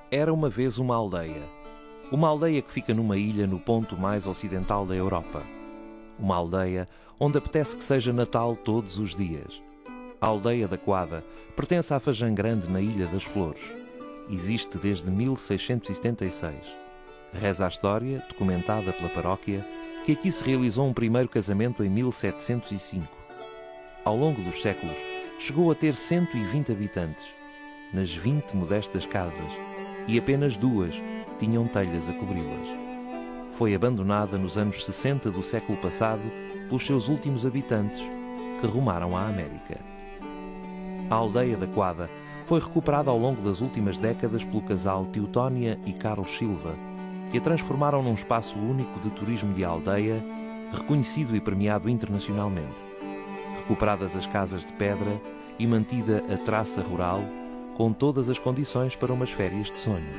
Era uma vez uma aldeia que fica numa ilha no ponto mais ocidental da Europa. Uma aldeia onde apetece que seja Natal todos os dias. A aldeia da Quada pertence à Fajã Grande na Ilha das Flores. Existe desde 1676. Reza a história, documentada pela paróquia, que aqui se realizou um primeiro casamento em 1705. Ao longo dos séculos, chegou a ter 120 habitantes, nas 20 modestas casas, e apenas 2 tinham telhas a cobri-las. Foi abandonada nos anos 60 do século passado pelos seus últimos habitantes, que rumaram à América. A aldeia da Quada foi recuperada ao longo das últimas décadas pelo casal Teutónia e Carlos Silva, que a transformaram num espaço único de turismo de aldeia, reconhecido e premiado internacionalmente. Recuperadas as casas de pedra e mantida a traça rural, com todas as condições para umas férias de sonho.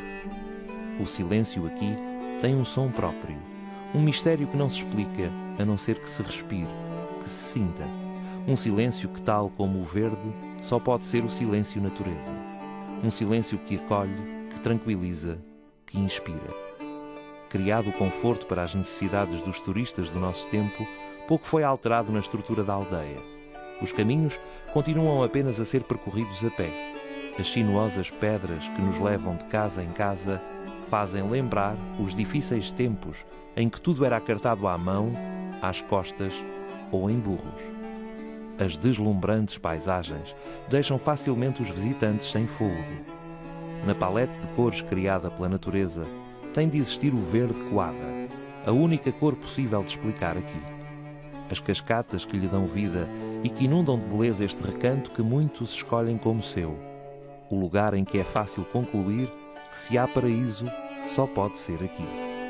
O silêncio aqui tem um som próprio, um mistério que não se explica, a não ser que se respire, que se sinta. Um silêncio que, tal como o verde, só pode ser o silêncio natureza. Um silêncio que acolhe, que tranquiliza, que inspira. Criado o conforto para as necessidades dos turistas do nosso tempo, pouco foi alterado na estrutura da aldeia. Os caminhos continuam apenas a ser percorridos a pé. As sinuosas pedras que nos levam de casa em casa fazem lembrar os difíceis tempos em que tudo era acartado à mão, às costas ou em burros. As deslumbrantes paisagens deixam facilmente os visitantes sem fôlego. Na palete de cores criada pela natureza, tem de existir o verde Quada, a única cor possível de explicar aqui. As cascatas que lhe dão vida e que inundam de beleza este recanto que muitos escolhem como seu. O lugar em que é fácil concluir que se há paraíso, só pode ser aqui.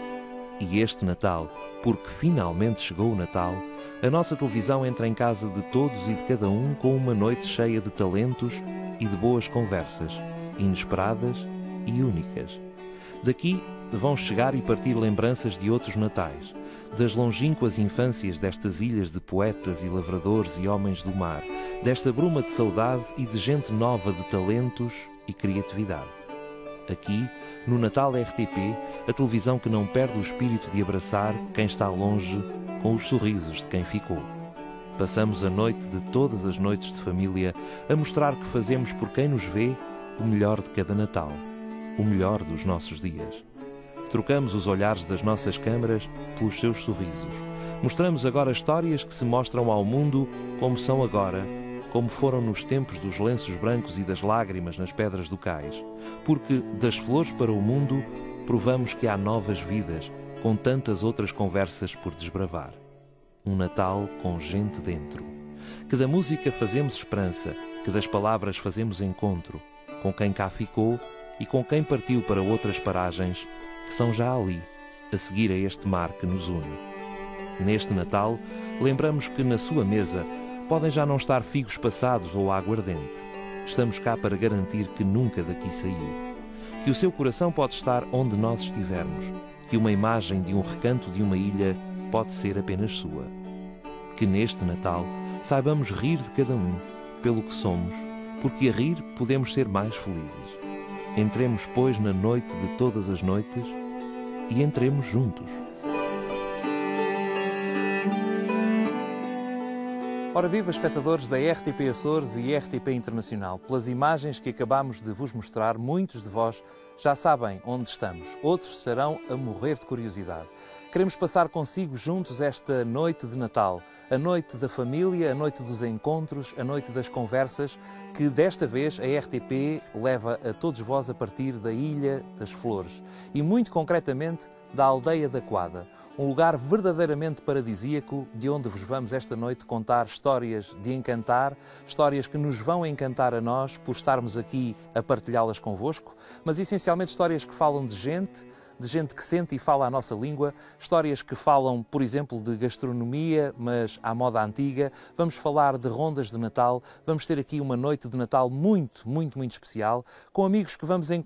E este Natal, porque finalmente chegou o Natal, a nossa televisão entra em casa de todos e de cada um com uma noite cheia de talentos e de boas conversas, inesperadas e únicas. Daqui vão chegar e partir lembranças de outros natais, das longínquas infâncias destas ilhas de poetas e lavradores e homens do mar, desta bruma de saudade e de gente nova de talentos e criatividade. Aqui, no Natal RTP, a televisão que não perde o espírito de abraçar quem está longe com os sorrisos de quem ficou. Passamos a noite de todas as noites de família a mostrar que fazemos por quem nos vê o melhor de cada Natal, o melhor dos nossos dias. Trocamos os olhares das nossas câmaras pelos seus sorrisos. Mostramos agora histórias que se mostram ao mundo como são agora, como foram nos tempos dos lenços brancos e das lágrimas nas pedras do cais. Porque, das flores para o mundo, provamos que há novas vidas, com tantas outras conversas por desbravar. Um Natal com gente dentro. Que da música fazemos esperança, que das palavras fazemos encontro, com quem cá ficou e com quem partiu para outras paragens, que são já ali, a seguir a este mar que nos une. Neste Natal, lembramos que na sua mesa podem já não estar figos passados ou aguardente. Estamos cá para garantir que nunca daqui saiu. Que o seu coração pode estar onde nós estivermos, que uma imagem de um recanto de uma ilha pode ser apenas sua. Que neste Natal saibamos rir de cada um, pelo que somos, porque a rir podemos ser mais felizes. Entremos, pois, na noite de todas as noites e entremos juntos. Ora viva, espectadores da RTP Açores e RTP Internacional. Pelas imagens que acabamos de vos mostrar, muitos de vós já sabem onde estamos. Outros estarão a morrer de curiosidade. Queremos passar consigo juntos esta noite de Natal. A noite da família, a noite dos encontros, a noite das conversas, que desta vez a RTP leva a todos vós a partir da Ilha das Flores. E muito concretamente da aldeia da Quada. Um lugar verdadeiramente paradisíaco, de onde vos vamos esta noite contar histórias de encantar, histórias que nos vão encantar a nós por estarmos aqui a partilhá-las convosco, mas essencialmente histórias que falam de gente que sente e fala a nossa língua, histórias que falam, por exemplo, de gastronomia, mas à moda antiga. Vamos falar de rondas de Natal, vamos ter aqui uma noite de Natal muito, muito, muito especial, com amigos que vamos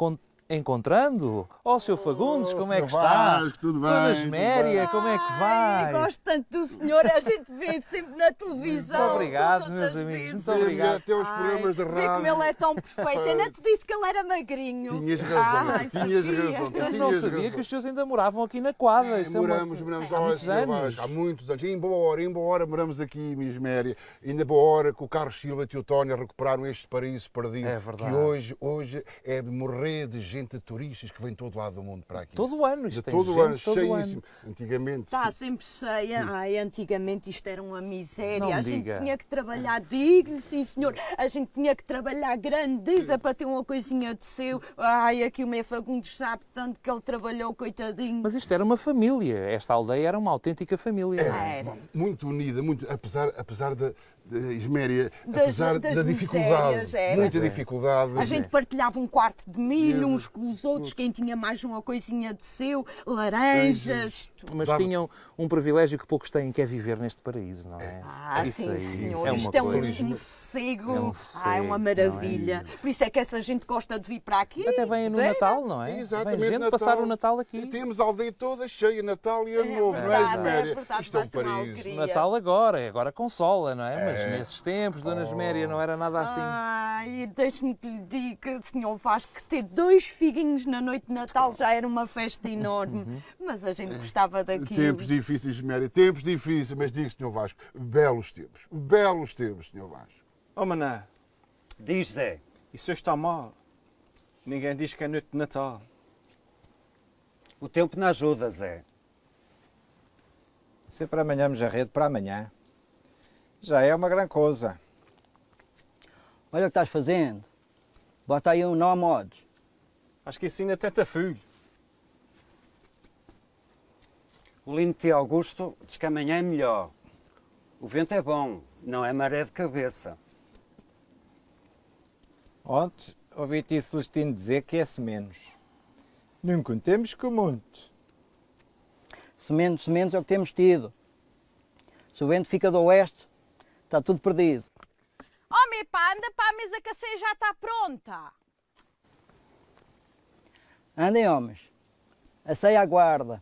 encontrando. Ó, Sr. Fagundes, como é que Sr. está? Vasco, tudo bem? Dona tudo Esméria, bem. como é que Ai, vai? gosto tanto do senhor, a gente vê sempre na televisão. Muito obrigado, todas meus as amigos, vezes. muito obrigado. Até os programas de Vê como rádio. ele é tão perfeito. Eu não te disse que ele era magrinho. Tinhas razão, Ai, tinhas sabia. razão. Eu tinhas não sabia razão. que os senhores ainda moravam aqui na quadra. Isso é uma- Moramos, há olha, muitos Sr. anos. Vasco, há muitos anos. Embora moramos aqui, minha Esméria, ainda embora que o Carlos Silva e o Teotónio recuperaram este paraíso perdido, É verdade. que hoje é de morrer de gente, de turistas que vêm de todo lado do mundo para aqui. Todo o ano, isto de tem todo o gente ano, todo o cheíssimo. Antigamente. Está sempre cheia. Ai, antigamente isto era uma miséria. Não a gente diga. tinha que trabalhar, digo-lhe, sim senhor, a gente tinha que trabalhar grandeza para ter uma coisinha de seu. Ai, aqui o meu Fagundes sabe tanto que ele trabalhou, coitadinho. Mas isto era uma família. Esta aldeia era uma autêntica família. Era. Muito unida, muito, apesar da Esméria, Das- apesar das da dificuldade, misérias, era. muita dificuldade. A gente partilhava um quarto de milho uns com os outros, quem tinha mais uma coisinha de seu, laranjas. Mas Dava- tinham um privilégio que poucos têm, que é viver neste paraíso, não é? Ah, Isso sim, aí senhor. é uma Isto é coisa. um sossego. É um Ah, é sossego, uma não é? maravilha. Por isso é que essa gente gosta de vir para aqui. Até vêm no Bem, Natal, não é? Exatamente, Vem gente Natal. passar o Natal E aqui. temos a aldeia toda cheia, Natal e Ano Novo, não é, verdade, Esméria? é verdade, Isto é um vai-se uma paraíso. alegria. Natal agora consola, não é? Mas nesses tempos, Dona Esméria, não era nada assim. Ai, deixe-me que lhe diga, senhor Vasco, que ter 2 figuinhos na noite de Natal já era uma festa enorme. Mas a gente gostava daquilo. Tempos difíceis, Esméria, tempos difíceis, mas digo, Sr. Vasco, belos tempos, Sr. Vasco. Oh, mané, Diz, Zé. isso hoje está mal. Ninguém diz que é noite de Natal. O tempo não ajuda, Zé. Sempre amanhamos a rede para amanhã. Já é uma grande coisa. Olha o que estás fazendo. Bota aí um nó a modos. Acho que isso ainda tenta fui. O lindo tio Augusto diz que amanhã é melhor. O vento é bom, não é maré de cabeça. Ontem ouvi-te Celestino dizer que é menos. Não contemos com muito. Sementes é o que temos tido. Se o vento fica do oeste, está tudo perdido. Oh, meu pá, anda para a mesa que a ceia já está pronta. Andem, homens. A ceia aguarda.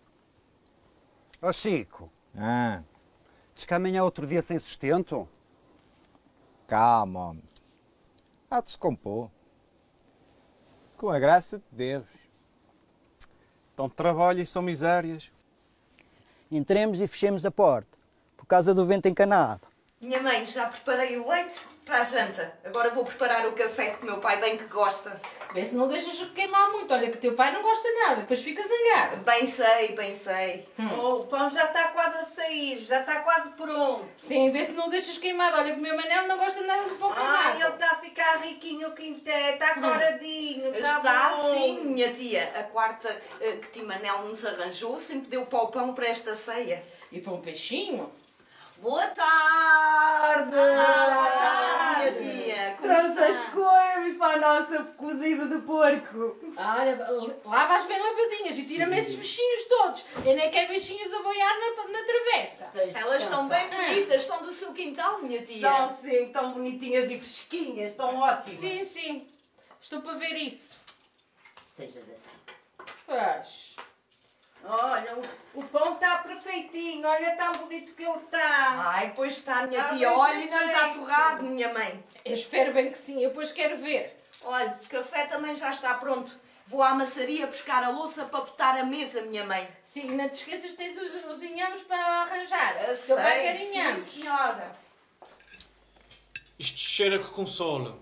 Ó Chico, Ah, diz que amanhã é outro dia sem sustento? calma, homem. Há de se compor. Com a graça de Deus. Tanto trabalho e são misérias. Entremos e fechemos a porta, por causa do vento encanado. Minha mãe, já preparei o leite para a janta. Agora vou preparar o café que o meu pai bem que gosta. Vê se não deixas queimar muito. Olha que teu pai não gosta nada, depois fica zangado. Bem sei. Oh, o pão já está quase a sair, já está quase pronto. Sim, vê se não deixas queimado. Olha que o meu Manel não gosta nada de pão queimado. Ai, ele está a ficar riquinho o quinté, está coradinho, Está bom. sim, minha tia. A quarta que Timanel nos arranjou sempre deu para o pão para esta ceia. E para um peixinho? Boa tarde! boa tarde, minha tia. Como Trouxe está? as coisas para a nossa cozida de porco. Olha, lava as bem lavadinhas e tira-me esses bichinhos todos. Eu nem quero bichinhos a boiar na travessa. Elas são bem bonitas, são do seu quintal, minha tia. Estão sim, tão bonitinhas e fresquinhas, estão ótimas. Sim, sim. Estou para ver isso. Sejas assim. Faz. Olha, o pão está perfeitinho, olha tão bonito que ele está. Ai, pois está, minha Está tia. bem Olha, e não está perfeito. torrado, minha mãe. Eu espero bem que sim, eu depois quero ver. Olha, o café também já está pronto. Vou à maçaria buscar a louça para botar a mesa, minha mãe. Sim, não te esqueças que tens os inhames para arranjar. Eu Teu pai sei, quer sim, inhames. senhora. Isto cheira que consola.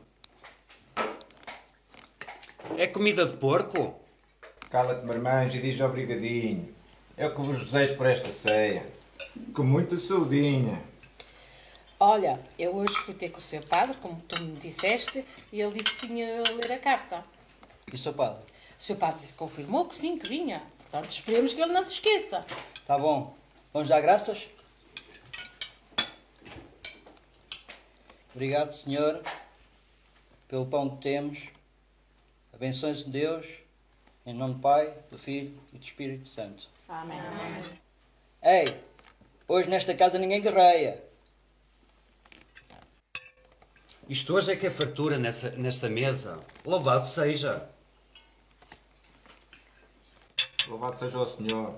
É comida de porco? Cala-te, marmães, e diz obrigadinho. É o que vos desejo por esta ceia. Com muita saudinha. Olha, eu hoje fui ter com o seu padre, como tu me disseste, e ele disse que vinha ler a carta. E seu padre? O seu padre confirmou que sim, que vinha. Portanto, esperemos que ele não se esqueça. Tá bom. Vamos dar graças? Obrigado, Senhor, pelo pão que temos. Abençoe-se de Deus, em nome do Pai, do Filho e do Espírito Santo. Amém. Ei, hoje nesta casa ninguém guerreia. Isto hoje é que é fartura nesta mesa. Louvado seja. Louvado seja o Senhor.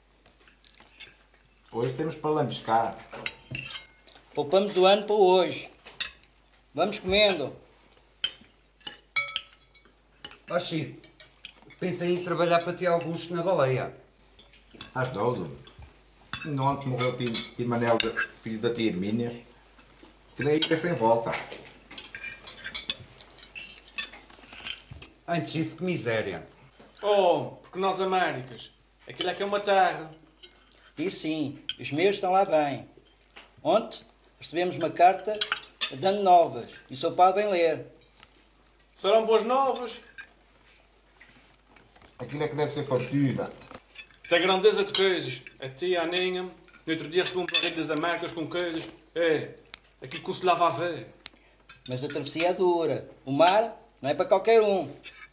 Hoje temos para lambiscar. Poupamos do ano para hoje. Vamos comendo. Ó Chico, pensei em trabalhar para ti Augusto na baleia. Estás doido? Ainda ontem morreu o tio Manel, filho da tia Hermínia. Tirei que é sem volta. Antes disso, que miséria. Oh, porque nós Américas. Aquilo é que é uma terra. E sim, os meus estão lá bem. Ontem recebemos uma carta dando novas e o seu padre vem ler. Serão boas novas. Aquilo é que deve ser partida. Tem grandeza de queijos. A tia, a Ninha, no outro dia recebi um barril das Américas com queijos. É, aquilo que se lava a ver. Mas a travessia é dura. O mar não é para qualquer um.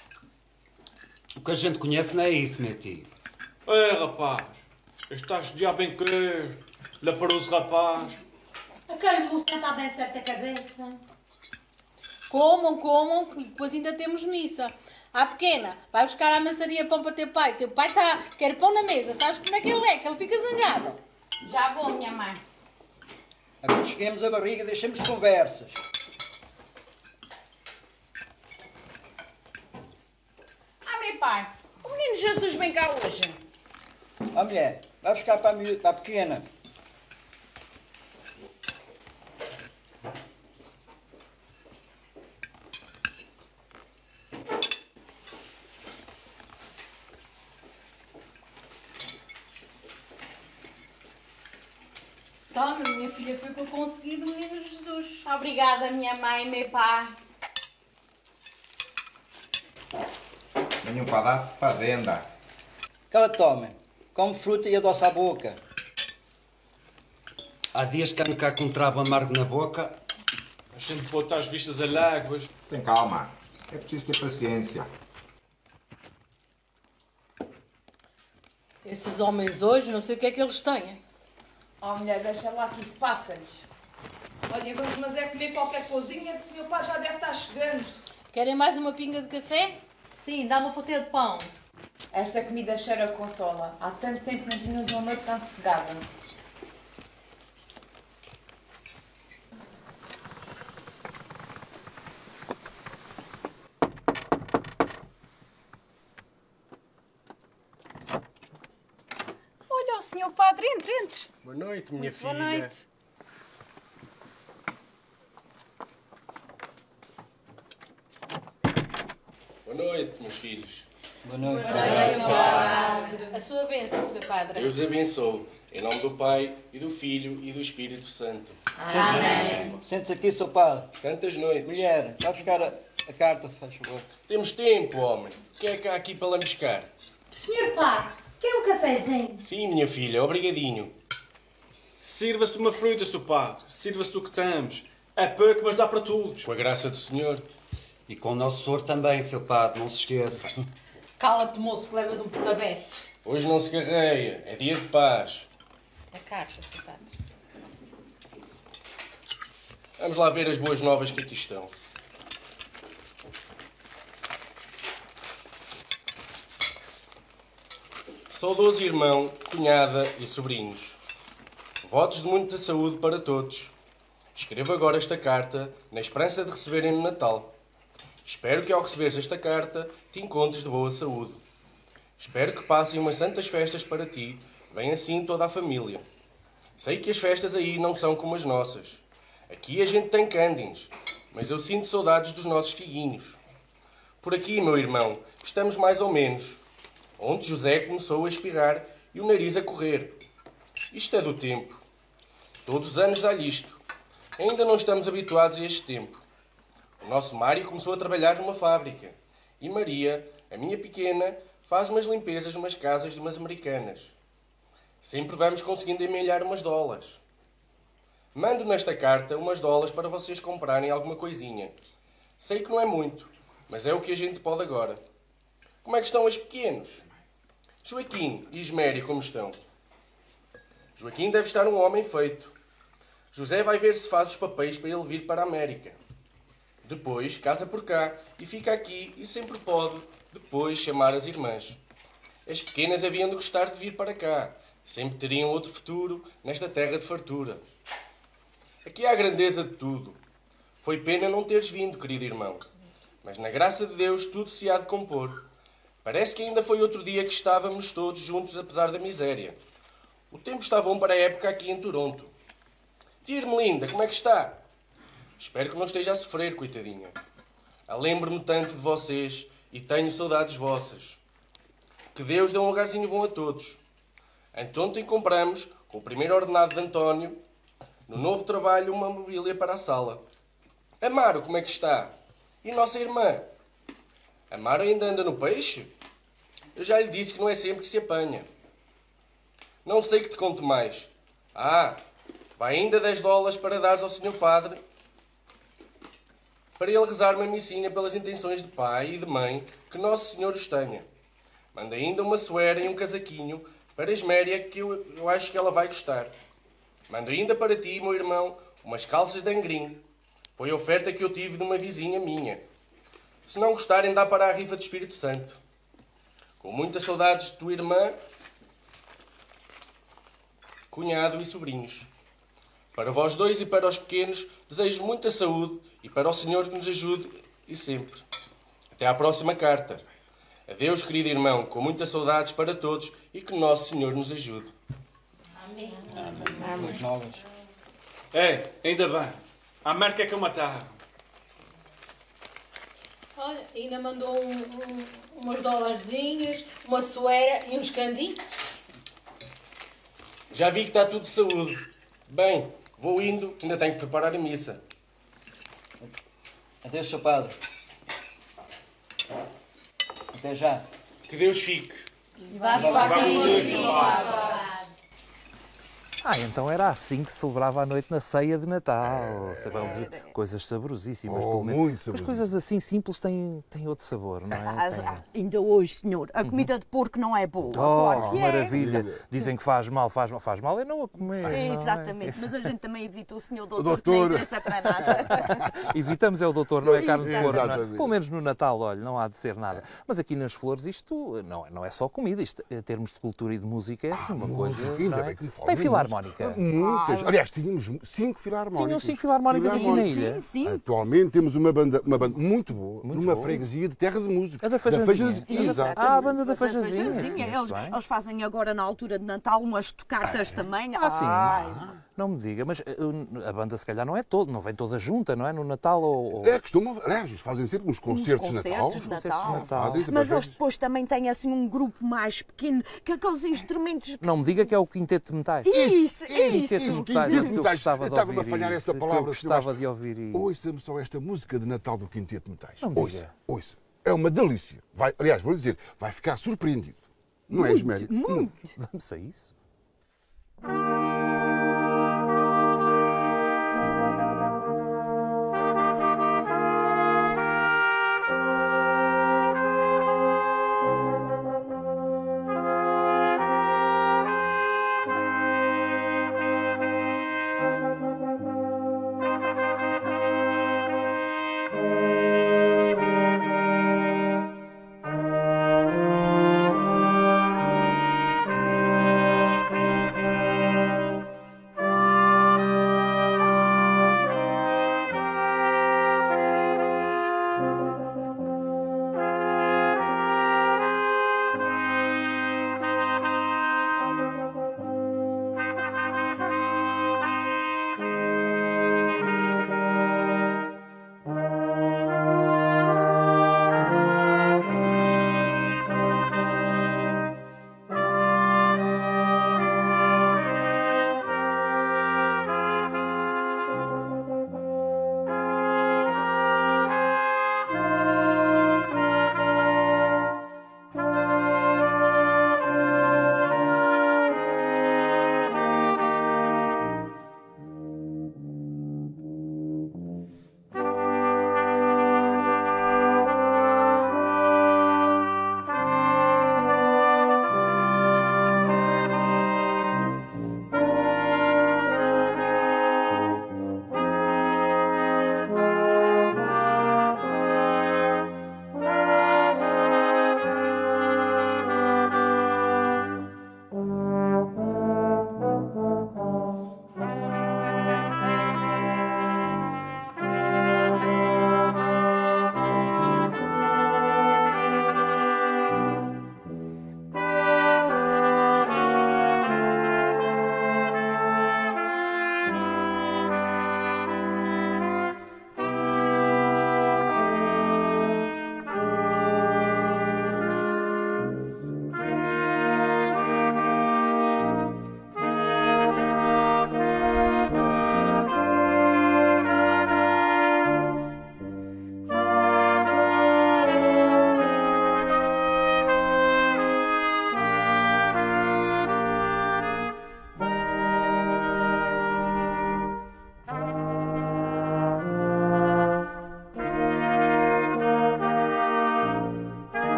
O que a gente conhece não é isso, meu tio. É, rapaz. Está a estudar bem queijo. Laparoso, rapaz. Aquele moço está bem certa a cabeça. Comam, que depois ainda temos missa. À pequena, vai buscar a maçaria pão para teu pai. Teu pai quer pão na mesa. Sabes como é que ele é? Que ele fica zangado. Já vou, minha mãe. Agora cheguemos a barriga, deixemos conversas. Ah, meu pai, o menino Jesus vem cá hoje. Ó mulher, vai buscar para a pequena. Toma, minha filha, foi o que eu consegui do menino Jesus. Obrigada, minha mãe, meu pai. Tenho um pedaço de fazenda. Cala-te, homem. Come fruta e adoça a boca. Há dias que ando cá com um trabo amargo na boca. A gente bota as vistas a léguas. Tem calma. É preciso ter paciência. Esses homens hoje, não sei o que é que eles têm. Oh, mulher, deixa lá que isso passa-lhes. Olha, vamos mas é comer qualquer coisinha que o senhor pai já deve estar chegando. Querem mais uma pinga de café? Sim, dá uma fatia de pão. Esta comida cheira consola. Há tanto tempo não tínhamos uma noite tão sossegada. Olha, o senhor padre, entre. Boa noite, minha filha. Boa noite. Boa noite, meus filhos. Boa noite. A sua bênção, Sr. Padre. Deus abençoe. Em nome do Pai, e do Filho, e do Espírito Santo. Amém. Sente-se aqui, Sr. Padre. Santas noites. Mulher, vai buscar a carta, se faz favor. Temos tempo, homem. O que é que há aqui para lambiscar? Senhor Padre, quer um cafezinho? Sim, minha filha, obrigadinho. Sirva-se de uma fruta, Sr. Padre. Sirva-se do que temos. É pouco, mas dá para todos. Com a graça do Senhor. E com o nosso Senhor também, seu padre, não se esqueça. Cala-te, moço, que levas um potabefe. Hoje não se garreia. É dia de paz. A carta, Sr. Padre. Vamos lá ver as boas novas que aqui estão. Saudoso irmão, cunhada e sobrinhos. Votos de muita saúde para todos. Escrevo agora esta carta na esperança de receberem no Natal. Espero que ao receberes esta carta te encontres de boa saúde. Espero que passem umas santas festas para ti, bem assim toda a família. Sei que as festas aí não são como as nossas. Aqui a gente tem cândins, mas eu sinto saudades dos nossos figuinhos. Por aqui, meu irmão, estamos mais ou menos. Ontem José começou a espirrar e o nariz a correr. Isto é do tempo. Todos os anos dá-lhe isto. Ainda não estamos habituados a este tempo. O nosso Mário começou a trabalhar numa fábrica. E Maria, a minha pequena, faz umas limpezas numas casas de umas americanas. Sempre vamos conseguindo emmelhar umas dólares. Mando nesta carta umas dólares para vocês comprarem alguma coisinha. Sei que não é muito, mas é o que a gente pode agora. Como é que estão os pequenos? Joaquim e Isméria, como estão? Joaquim deve estar um homem feito. José vai ver se faz os papéis para ele vir para a América. Depois casa por cá e fica aqui e sempre pode depois chamar as irmãs. As pequenas haviam de gostar de vir para cá. Sempre teriam outro futuro nesta terra de fartura. Aqui há a grandeza de tudo. Foi pena não teres vindo, querido irmão. Mas na graça de Deus tudo se há de compor. Parece que ainda foi outro dia que estávamos todos juntos apesar da miséria. O tempo está bom para a época aqui em Toronto. Tia Ermelinda, como é que está? Espero que não esteja a sofrer, coitadinha. Lembro-me tanto de vocês e tenho saudades vossas. Que Deus dê um lugarzinho bom a todos. Anteontem compramos, com o primeiro ordenado de António, no novo trabalho, uma mobília para a sala. Amaro, como é que está? E nossa irmã? Amaro ainda anda no peixe? Eu já lhe disse que não é sempre que se apanha. Não sei que te conte mais. Vai ainda $10 para dares ao Sr. Padre para ele rezar uma missinha pelas intenções de pai e de mãe, que Nosso Senhor os tenha. Manda ainda uma suera e um casaquinho para a Esméria, que eu acho que ela vai gostar. Mando ainda para ti, meu irmão, umas calças de angrim. Foi a oferta que eu tive de uma vizinha minha. Se não gostarem, dá para a rifa do Espírito Santo. Com muitas saudades de tua irmã, cunhado e sobrinhos. Para vós dois e para os pequenos, desejo muita saúde e para o Senhor que nos ajude e sempre. Até à próxima carta. Adeus, querido irmão, com muitas saudades para todos e que Nosso Senhor nos ajude. Amém. Boas novas. Ainda bem. A marca é que eu matava. Olha, ainda mandou umas dolarzinhas, uma suera e uns candinhos. Já vi que está tudo de saúde. Bem, vou indo, que ainda tenho que preparar a missa. Adeus, Sr. Padre. Até já. Que Deus fique. Vá para Então era assim que se celebrava a noite na ceia de Natal. Coisas saborosíssimas. Muito saborosíssimas. Mas coisas assim simples têm outro sabor, não é? Ainda hoje, senhor, a comida de porco não é boa. Oh, que maravilha. Dizem que faz mal é não a comer. Exatamente, mas a gente também evita o senhor doutor, que doutor. não interessa para nada. Evitamos é o doutor, não é carne de porco. Não é? Exatamente. Pelo menos no Natal, olha, não há de ser nada. Mas aqui nas flores isto não é só comida. Isto, em termos de cultura e de música, é assim uma coisa. Ainda Não é? bem que me falam Tem de filarmónica. Muitas. Aliás, tínhamos 5 filarmónicas. Tinham 5 filarmónicas aqui na ilha. Sim. Atualmente temos uma banda muito boa, numa freguesia de terra de música. A da Fajazinha. Exato. A banda da Fajazinha. Eles fazem agora na altura de Natal umas tocatas também. Sim. Não me diga, mas a banda se calhar não vem toda junta, não é? No Natal ou... Aliás, fazem sempre uns concertos de Natal. Mas eles depois também têm assim um grupo mais pequeno, que aqueles instrumentos... Não me diga que é o quinteto de metais. Isso. Quinteto de metais. Eu Estava-me a falhar essa palavra. Gostava de ouvir isso. Ouça-me só esta música de Natal do Quinteto de Metais. Ouça. É uma delícia. Aliás, vou-lhe dizer, vai ficar surpreendido. Não é, Esméria? Muito. Vamos a isso.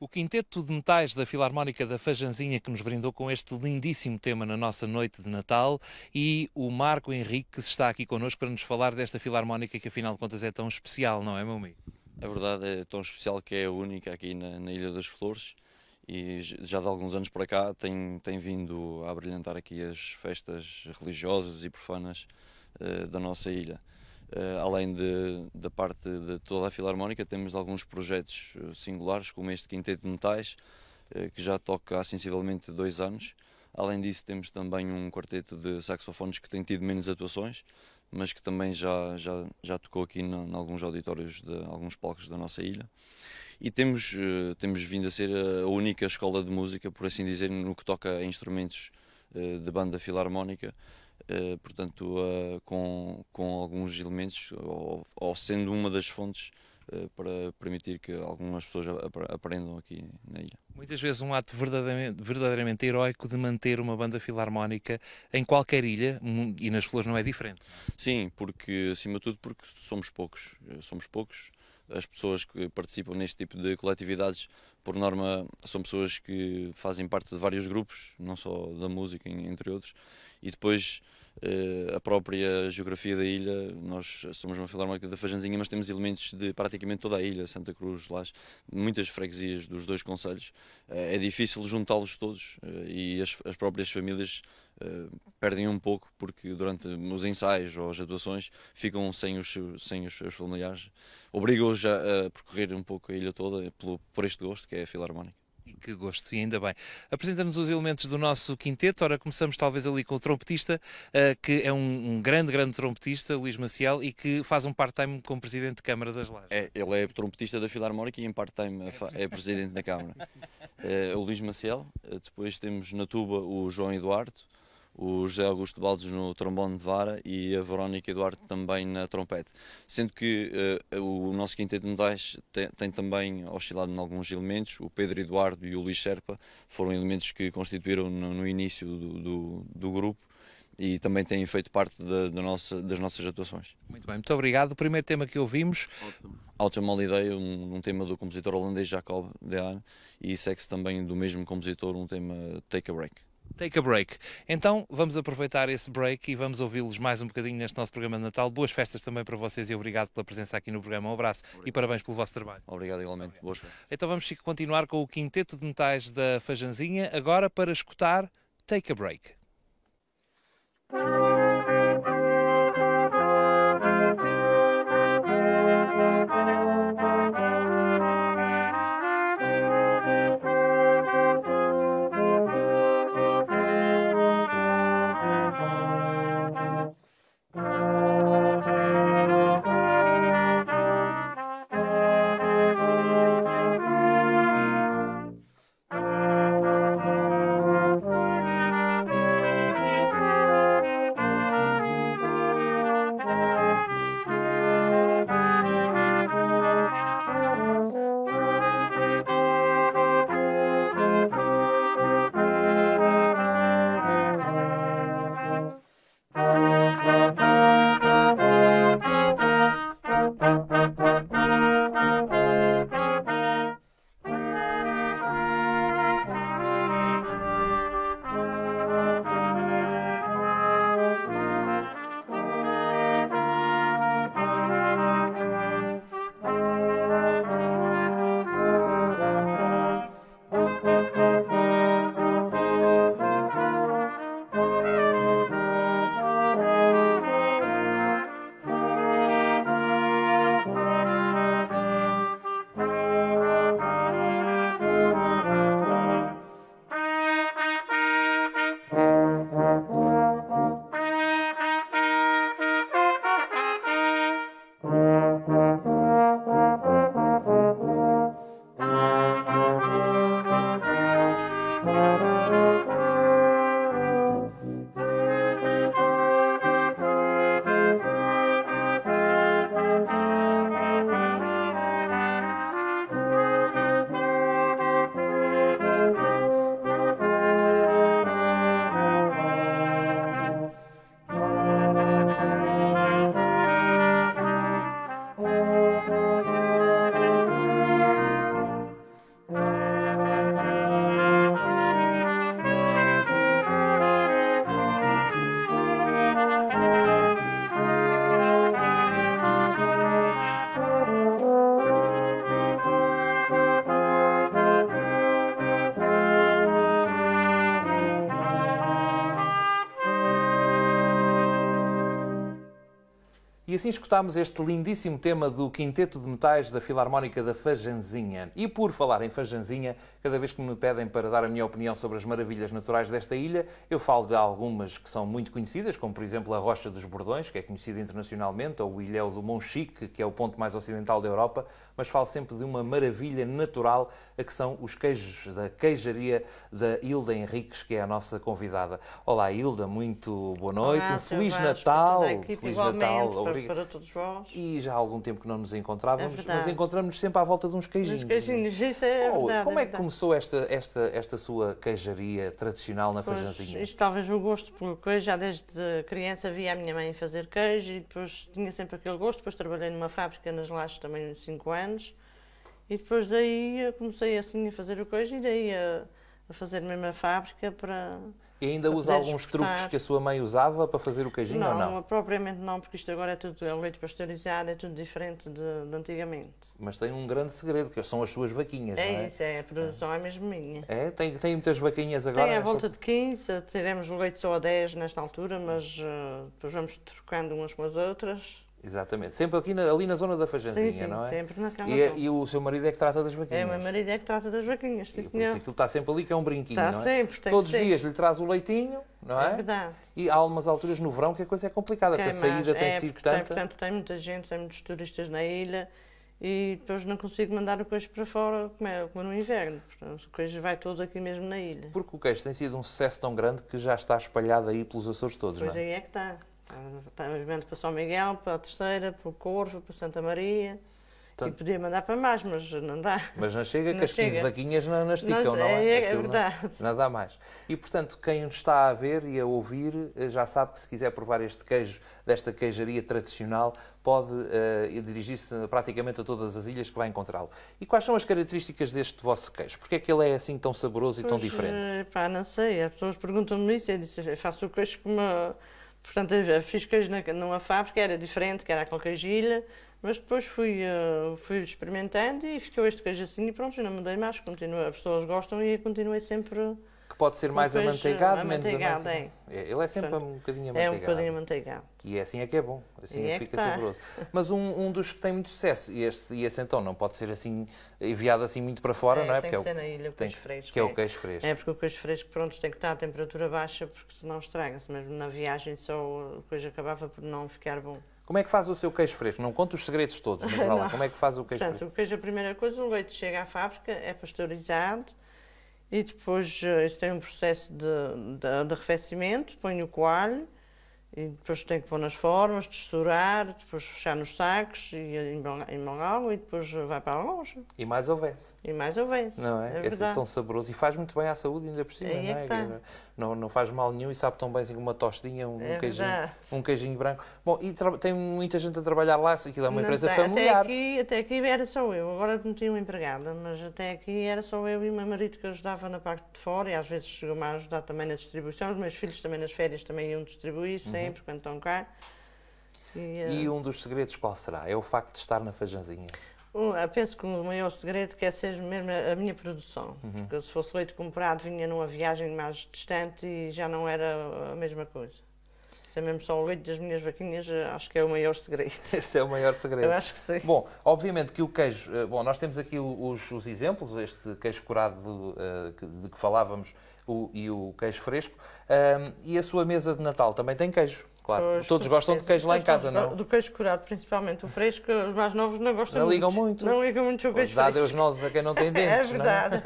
O Quinteto de Metais da Filarmónica da Fajanzinha que nos brindou com este lindíssimo tema na nossa noite de Natal, e o Marco Henrique que está aqui connosco para nos falar desta Filarmónica que afinal de contas é tão especial, não é, meu amigo? É verdade, é tão especial que é a única aqui na Ilha das Flores e já de alguns anos para cá tem vindo a abrilhantar aqui as festas religiosas e profanas da nossa ilha. Além da parte de toda a Filarmónica, temos alguns projetos singulares, como este Quinteto de Metais, que já toca há sensivelmente 2 anos. Além disso, temos também um quarteto de saxofones que tem tido menos atuações, mas que também já tocou aqui em alguns auditórios de alguns palcos da nossa ilha. E temos vindo a ser a única escola de música, por assim dizer, no que toca a instrumentos de banda filarmónica, portanto, com alguns elementos, ou sendo uma das fontes para permitir que algumas pessoas aprendam aqui na ilha. Muitas vezes um ato verdadeiramente heroico de manter uma banda filarmónica em qualquer ilha, e nas Flores não é diferente. Sim, porque, acima de tudo, porque somos poucos. As pessoas que participam neste tipo de coletividades, por norma, são pessoas que fazem parte de vários grupos, não só da música, entre outros, e depois a própria geografia da ilha. Nós somos uma filarmónica da Fajanzinha, mas temos elementos de praticamente toda a ilha, Santa Cruz, Laje, muitas freguesias dos 2 concelhos. É difícil juntá-los todos e as próprias famílias perdem um pouco, porque durante os ensaios ou as atuações ficam sem os seus familiares. Obrigam-os a percorrer um pouco a ilha toda por este gosto que é a filarmónica. E que gosto, e ainda bem. Apresenta-nos os elementos do nosso quinteto. Ora, começamos talvez ali com o trompetista, que é um grande trompetista, Luís Maciel, e que faz um part-time como Presidente de Câmara das Lajes. Ele é trompetista da Filarmónica e em part-time é Presidente da Câmara. O Luís Maciel. Depois temos na tuba o João Eduardo, o José Augusto Baldes no trombone de vara e a Verónica Eduardo também na trompete. Sendo que o nosso Quinteto de Metais tem também oscilado em alguns elementos. O Pedro Eduardo e o Luís Serpa foram elementos que constituíram no início do grupo e também têm feito parte das nossas atuações. Muito bem, muito obrigado. O primeiro tema que ouvimos... Autumn Holiday, um tema do compositor holandês Jacob de Haan, e segue-se também do mesmo compositor um tema Take a Break. Take a break. Então vamos aproveitar esse break e vamos ouvi-los mais um bocadinho neste nosso programa de Natal. Boas festas também para vocês e obrigado pela presença aqui no programa. Um abraço e parabéns pelo vosso trabalho. Obrigado igualmente. Boas festas. Então vamos continuar com o Quinteto de Metais da Fajanzinha, agora para escutar Take a Break. E assim escutámos este lindíssimo tema do Quinteto de Metais da Filarmónica da Fajanzinha. E por falar em Fajanzinha, cada vez que me pedem para dar a minha opinião sobre as maravilhas naturais desta ilha, eu falo de algumas que são muito conhecidas, como por exemplo a Rocha dos Bordões, que é conhecida internacionalmente, ou o Ilhéu do Monchique, que é o ponto mais ocidental da Europa, mas falo sempre de uma maravilha natural, a que são os queijos da queijaria da Hilda Henriques, que é a nossa convidada. Olá, Hilda, muito boa noite, Olá, um Feliz Vasco, Natal. Feliz Natal, para todos vós. E já há algum tempo que não nos encontrávamos, É mas encontramos-nos sempre à volta de uns queijinhos. Uns queijinhos, isso é verdade. Como é que começou esta sua queijaria tradicional na Fajanzinha? Isto talvez o gosto pelo queijo, já desde criança via a minha mãe fazer queijo e depois tinha sempre aquele gosto. Depois trabalhei numa fábrica nas Lajes também uns 5 anos e depois daí eu comecei assim a fazer o queijo e daí a fazer mesmo a fábrica para... E ainda usa alguns truques que a sua mãe usava para fazer o queijinho ou não? Não, propriamente não, porque isto agora é tudo leite pasteurizado, é tudo diferente de antigamente. Mas tem um grande segredo, que são as suas vaquinhas, não é? É isso, a produção é mesmo minha. É? Tem muitas vaquinhas agora? Tem à volta de 15, teremos o leite só a 10 nesta altura, mas depois vamos trocando umas com as outras. Exatamente. Sempre aqui ali na zona da Fajanzinha, sim, não é? Sempre naquela zona. E o seu marido é que trata das vaquinhas? É, o meu marido é que trata das vaquinhas, sim, senhor. Aquilo está sempre ali, que é um brinquinho, está não é? Sempre, tem Todos que os dias lhe traz o leitinho, não é? É verdade. E há algumas alturas no verão que a coisa é complicada, porque a saída tem sido tanta... Portanto, tem muita gente, tem muitos turistas na ilha e depois não consigo mandar o queijo para fora como no inverno. Portanto, o queijo vai todo aqui mesmo na ilha. Porque o queijo tem sido um sucesso tão grande que já está espalhado aí pelos Açores todos, pois não é? Aí é que está. Está movimento para São Miguel, para a Terceira, para o Corvo, para Santa Maria. E podia mandar para mais, mas não dá. Mas não chega, que as 15 vaquinhas não esticam, não é? É verdade. Não dá mais. E, portanto, quem nos está a ver e a ouvir já sabe que se quiser provar este queijo desta queijaria tradicional, pode dirigir-se praticamente a todas as ilhas que vai encontrá-lo. E quais são as características deste vosso queijo? Porque é que ele é assim tão saboroso e tão diferente? Não sei. As pessoas perguntam-me isso e eu disse, eu faço o queijo como... Portanto, eu fiz queijo numa fábrica, era diferente, que era com queijilha, mas depois fui experimentando e ficou este queijo assim e pronto, não mudei mais, continua, as pessoas gostam e continuei sempre... Que pode ser mais amanteigado, menos amanteigado. Ele é sempre um bocadinho amanteigado. É um bocadinho amanteigado. E assim é que é bom, assim é que fica saboroso. Mas um dos que tem muito sucesso, e esse então não pode ser assim, enviado assim muito para fora, não é? Tem que ser na ilha, o queijo fresco. Que é o queijo fresco. É, porque o queijo fresco, pronto, tem que estar a temperatura baixa, porque senão estraga-se. Mesmo na viagem só o queijo acabava por não ficar bom. Como é que faz o seu queijo fresco? Não conta os segredos todos, mas vá lá, como é que faz o queijo fresco? Portanto, o queijo, a primeira coisa, o leite chega à fábrica, é pasteurizado, e depois isso tem um processo de arrefecimento, põe o coalho, e depois tem que pôr nas formas, texturar, depois fechar nos sacos e embalá-lo e depois vai para a loja. E mais houvesse. E mais houvesse. Não é? É assim tão saboroso e faz muito bem à saúde ainda por cima, não é? Que não faz mal nenhum e sabe tão bem assim como uma tostadinha, um queijinho branco. Bom, e tem muita gente a trabalhar lá, aquilo é uma empresa familiar. Até aqui era só eu, agora não tinha uma empregada, mas até aqui era só eu e o meu marido que ajudava na parte de fora e às vezes chegou-me a ajudar também na distribuição. Os meus filhos também nas férias também iam distribuir sempre quando estão cá. E um dos segredos qual será? É o facto de estar na Fajanzinha? Penso que o maior segredo quer ser mesmo a minha produção. Porque se fosse leite comprado vinha numa viagem mais distante e já não era a mesma coisa. Se é mesmo só o leite das minhas vaquinhas, acho que é o maior segredo. Esse é o maior segredo. Eu acho que sim. Bom, obviamente que o queijo... Bom, nós temos aqui os exemplos, este queijo curado de que falávamos e o queijo fresco. E a sua mesa de Natal também tem queijo. Claro, todos gostam de queijo lá em casa, não? Do queijo curado, principalmente o fresco, os mais novos não gostam muito. Não ligam muito. Não ligam muito o queijo fresco. Dá Deus nozes a quem não tem dentes, é verdade.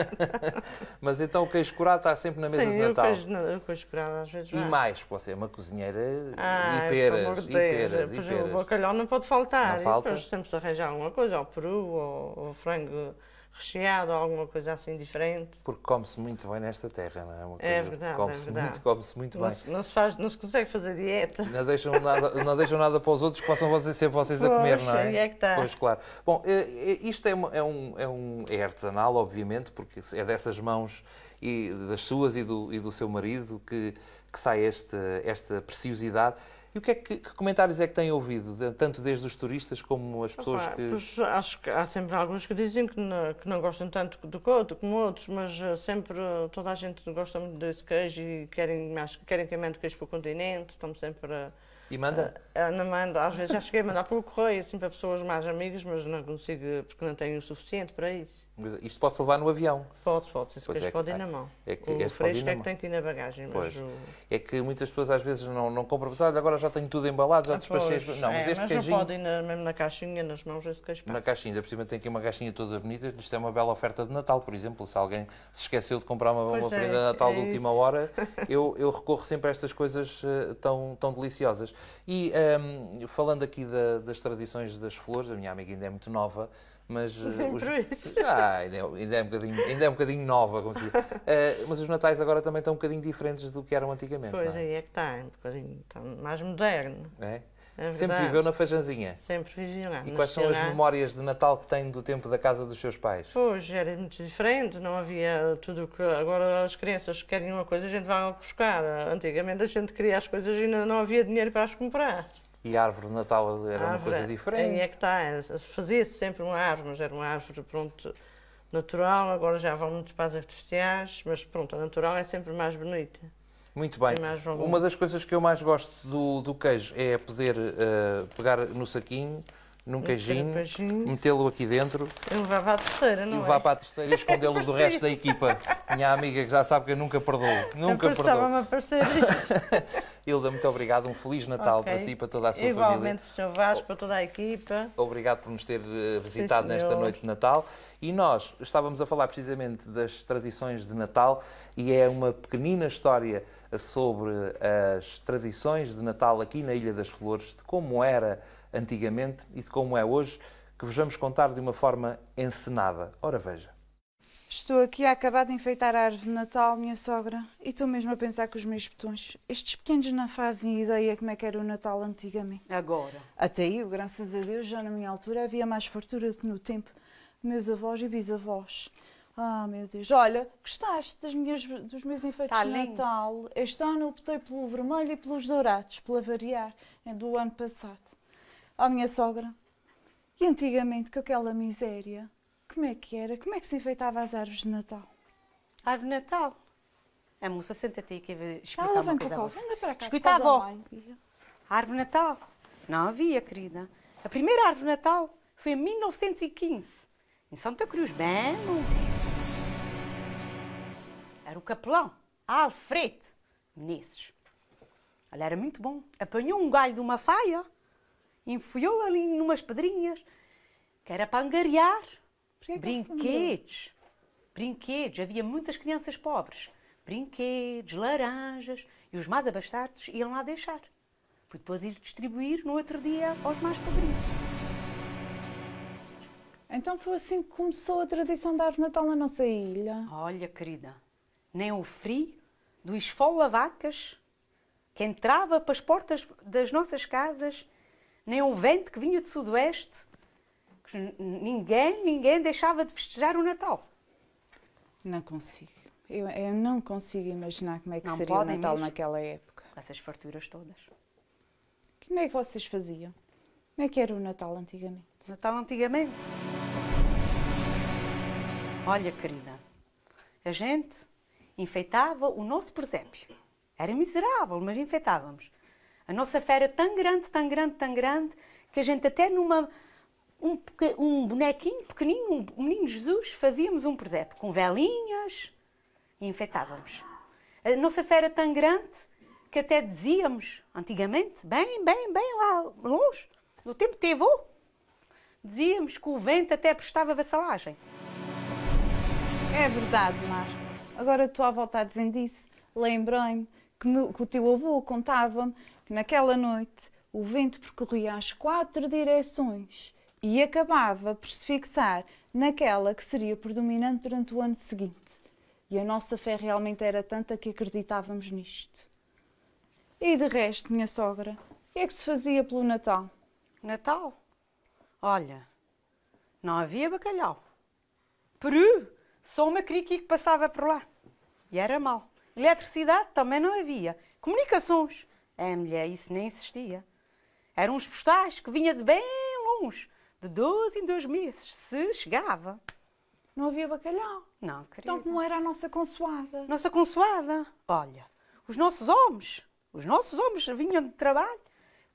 Mas então o queijo curado está sempre na mesa de Natal. O queijo curado às vezes vai. E mais, você é uma cozinheira e peras. O bacalhau não pode faltar. Não falta. E depois temos de arranjar alguma coisa, ou peru, ou frango recheado, ou alguma coisa assim diferente. Porque come-se muito bem nesta terra, não é? Uma coisa verdade, come-se muito bem. Não se consegue fazer dieta. Não deixam nada para os outros que possam ser vocês a comer, não é? É que está. Pois, claro. Bom, isto é artesanal, obviamente, porque é dessas mãos, e das suas e do seu marido, que sai esta preciosidade. E que comentários é que têm ouvido, tanto desde os turistas como as pessoas que... Acho que há sempre alguns que dizem que não gostam tanto como outros, mas sempre toda a gente gosta muito desse queijo e querem que eu mande queijo para o continente, estamos sempre E manda? Ana manda, às vezes já cheguei a mandar pelo correio, assim, para pessoas mais amigas, mas não consigo, porque não tenho o suficiente para isso. Mas isto pode-se levar no avião? Pode, esse queijo pode ir na mão. O fresco é que tem que ir na bagagem. Mas é que muitas pessoas às vezes não compram, olha, agora já tenho tudo embalado, já despachei. Não, mas este queijinho... não pode ir mesmo na caixinha, nas mãos, esse queijo passa. Na caixinha, ainda por cima tem aqui uma caixinha toda bonita, isto é uma bela oferta de Natal, por exemplo, se alguém se esqueceu de comprar uma prenda de Natal de última hora, eu recorro sempre a estas coisas tão deliciosas. E falando aqui das tradições das flores, a minha amiga ainda é muito nova, mas ainda é um bocadinho nova, como se diz. Mas os natais agora também estão um bocadinho diferentes do que eram antigamente. Pois, não é? Aí é que está, um bocadinho mais moderno. É? Sempre viveu na Fejanzinha? Sempre viveu lá. E quais são as memórias de Natal que tem do tempo da casa dos seus pais? Pois, era muito diferente, não havia tudo que... Agora as crianças querem uma coisa, a gente vai buscar. Antigamente a gente queria as coisas e ainda não havia dinheiro para as comprar. E a árvore de Natal era uma coisa diferente? Aí é que está, fazia-se sempre uma árvore, mas era uma árvore, pronto, natural, agora já vão muitos pás artificiais, mas pronto, a natural é sempre mais bonita. Muito bem. Uma das coisas que eu mais gosto do queijo é poder pegar no saquinho, num queijinho, metê-lo aqui dentro. E levar para a terceira, não é? E levar para a terceira e escondê-lo do resto da equipa. Minha amiga que já sabe que eu nunca perdoo. Nunca perdoo. Estava-me a parecer isso. Hilda, muito obrigado. Um Feliz Natal para si e para toda a sua família. Igualmente para o Sr. Vasco, para toda a equipa. Obrigado por nos ter visitado nesta noite de Natal. E nós estávamos a falar precisamente das tradições de Natal e é uma pequenina história sobre as tradições de Natal aqui na Ilha das Flores, de como era antigamente e de como é hoje, que vos vamos contar de uma forma encenada. Ora, veja. Estou aqui a acabar de enfeitar a árvore de Natal, minha sogra, e estou mesmo a pensar que os meus petões, estes pequenos não fazem ideia como é que era o Natal antigamente. Agora? Até eu, graças a Deus, já na minha altura havia mais fartura do que no tempo meus avós e bisavós. Ah, meu Deus. Olha, gostaste dos meus enfeites de Natal? Este ano eu optei pelo vermelho e pelos dourados, pela variar, do ano passado. Ah, minha sogra, e antigamente, com aquela miséria, como é que era? Como é que se enfeitava as árvores de Natal? Árvore de Natal? A moça, senta-te aí que eu vou explicar uma coisa a você. Anda para cá. Escuta, avó. Árvore de Natal? Não havia, querida. A primeira árvore de Natal foi em 1915, em Santa Cruz, bem longe. Era o capelão, Alfredo Menezes. Olha, era muito bom. Apanhou um galho de uma faia, enfiou ali numas pedrinhas, que era para angariar brinquedos. Brinquedos. Havia muitas crianças pobres. Brinquedos, laranjas. E os mais abastados iam lá deixar. Para depois ir distribuir no outro dia aos mais pobrinhos. Então foi assim que começou a tradição da árvore de Natal na nossa ilha? Olha, querida, nem o frio do esfola-vacas que entrava para as portas das nossas casas, nem o vento que vinha do sudoeste, ninguém deixava de festejar o Natal. Não consigo. Eu não consigo imaginar como é que seria o Natal mesmo naquela época. Com essas farturas todas. Como é que vocês faziam? Como é que era o Natal antigamente? Natal antigamente? Olha, querida, a gente enfeitava o nosso presépio. Era miserável, mas enfeitávamos. A nossa fé era tão grande, tão grande, tão grande, que a gente até um bonequinho pequenino, um menino Jesus, fazíamos um presépio com velinhas e enfeitávamos. A nossa fé era tão grande que até dizíamos, antigamente, bem lá longe, no tempo de Tevô, dizíamos que o vento até prestava vassalagem. É verdade, Marco. Agora a tua avó está dizendo isso. Lembrei-me que o teu avô contava-me que naquela noite o vento percorria as 4 direções e acabava por se fixar naquela que seria predominante durante o ano seguinte. E a nossa fé realmente era tanta que acreditávamos nisto. E de resto, minha sogra, o que é que se fazia pelo Natal? Natal? Olha, não havia bacalhau. Peru, só uma criqui que passava por lá. E era mau. Eletricidade também não havia. Comunicações, mulher, isso nem existia. Eram uns postais que vinha de bem longe, de 2 em 2 meses, se chegava. Não havia bacalhau? Não, querida. Então como era a nossa consoada? Nossa consoada? Olha, os nossos homens vinham de trabalho,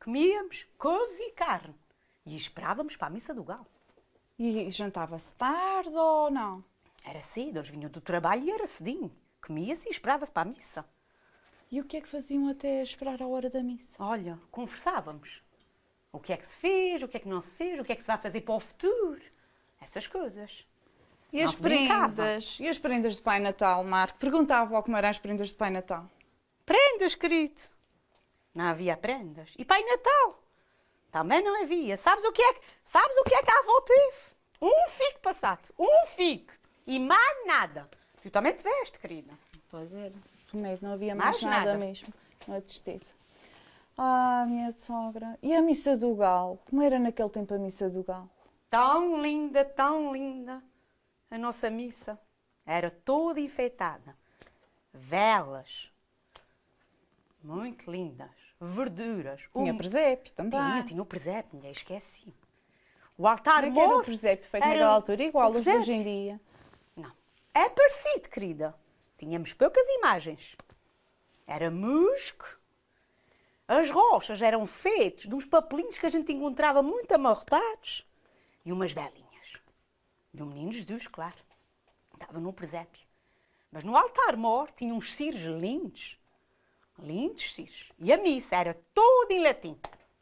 Comíamos couves e carne. E esperávamos para a missa do galo. E jantava-se tarde ou não? Era cedo, eles vinham do trabalho e era cedinho. Comia-se e esperava-se para a missa. E o que é que faziam até esperar a hora da missa? Olha, conversávamos. O que é que se fez, o que é que não se fez, o que é que se vai fazer para o futuro. Essas coisas. E as prendas? E as prendas de Pai Natal, Marco? Perguntava como eram as prendas de Pai Natal. Prendas, querido. Não havia prendas. E Pai Natal? Também não havia. Sabes o que é que a avó teve? Um figo passado. Um figo. E mais nada. Tu também te veste, querida. Pois era. Remédio, não havia mais nada mesmo. Uma tristeza. Ah, minha sogra. E a missa do galo? Como era naquele tempo a missa do galo? Tão linda, tão linda. A nossa missa era toda enfeitada. Velas. Muito lindas. Verduras. Tinha presépio também. Tinha o presépio, ninguém esqueci. O altar mor. Era o presépio feito naquela altura, igual aos de hoje em dia. Não. É parecido, querida. Tínhamos poucas imagens. Era musgo. As rochas eram feitas de uns papelinhos que a gente encontrava muito amarrotados. E umas velinhas. E o menino Jesus, claro. Estava no presépio. Mas no altar-mor tinha uns círios lindos. Lindos círios. E a missa era toda em latim.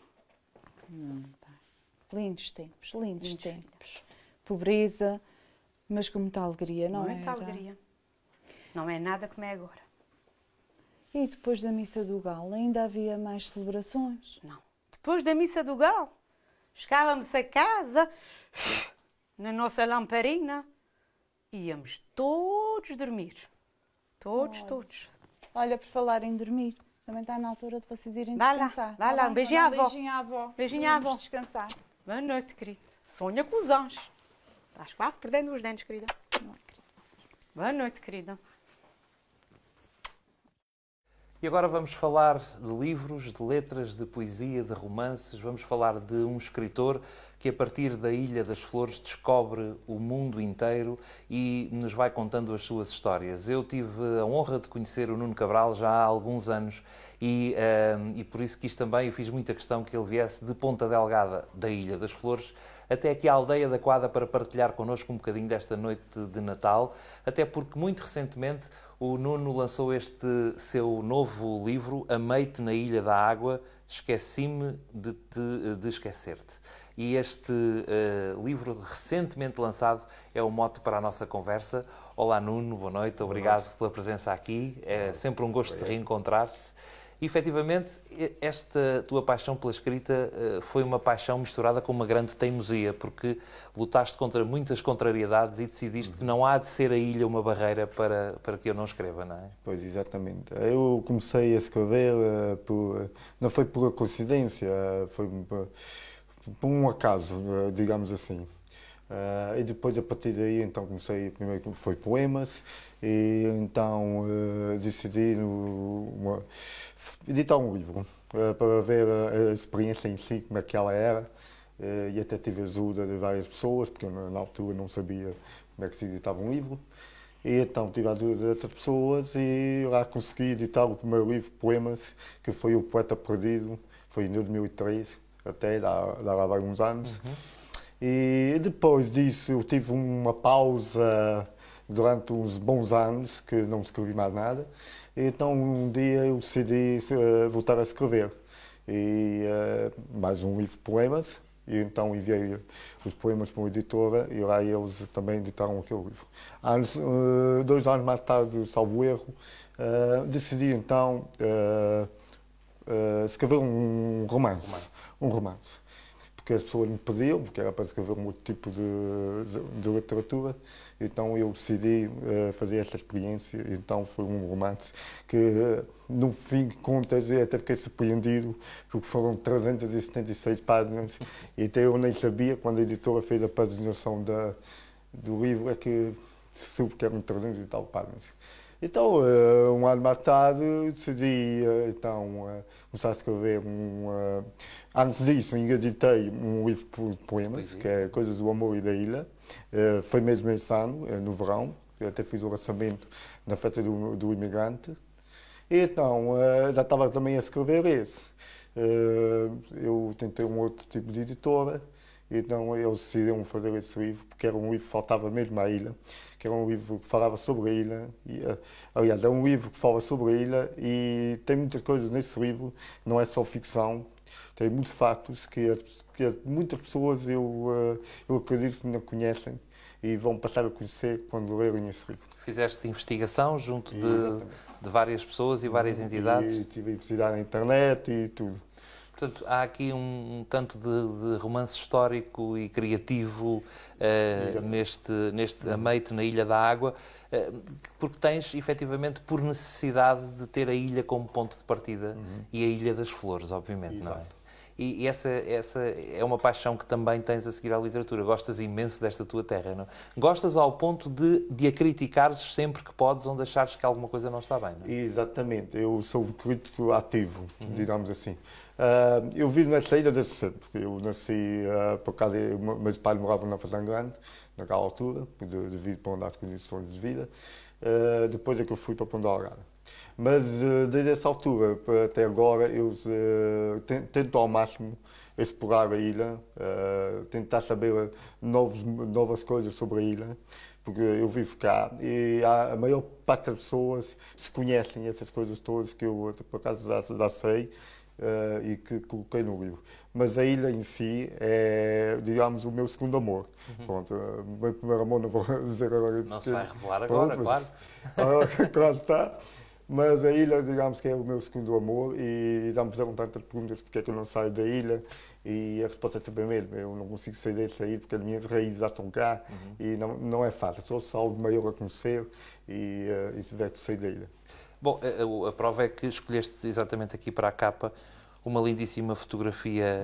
Lindos tempos, lindos tempos. Pobreza, mas com muita alegria, não é? Muita alegria. Não é nada como é agora. E depois da missa do galo, ainda havia mais celebrações? Não. Depois da missa do galo, chegávamos a casa, na nossa lamparina, íamos todos dormir. Todos. Olha, por falar em dormir, também está na altura de vocês irem descansar. Vai lá, um beijinho à avó. Beijinho à avó. Beijinho à avó. Descansar. Boa noite, querido. Sonha com os anjos. Estás quase perdendo os dentes, querida. Boa noite, querida. E agora vamos falar de livros, de letras, de poesia, de romances. Vamos falar de um escritor que, a partir da Ilha das Flores, descobre o mundo inteiro e nos vai contando as suas histórias. Eu tive a honra de conhecer o Nuno Cabral já há alguns anos e por isso quis também, eu fiz muita questão que ele viesse de Ponta Delgada, da Ilha das Flores, até aqui à Aldeia da Quadra para partilhar connosco um bocadinho desta noite de Natal, até porque muito recentemente o Nuno lançou este seu novo livro, Amei-te na Ilha da Água, Esqueci-me de Esquecer-te. E este livro, recentemente lançado, é o mote para a nossa conversa. Olá Nuno, boa noite, obrigado pela presença aqui. É sempre um gosto de reencontrar-te. E, efetivamente, esta tua paixão pela escrita foi uma paixão misturada com uma grande teimosia, porque lutaste contra muitas contrariedades e decidiste que não há de ser a ilha uma barreira para que eu não escreva, não é? Pois, exatamente. Eu comecei a escrever, não foi por coincidência, foi por um acaso, digamos assim. E depois, a partir daí, então comecei, primeiro foi poemas, e então decidi editar um livro, para ver a experiência em si, como é que ela era, e até tive ajuda de várias pessoas, porque eu, na altura não sabia como é que se editava um livro, e então tive a ajuda de outras pessoas e lá consegui editar o primeiro livro, Poemas, que foi O Poeta Perdido, foi em 2003, até lá vai uns anos. E depois disso eu tive uma pausa durante uns bons anos, que não escrevi mais nada. E então um dia eu decidi voltar a escrever. E mais um livro de poemas. E então enviei os poemas para uma editora e lá eles também editaram aquele livro. 2 anos mais tarde, salvo erro, decidi então escrever um romance. Porque as pessoas me pediam, porque era para escrever um outro tipo de literatura, então eu decidi fazer essa experiência, então foi um romance que, no fim de contas, eu até fiquei surpreendido, porque foram 376 páginas, e até eu nem sabia, quando a editora fez a paginação do livro, é que soube que eram 300 e tal páginas. Então, um ano mais tarde, decidi começar a escrever antes disso, editei um livro de poemas, que é Coisas do Amor e da Ilha. Foi mesmo esse ano, no verão. Eu até fiz o lançamento na festa do imigrante. E então, já estava também a escrever esse. eu tentei um outro tipo de editora, então eles decidiram fazer esse livro, porque era um livro que faltava mesmo à ilha, que era um livro que falava sobre a ilha. Aliás, é um livro que fala sobre a ilha e tem muitas coisas nesse livro, não é só ficção, tem muitos fatos que muitas pessoas eu acredito que não conhecem e vão passar a conhecer quando lerem esse livro. Fizeste investigação junto de várias pessoas e várias entidades? E tive a investigar na internet e tudo. Portanto, há aqui um tanto de romance histórico e criativo neste ameite na Ilha da Água, porque tens, efetivamente, por necessidade de ter a ilha como ponto de partida e a Ilha das Flores, obviamente, não é? E essa é uma paixão que também tens a seguir à literatura. Gostas imenso desta tua terra, não? Gostas ao ponto de a criticares sempre que podes, onde achares que alguma coisa não está bem, não é? Exatamente. Eu sou um crítico ativo, digamos assim. Eu vivo nesta ilha desde sempre. Eu nasci, por acaso, meus pais moravam na Fazenda Grande, naquela altura, devido para as condições de vida. Depois é que eu fui para Ponta Delgada. Mas desde essa altura até agora eu tento ao máximo explorar a ilha, tentar saber novas coisas sobre a ilha, porque eu vivo cá e a maior parte das pessoas se conhecem essas coisas todas que eu por acaso já sei e que coloquei no livro. Mas a ilha em si é, digamos, o meu segundo amor. Pronto, o meu primeiro amor não vou dizer agora. Não se vai revelar agora, claro. Claro está. Mas a ilha, digamos que é o meu segundo amor e já me fizeram tantas perguntas porque é que eu não saio da ilha e a resposta é sempre a mesma. Eu não consigo sair dessa ilha porque as minhas raízes já estão cá e não é fácil. Só se algo maior a conhecer e tiver que sair da ilha. Bom, a prova é que escolheste exatamente aqui para a capa uma lindíssima fotografia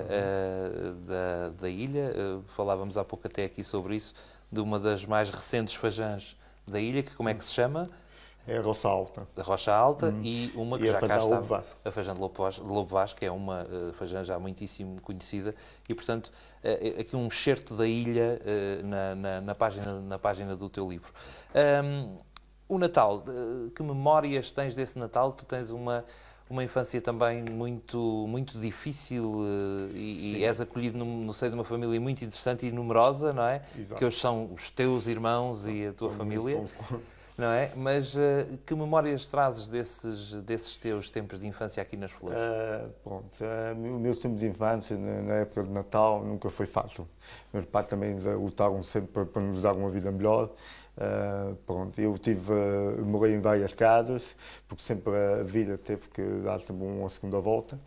da ilha. Falávamos há pouco até aqui sobre isso, de uma das mais recentes fajãs da ilha, que como é que se chama? É a Rocha Alta. A Rocha Alta e uma que e já cá está, a Fajã de Lobo Vaz, que é uma fajã já muitíssimo conhecida e, portanto, aqui um excerto da ilha na página do teu livro. O Natal, que memórias tens desse Natal? Tu tens uma infância também muito difícil e és acolhido no seio de uma família muito interessante e numerosa, não é? Exato. Que hoje são os teus irmãos e a tua família. Não é? Mas que memórias trazes desses teus tempos de infância aqui nas Flores? O meu tempo de infância, na época de Natal, nunca foi fácil. Meus pais também lutaram sempre para nos dar uma vida melhor. Eu morei em várias casas, porque sempre a vida teve que dar sempre uma segunda volta.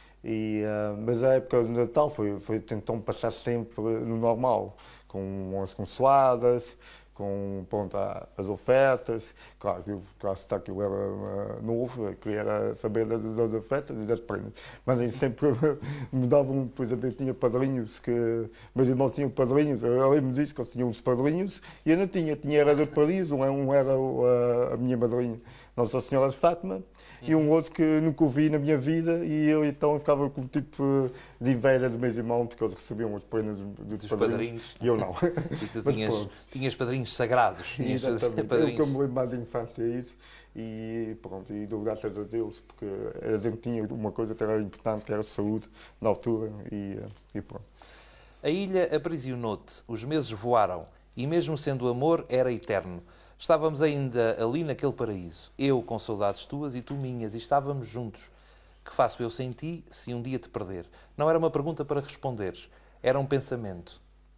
Mas a época de Natal tentou passar sempre no normal, com as consoadas, com as ofertas. Claro que eu era novo, queria saber das ofertas e das prendas. Mas eles sempre me davam, por exemplo, eu tinha padrinhos meus irmãos tinham padrinhos, eu lembro disso, que eles tinham uns padrinhos, e eu não tinha era de Paris, um era a minha madrinha, Nossa Senhora de Fátima, e um outro que nunca ouvi na minha vida, e eu então ficava com um tipo de inveja dos meus irmãos, porque eles recebiam as prendas dos padrinhos, e eu não. E tu tinhas padrinhos sagrados. Exatamente. O que eu me lembro mais de infância é isso. E pronto, e dou graças a Deus, porque a gente tinha uma coisa que era importante, que era a saúde, na altura, e pronto. A ilha aprisionou-te, os meses voaram, e mesmo sendo amor, era eterno. Estávamos ainda ali naquele paraíso, eu com saudades tuas e tu minhas, e estávamos juntos. Que faço eu sem ti, se um dia te perder? Não era uma pergunta para responderes, era um pensamento.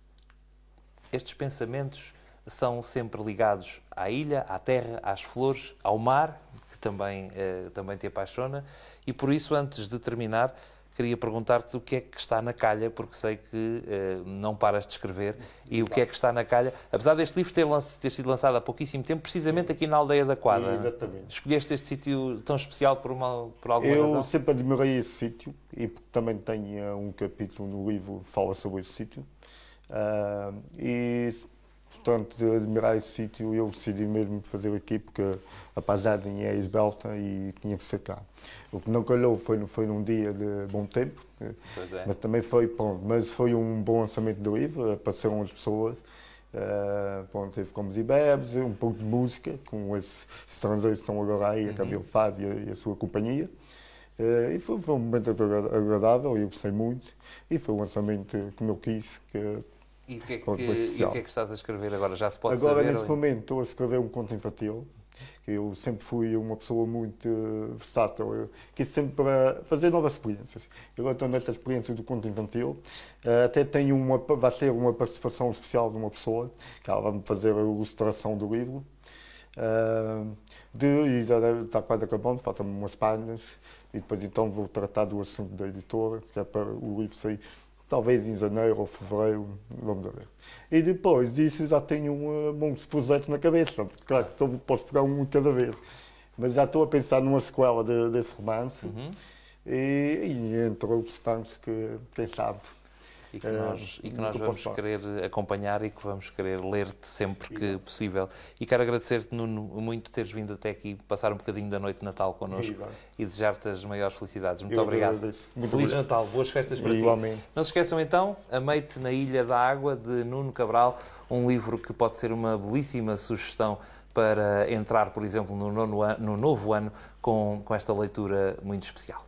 Estes pensamentos são sempre ligados à ilha, à terra, às flores, ao mar, que também te apaixona, e por isso, antes de terminar, queria perguntar-te o que é que está na calha, porque sei que não paras de escrever, e o que é que está na calha, apesar deste livro ter sido lançado há pouquíssimo tempo, precisamente aqui na Aldeia da Quadra. Exatamente. Escolheste este sítio tão especial por alguma razão? Eu sempre admirei esse sítio, e porque também tenho um capítulo no livro que fala sobre esse sítio. Portanto, de admirar esse sítio, eu decidi mesmo fazer aqui, porque a paisagem é esbelta e tinha que ser cá. O que não calhou foi num dia de bom tempo, mas também foi um bom lançamento do livro, apareceram as pessoas, teve comes e bebes, um pouco de música, com esses estrangeiros que estão agora aí, a Camilo Faz e a sua companhia. E foi um momento agradável, eu gostei muito, e foi um lançamento como eu quis. E o que é que estás a escrever agora? Já se pode agora, saber? Neste momento, estou a escrever um conto infantil, que eu sempre fui uma pessoa muito versátil, eu quis sempre para fazer novas experiências. Eu agora estou nesta experiência do conto infantil, até tenho vai ser uma participação especial de uma pessoa, que ela vai-me fazer a ilustração do livro, e já está quase acabando, faltam umas páginas, e depois então vou tratar do assunto da editora, que é para o livro sair talvez em janeiro ou fevereiro, vamos ver. E depois disso já tenho muitos projetos na cabeça, porque claro que só posso pegar um de cada vez. Mas já estou a pensar numa sequela desse romance, e entre outros tantos que, quem sabe... E que nós vamos querer acompanhar e que vamos querer ler-te sempre que possível. E quero agradecer-te, Nuno, muito teres vindo até aqui, passar um bocadinho da noite de Natal connosco e desejar-te as maiores felicidades. Muito obrigado. Feliz Natal, boas festas para ti. Não se esqueçam então, Amei-te na Ilha da Água, de Nuno Cabral, um livro que pode ser uma belíssima sugestão para entrar, por exemplo, no novo ano com esta leitura muito especial.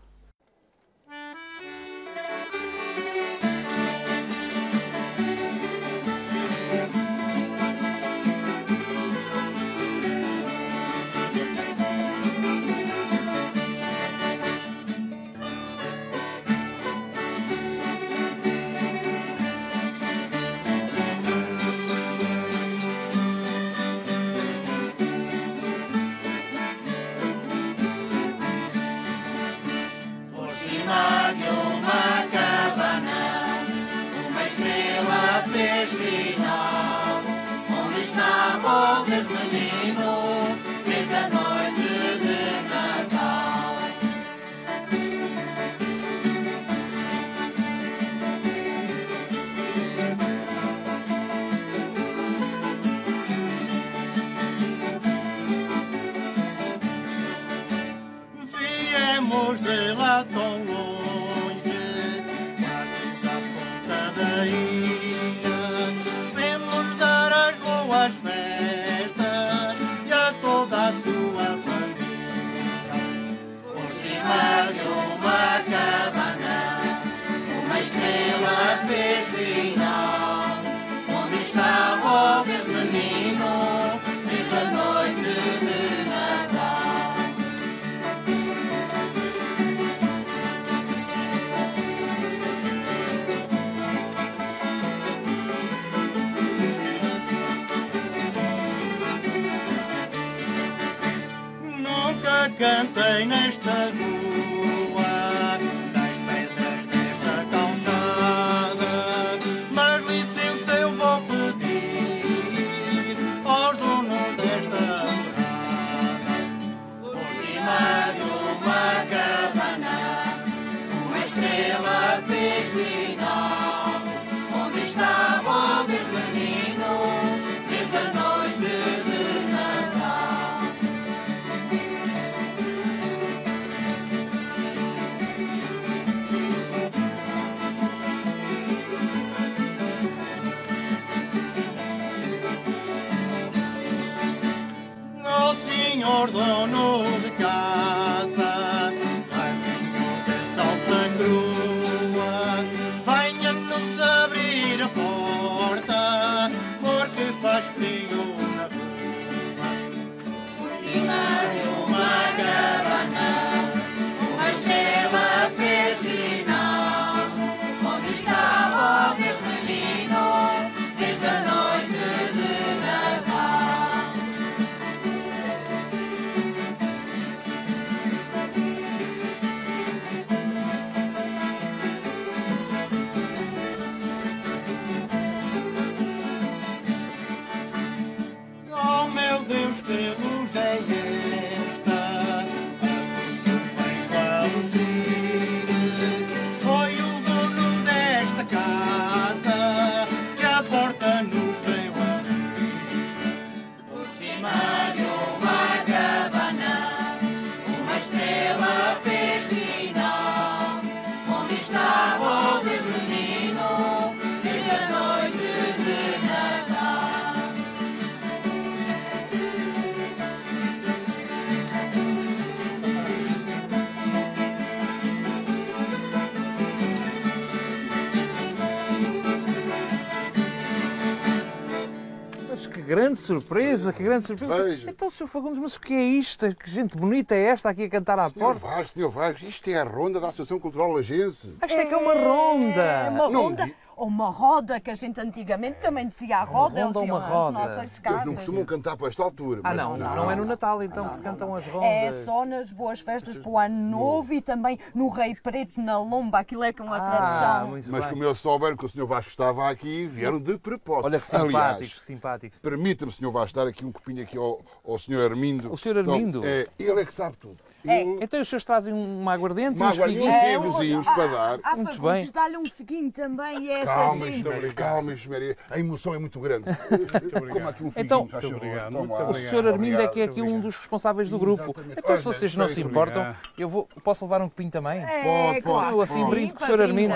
Viemos de lá tão longe, quase da ponta da ilha, vemos dar as boas festas e a toda a sua família. Por cima de uma cabana, uma estrela fez sinal, onde estava o Deus menino, desde a noite de Natal. Cantei nesta rua, nas pedras desta calçada, mas licença eu vou pedir aos donos desta morada. Por cima de uma cabana, uma estrela fez sinal, onde estava o Deus menino, desde a noite de Natal. Senhor dono de casa, amigo de salsa crua, venha-nos abrir a porta, porque faz frio na rua. Por cima de uma cabana, uma estrela fez sinal, onde estava o Deus menino, desde a noite de Natal. grande surpresa, que grande surpresa. Veja. Então, Sr. Fagundes, mas o que é isto? Que gente bonita é esta aqui a cantar à porta? Senhor Vaz, isto é a ronda da Associação Cultural Agense. Isto é que é uma ronda. É uma ronda. Ou uma roda, que a gente antigamente também dizia a roda, eles iam às nossas Eles casas. não costumam cantar para esta altura. Ah, mas não é no Natal então que se cantam as rondas. É só nas boas festas para o Ano Novo e também no Rei Preto, na Lomba, aquilo é com a tradição. Mas como eles souberam que o Sr. Vasco estava aqui, vieram de propósito. Olha que simpáticos, Aliás, que simpáticos. Permita-me, Sr. Vasco, dar aqui um copinho aqui ao Sr. Armindo. O Sr. Armindo? Então, ele é que sabe tudo. Então os senhores trazem uma aguardente, Uma uns aguardente, figuinhos. uns tegozinhos para dar. Muito bem. Dá-lhe um figuinho também e essa gente. Calma, Maria. A emoção é muito grande. Como aqui um figuinho, Então, faz favor. o Sr. Armindo é que é aqui um dos responsáveis do grupo. Então, se vocês não se importam, posso levar um copinho também? Pode. Eu assim brindo com o Sr. Armindo.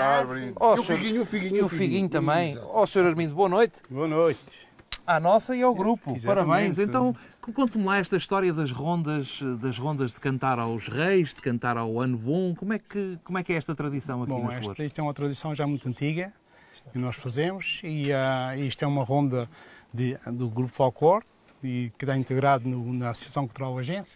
E o figuinho também. Ó, Sr. Armindo, boa noite. Boa noite. À nossa e ao grupo. Exatamente. Parabéns. Então, conte-me lá esta história das rondas de cantar aos reis, de cantar ao ano bom. Como é que é esta tradição aqui nas Flores? Isto é uma tradição já muito antiga que nós fazemos e isto é uma ronda do Grupo Folclore que está integrado na Associação Cultural Agense.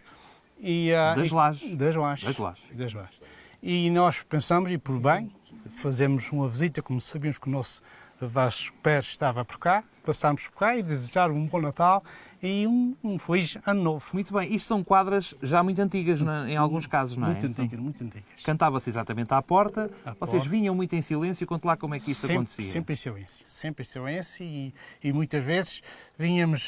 Das Lajes. Das Lajes. E nós pensamos, e por bem, fazemos uma visita, como sabíamos que o nosso Vasco Pérez estava por cá, passámos por cá e desejar um bom Natal e um feliz Ano Novo. Muito bem, isto são quadras já muito antigas, em alguns casos, não é? Muito antigas. Cantava-se exatamente à porta, vocês vinham muito em silêncio, conte lá como é que isso acontecia. Sempre em silêncio e muitas vezes vinhamos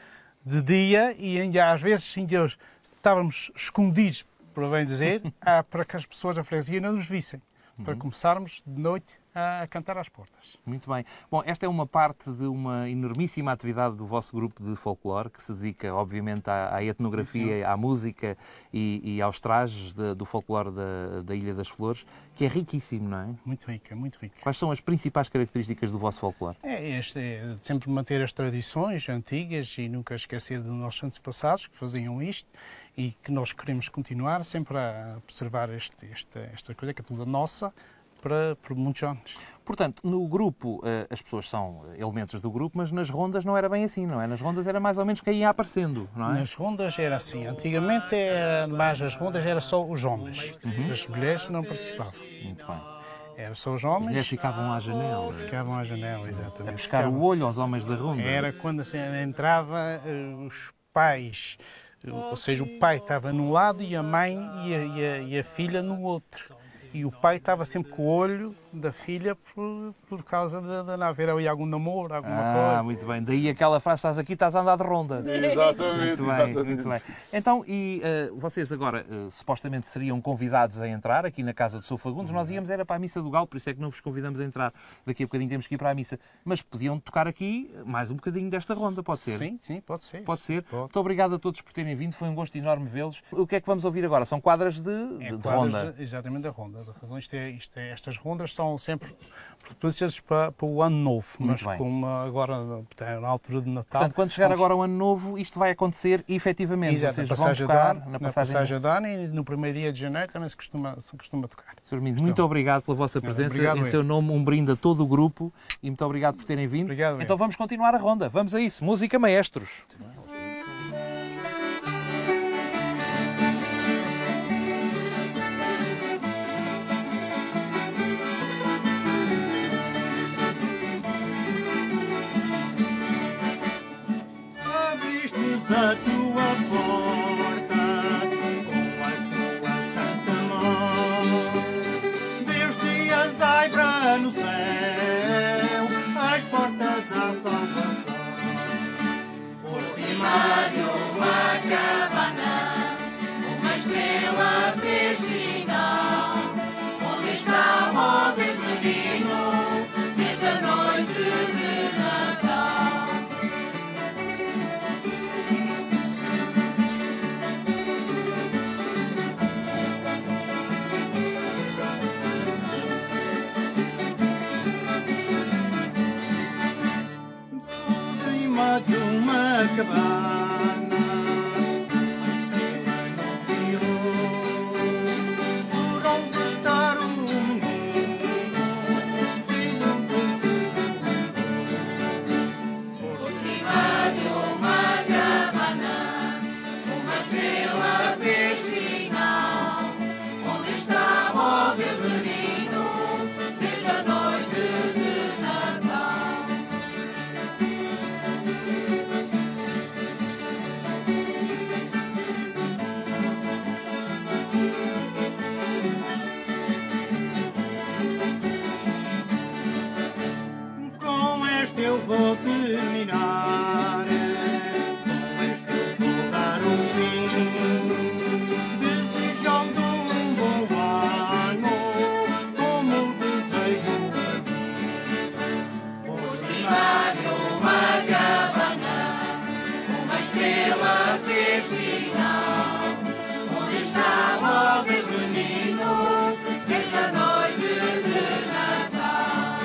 de dia e ainda às vezes estávamos escondidos, por bem dizer, para que as pessoas da freguesia não nos vissem, para começarmos de noite a cantar às portas. Muito bem. Bom, esta é uma parte de uma enormíssima atividade do vosso grupo de folclore, que se dedica, obviamente, à etnografia, à música e aos trajes do folclore da Ilha das Flores, que é riquíssimo, não é? Muito rica. Quais são as principais características do vosso folclore? É sempre manter as tradições antigas e nunca esquecer dos nossos antepassados que faziam isto e que nós queremos continuar sempre a observar esta coisa que é toda nossa, por muitos anos. Portanto, no grupo, as pessoas são elementos do grupo, mas nas rondas não era bem assim, não é? Nas rondas era mais ou menos quem ia aparecendo, não é? Nas rondas era assim. Antigamente, as rondas era só os homens. As mulheres não participavam. Muito bem. Era só os homens. As mulheres ficavam à janela. Ficavam à janela, exatamente. A pescar o olho aos homens da ronda. Era quando entrava os pais, ou seja, o pai estava num lado e a mãe e a filha no outro. E o pai estava sempre com o olho da filha por causa de não haver ali algum namoro, alguma coisa. Muito bem. Daí aquela frase, estás aqui, estás a andar de ronda. Exatamente. Muito bem. Então, vocês agora supostamente seriam convidados a entrar aqui na casa do Sr. Fagundes. Nós íamos era para a Missa do Galo, por isso é que não vos convidamos a entrar. Daqui a bocadinho temos que ir para a missa. Mas podiam tocar aqui mais um bocadinho desta ronda, pode ser? Sim, pode ser. Pode ser. Muito obrigado a todos por terem vindo, foi um gosto enorme vê-los. O que é que vamos ouvir agora? São quadras de ronda. Exatamente, da ronda. Estas rondas são sempre propícias para o Ano Novo, mas como agora na altura de Natal... Portanto, quando chegar agora o Ano Novo, isto vai acontecer efetivamente. Exato, vocês na passagem de ano e no primeiro dia de janeiro também se costuma tocar. Sr. Armindo, muito obrigado pela vossa presença. Obrigado, em seu nome, um brinde a todo o grupo e muito obrigado por terem vindo. Obrigado, então vamos continuar a ronda. Vamos a isso. Música, maestros. A tua porta com a tua santa mão, Deus te azaibra no céu as portas à salvação. Por cima de uma cabana, uma estrela fez sinal, onde está o Deus menino, desde a noite de Natal. De uma cabana, uma estrela no Deus menino, desde a noite de Natal. Com este eu vou terminar, com este eu vou dar um fim, desejando um bom ano, como desejo a mim. Por cima de uma cabana, uma estrela fez sinal, onde estava o Deus menino, desde a noite de Natal.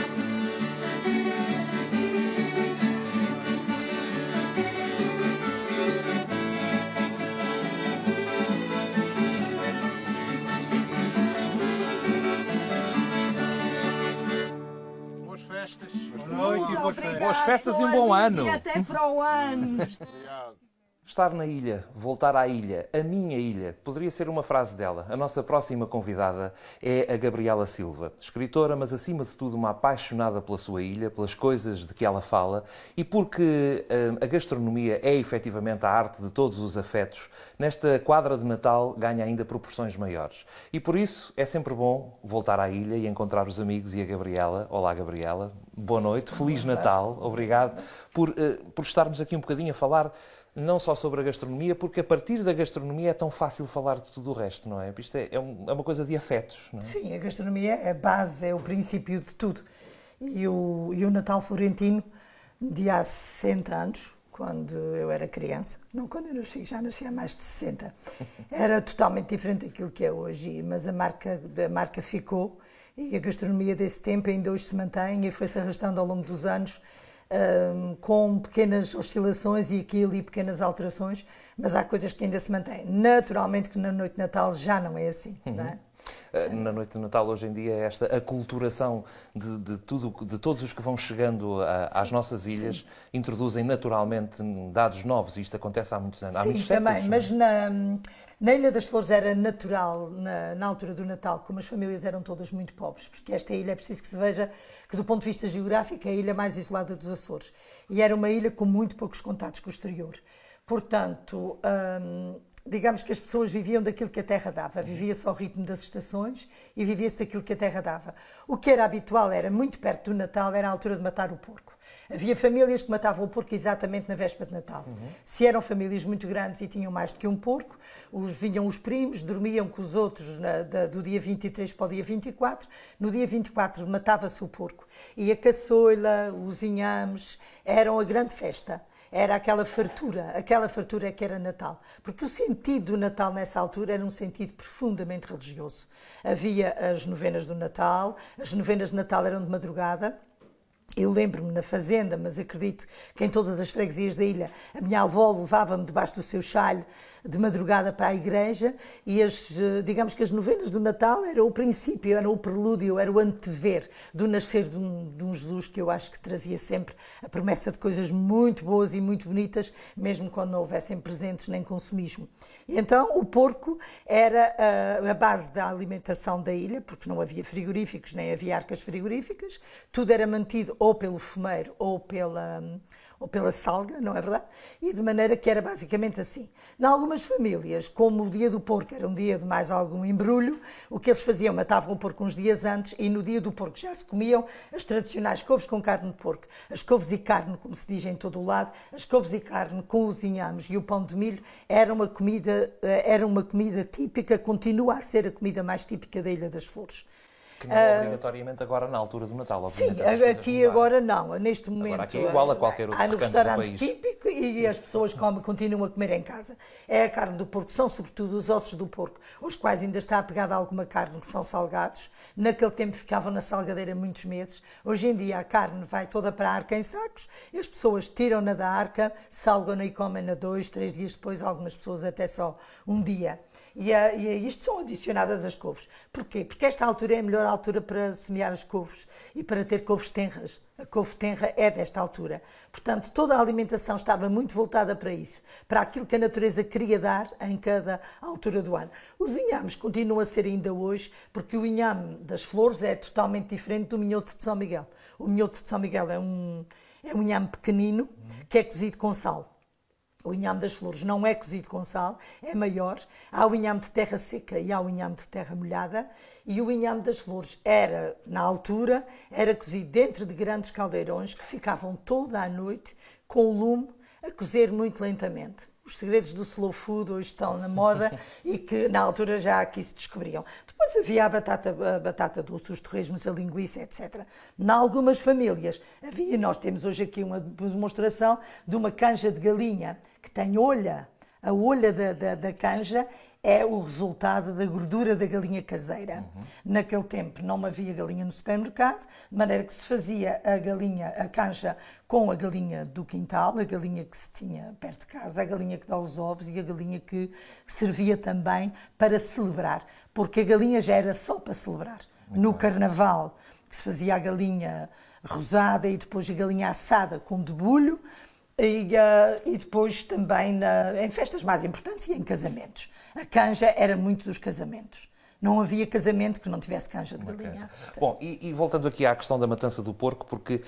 Boas festas. Boa noite e boas festas. Boas festas e um bom ano. E até para o ano. Estar na ilha, voltar à ilha, a minha ilha, poderia ser uma frase dela. A nossa próxima convidada é a Gabriela Silva, escritora, mas acima de tudo uma apaixonada pela sua ilha, pelas coisas de que ela fala e porque a gastronomia é efetivamente a arte de todos os afetos, nesta quadra de Natal ganha ainda proporções maiores. E por isso é sempre bom voltar à ilha e encontrar os amigos e a Gabriela. Olá, Gabriela. Boa noite, Feliz Natal. Obrigado por estarmos aqui um bocadinho a falar não só sobre a gastronomia, porque a partir da gastronomia é tão fácil falar de tudo o resto, não é? Isto é uma coisa de afetos, não é? Sim, a gastronomia é a base, é o princípio de tudo. E o Natal florentino, de há 60 anos, quando eu era criança, não quando eu nasci, já nasci há mais de 60, era totalmente diferente daquilo que é hoje, mas a marca ficou e a gastronomia desse tempo ainda hoje se mantém e foi-se arrastando ao longo dos anos, com pequenas oscilações e aqui e ali pequenas alterações, mas há coisas que ainda se mantêm. Naturalmente que na noite de Natal já não é assim, não é? Na noite de Natal hoje em dia é esta aculturação de todos os que vão chegando às nossas ilhas, introduzem naturalmente dados novos, e isto acontece há muitos anos. Há muitos séculos, também, mas na Ilha das Flores era natural, na altura do Natal, como as famílias eram todas muito pobres, porque esta ilha é preciso que se veja que do ponto de vista geográfico é a ilha mais isolada dos Açores, e era uma ilha com muito poucos contatos com o exterior. Portanto, digamos que as pessoas viviam daquilo que a terra dava, vivia-se ao ritmo das estações e vivia-se daquilo que a terra dava. O que era habitual, era muito perto do Natal, era a altura de matar o porco. Havia famílias que matavam o porco exatamente na véspera de Natal. Se eram famílias muito grandes e tinham mais do que um porco, vinham os primos, dormiam com os outros do dia 23 para o dia 24. No dia 24 matava-se o porco. E a caçoila, os inhames, eram a grande festa. Era aquela fartura que era Natal. Porque o sentido do Natal nessa altura era um sentido profundamente religioso. Havia as novenas do Natal, as novenas de Natal eram de madrugada. Eu lembro-me na fazenda, mas acredito que em todas as freguesias da ilha, a minha avó levava-me debaixo do seu chalho de madrugada para a igreja e digamos que as novenas do Natal era o princípio, era o prelúdio, era o antever do nascer de um Jesus que eu acho que trazia sempre a promessa de coisas muito boas e muito bonitas, mesmo quando não houvessem presentes nem consumismo. E então o porco era a base da alimentação da ilha, porque não havia frigoríficos, nem havia arcas frigoríficas, tudo era mantido ou pelo fumeiro ou pela salga, não é verdade? E de maneira que era basicamente assim. Em algumas famílias, como o dia do porco era um dia de mais algum embrulho, o que eles faziam, matavam o porco uns dias antes e no dia do porco já se comiam as tradicionais couves com carne de porco. As couves e carne, como se diz em todo o lado, as couves e carne com os inhames e o pão de milho era uma comida típica, continua a ser a comida mais típica da Ilha das Flores. Que não é obrigatoriamente agora na altura do Natal, obviamente. Sim, aqui agora não, neste momento. Agora aqui é igual a qualquer outro há no recanto do restaurante país. típico e as pessoas continuam a comer em casa. É a carne do porco, são sobretudo os ossos do porco, os quais ainda está apegada a alguma carne que são salgados. Naquele tempo ficavam na salgadeira muitos meses. Hoje em dia a carne vai toda para a arca em sacos e as pessoas tiram-na da arca, salgam-na e comem-na 2, 3 dias depois, algumas pessoas até só um dia. e isto são adicionadas as couves. Porquê? Porque esta altura é a melhor altura para semear as couves e para ter couves tenras. A couve tenra é desta altura. Portanto, toda a alimentação estava muito voltada para isso, para aquilo que a natureza queria dar em cada altura do ano. Os inhames continuam a ser ainda hoje, porque o inhame das flores é totalmente diferente do minhoto de São Miguel. O minhoto de São Miguel é um inhame pequenino que é cozido com sal. O inhame das flores não é cozido com sal, é maior. Há o inhame de terra seca e há o inhame de terra molhada. E o inhame das flores era, na altura, era cozido dentro de grandes caldeirões que ficavam toda a noite com o lume a cozer muito lentamente. Os segredos do slow food hoje estão na moda e que na altura já aqui se descobriam. Depois havia a batata doce, os torresmos, a linguiça, etc. Em algumas famílias havia, nós temos hoje aqui uma demonstração de uma canja de galinha que tem olha. A olha da canja é o resultado da gordura da galinha caseira. Naquele tempo não havia galinha no supermercado, de maneira que se fazia a canja com a galinha do quintal, a galinha que se tinha perto de casa, a galinha que dá os ovos e a galinha que servia também para celebrar, porque a galinha já era só para celebrar. No carnaval, que se fazia a galinha rosada e depois a galinha assada com debulho, e depois também em festas mais importantes e em casamentos. A canja era muito dos casamentos. Não havia casamento que não tivesse canja de galinha. Bom, e voltando aqui à questão da matança do porco, porque,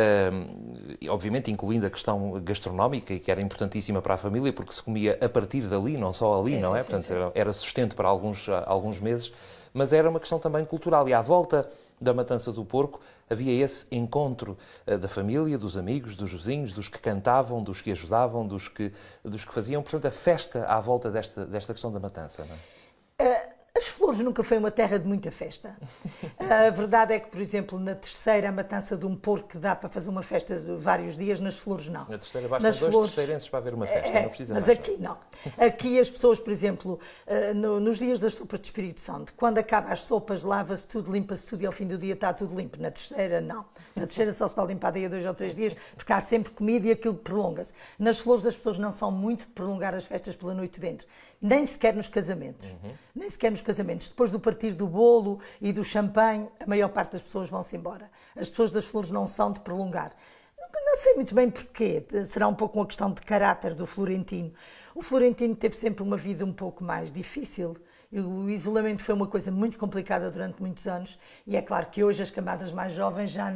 obviamente, incluindo a questão gastronómica, e que era importantíssima para a família, porque se comia a partir dali, não só ali, não é? Portanto, era sustento para alguns meses, mas era uma questão também cultural. E à volta da matança do porco havia esse encontro da família, dos amigos, dos vizinhos, dos que cantavam, dos que ajudavam, dos que faziam, portanto, a festa à volta desta questão da matança, não é? As Flores nunca foi uma terra de muita festa. A verdade é que, por exemplo, na Terceira, a matança de um porco que dá para fazer uma festa de vários dias, nas Flores não. Na Terceira basta dois terceirenses para haver uma festa, não precisa mas mais. Aqui não. Aqui as pessoas, por exemplo, nos dias das sopas de Espírito Santo, quando acaba as sopas, lava-se tudo, limpa-se tudo e ao fim do dia está tudo limpo. Na Terceira, não. Na Terceira só se dá limpar daí a 2 ou 3 dias, porque há sempre comida e aquilo prolonga-se. Nas Flores as pessoas não são muito de prolongar as festas pela noite dentro. Nem sequer nos casamentos. Nem sequer nos casamentos. Depois do partir do bolo e do champanhe, a maior parte das pessoas vão-se embora. As pessoas das Flores não são de prolongar. Não sei muito bem porquê. Será um pouco uma questão de caráter do florentino. O florentino teve sempre uma vida um pouco mais difícil. O isolamento foi uma coisa muito complicada durante muitos anos e é claro que hoje as camadas mais jovens já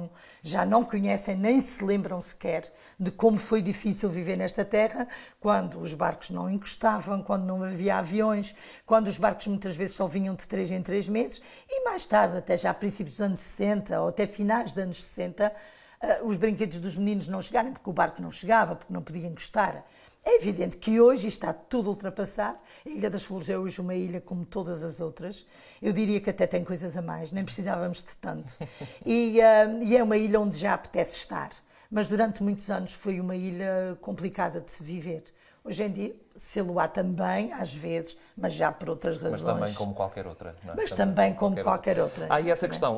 não conhecem, nem se lembram sequer de como foi difícil viver nesta terra, quando os barcos não encostavam, quando não havia aviões, quando os barcos muitas vezes só vinham de 3 em 3 meses e mais tarde, até já a princípios dos anos 60 ou até finais dos anos 60, os brinquedos dos meninos não chegarem porque o barco não chegava, porque não podia encostar. É evidente que hoje está tudo ultrapassado. A Ilha das Flores é hoje uma ilha como todas as outras. Eu diria que até tem coisas a mais, nem precisávamos de tanto. E é uma ilha onde já apetece estar. Mas durante muitos anos foi uma ilha complicada de se viver. Hoje em dia, se-lo há também, às vezes, mas já por outras razões. Mas também como qualquer outra. Não é? Mas também como qualquer outra. E essa questão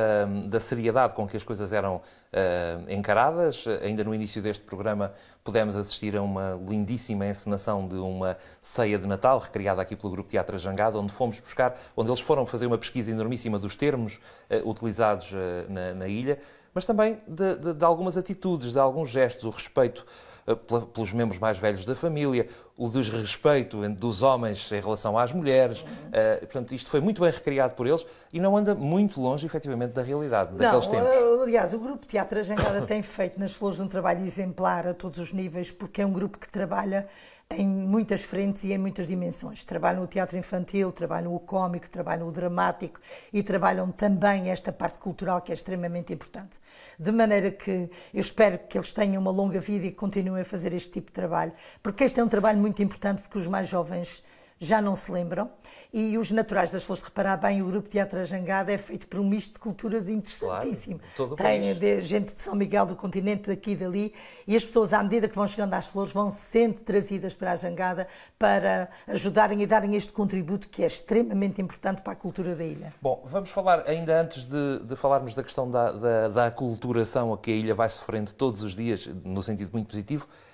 da seriedade com que as coisas eram encaradas. Ainda no início deste programa pudemos assistir a uma lindíssima encenação de uma ceia de Natal, recriada aqui pelo Grupo Teatro Jangada, onde eles foram fazer uma pesquisa enormíssima dos termos utilizados na ilha, mas também de algumas atitudes, de alguns gestos, o respeito pelos membros mais velhos da família, o desrespeito dos homens em relação às mulheres. Portanto, isto foi muito bem recriado por eles e não anda muito longe, efetivamente, da realidade daqueles tempos. Aliás, o Grupo Teatro Jangada tem feito nas Flores um trabalho exemplar a todos os níveis, porque é um grupo que trabalha em muitas frentes e em muitas dimensões. Trabalham o teatro infantil, trabalham o cómico, trabalham o dramático e trabalham também esta parte cultural que é extremamente importante. De maneira que eu espero que eles tenham uma longa vida e continuem a fazer este tipo de trabalho, porque este é um trabalho muito importante, porque os mais jovens já não se lembram, e os naturais das Flores, de reparar bem, o Grupo Teatro Jangada é feito por um misto de culturas interessantíssimo. Claro, tem gente de São Miguel, do continente, daqui e dali, e as pessoas, à medida que vão chegando às Flores, vão sendo trazidas para a Jangada para ajudarem e darem este contributo que é extremamente importante para a cultura da ilha. Bom, vamos falar, ainda antes de falarmos da questão da aculturação a que a ilha vai sofrendo todos os dias, no sentido muito positivo,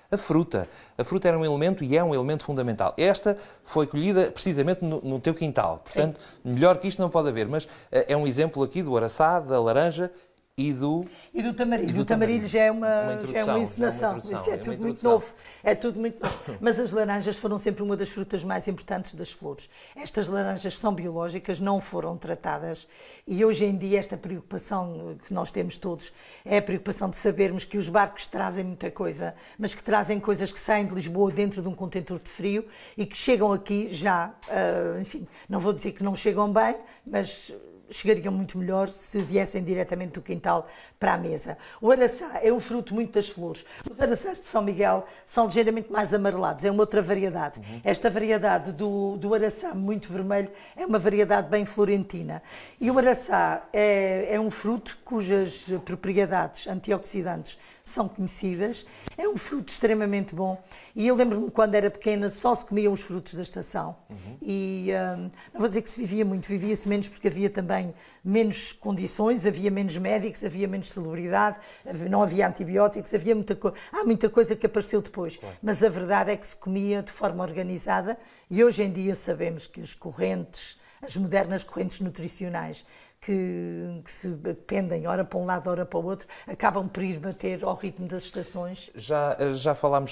A fruta. A fruta era um elemento e é um elemento fundamental. Esta foi colhida precisamente no teu quintal. Portanto, melhor que isto não pode haver. Mas é um exemplo aqui do araçá, da laranja e do tamarilho. O tamarilho já é uma encenação. Isso é tudo muito novo. É tudo muito novo. Mas as laranjas foram sempre uma das frutas mais importantes das flores. Estas laranjas são biológicas, não foram tratadas. E hoje em dia esta preocupação que nós temos todos é a preocupação de sabermos que os barcos trazem muita coisa, mas que trazem coisas que saem de Lisboa dentro de um contentor de frio e que chegam aqui já, enfim, não vou dizer que não chegam bem, mas chegariam muito melhor se viessem diretamente do quintal para a mesa. O araçá é um fruto muito das flores. Os araçás de São Miguel são ligeiramente mais amarelados, é uma outra variedade. Esta variedade do araçá muito vermelho é uma variedade bem florentina. E o araçá é um fruto cujas propriedades antioxidantes são conhecidas, é um fruto extremamente bom e eu lembro-me quando era pequena só se comiam os frutos da estação e não vou dizer que se vivia muito, vivia-se menos porque havia também menos condições, havia menos médicos, havia menos celebridade, não havia antibióticos, havia há muita coisa que apareceu depois, mas a verdade é que se comia de forma organizada e hoje em dia sabemos que as correntes, as modernas correntes nutricionais que se pendem ora para um lado, ora para o outro, acabam por ir bater ao ritmo das estações. Já falámos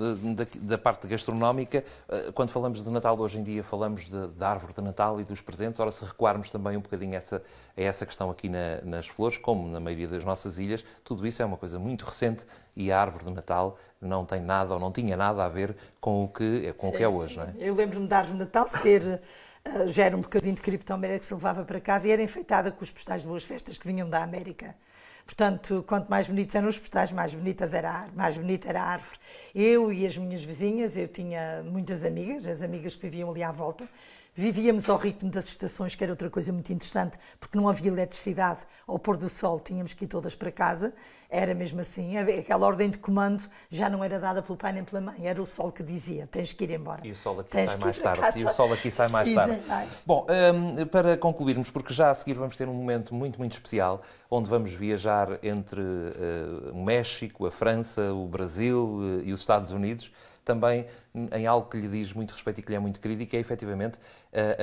da parte gastronómica. Quando falamos de Natal hoje em dia, falamos da árvore de Natal e dos presentes. Ora, se recuarmos também um bocadinho a essa questão aqui nas flores, como na maioria das nossas ilhas, tudo isso é uma coisa muito recente e a árvore de Natal não tem nada ou não tinha nada a ver com o que é hoje, não é? Eu lembro-me da árvore de Natal ser... já era um bocadinho de criptomoeda que se levava para casa e era enfeitada com os postais de boas festas que vinham da América. Portanto, quanto mais bonitos eram os postais, mais bonita era a árvore. Eu e as minhas vizinhas, eu tinha muitas amigas, as amigas que viviam ali à volta, vivíamos ao ritmo das estações, que era outra coisa muito interessante, porque não havia eletricidade. Ao pôr do sol tínhamos que ir todas para casa, era mesmo assim. Aquela ordem de comando já não era dada pelo pai nem pela mãe, era o sol que dizia, tens que ir embora. E o sol aqui sai mais tarde. E o sol aqui sai mais tarde. Bom, para concluirmos, porque já a seguir vamos ter um momento muito, muito especial, onde vamos viajar entre o México, a França, o Brasil e os Estados Unidos, também em algo que lhe diz muito respeito e que lhe é muito querido, e que é efetivamente a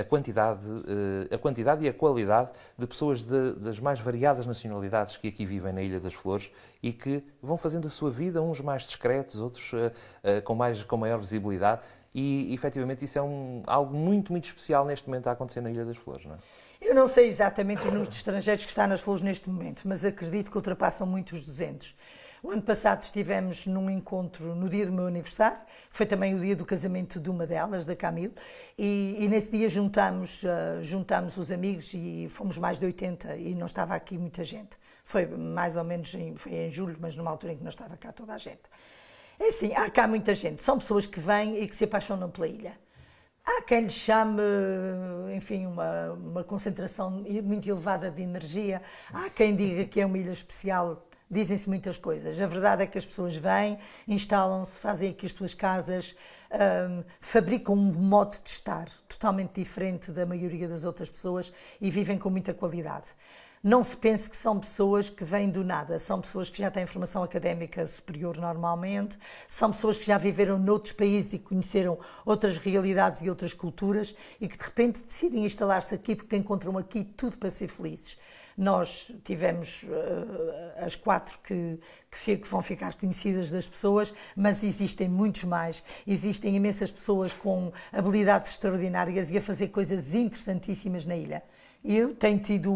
quantidade e a qualidade de pessoas das mais variadas nacionalidades que aqui vivem na Ilha das Flores e que vão fazendo a sua vida, uns mais discretos, outros com maior visibilidade, e efetivamente isso é algo muito, muito especial neste momento a acontecer na Ilha das Flores, não é? Eu não sei exatamente o número de estrangeiros que está nas Flores neste momento, mas acredito que ultrapassam muito os 200. O ano passado estivemos num encontro no dia do meu aniversário, foi também o dia do casamento de uma delas, da Camille, e nesse dia juntamos os amigos e fomos mais de 80 e não estava aqui muita gente. Foi mais ou menos foi em julho, mas numa altura em que não estava cá toda a gente. É assim, há cá muita gente, são pessoas que vêm e que se apaixonam pela ilha. Há quem lhe chame, enfim, uma concentração muito elevada de energia, há quem diga que é uma ilha especial. Dizem-se muitas coisas. A verdade é que as pessoas vêm, instalam-se, fazem aqui as suas casas, fabricam um modo de estar totalmente diferente da maioria das outras pessoas e vivem com muita qualidade. Não se pense que são pessoas que vêm do nada, são pessoas que já têm formação académica superior normalmente, são pessoas que já viveram noutros países e conheceram outras realidades e outras culturas e que de repente decidem instalar-se aqui porque encontram aqui tudo para ser felizes. Nós tivemos as 4 que vão ficar conhecidas das pessoas, mas existem muitos mais. Existem imensas pessoas com habilidades extraordinárias e a fazer coisas interessantíssimas na ilha. Eu tenho tido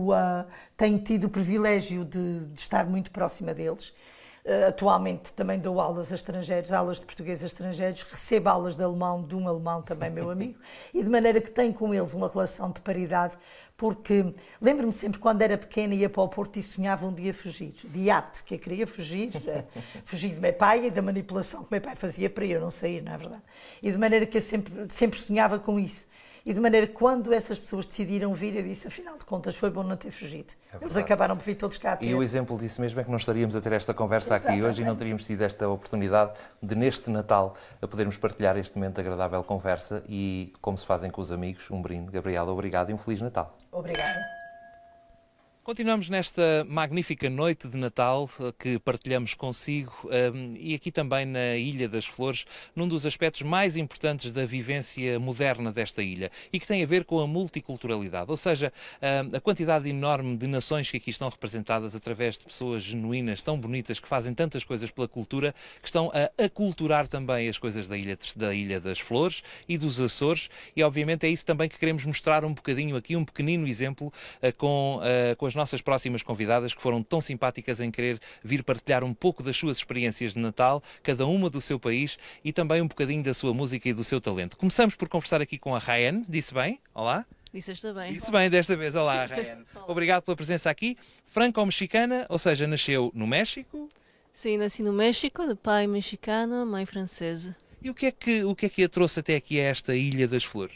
o privilégio de estar muito próxima deles. Atualmente também dou aulas a estrangeiros, aulas de português a estrangeiros, recebo aulas de alemão de um alemão também meu amigo, e de maneira que tenho com eles uma relação de paridade, porque lembro-me sempre quando era pequena ia para o Porto e sonhava um dia fugir, de iate, que eu queria fugir do meu pai e da manipulação que meu pai fazia para eu não sair, não é verdade? E de maneira que eu sempre sonhava com isso. E de maneira que quando essas pessoas decidiram vir, eu disse, afinal de contas, foi bom não ter fugido. Eles acabaram por vir todos cá a ter. E o exemplo disso mesmo é que não estaríamos a ter esta conversa aqui hoje e não teríamos tido esta oportunidade de, neste Natal, a podermos partilhar este momento de agradável conversa e, como se fazem com os amigos, um brinde. Gabriela, obrigado e um Feliz Natal. Obrigada. Continuamos nesta magnífica noite de Natal que partilhamos consigo e aqui também na Ilha das Flores, num dos aspectos mais importantes da vivência moderna desta ilha e que tem a ver com a multiculturalidade, ou seja, a quantidade enorme de nações que aqui estão representadas através de pessoas genuínas, tão bonitas, que fazem tantas coisas pela cultura, que estão a aculturar também as coisas da Ilha das Flores e dos Açores, e obviamente é isso também que queremos mostrar um bocadinho aqui, um pequenino exemplo com as nossas próximas convidadas, que foram tão simpáticas em querer vir partilhar um pouco das suas experiências de Natal, cada uma do seu país, e também um bocadinho da sua música e do seu talento. Começamos por conversar aqui com a Rayane. Disse bem? Olá. Disseste bem. Disse bem desta vez. Olá, Rayane. Obrigado pela presença aqui. Franco-mexicana, ou seja, nasceu no México? Sim, nasci no México, de pai mexicano, mãe francesa. E o que é que a trouxe até aqui a esta Ilha das Flores?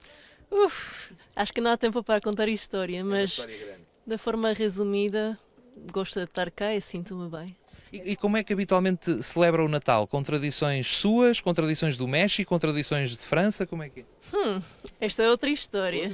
Acho que não há tempo para contar a história, mas de forma resumida, gosto de estar cá e sinto-me bem. E como é que habitualmente celebra o Natal? Com tradições suas, com tradições do México, com tradições de França? Como é que é? Esta é outra história.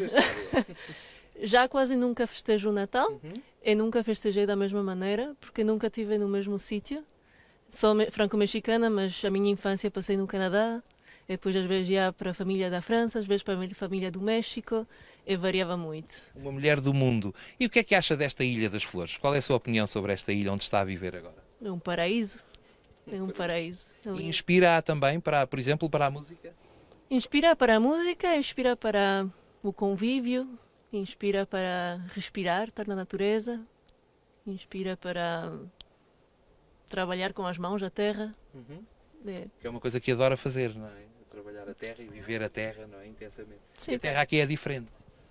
Já quase nunca festejo o Natal e nunca festejei da mesma maneira, porque nunca estive no mesmo sítio. Sou franco-mexicana, mas a minha infância passei no Canadá, e depois às vezes ia para a família da França, às vezes para a família do México, e variava muito. Uma mulher do mundo. E o que é que acha desta Ilha das Flores? Qual é a sua opinião sobre esta ilha onde está a viver agora? É um paraíso. É um paraíso. E inspira também, por exemplo, para a música? Inspira para a música, inspira para o convívio, inspira para respirar, estar na natureza, inspira para trabalhar com as mãos a terra. Que é uma coisa que adora fazer, não é? Trabalhar a terra e viver a terra, não é? Intensamente. Sim, a terra aqui é diferente.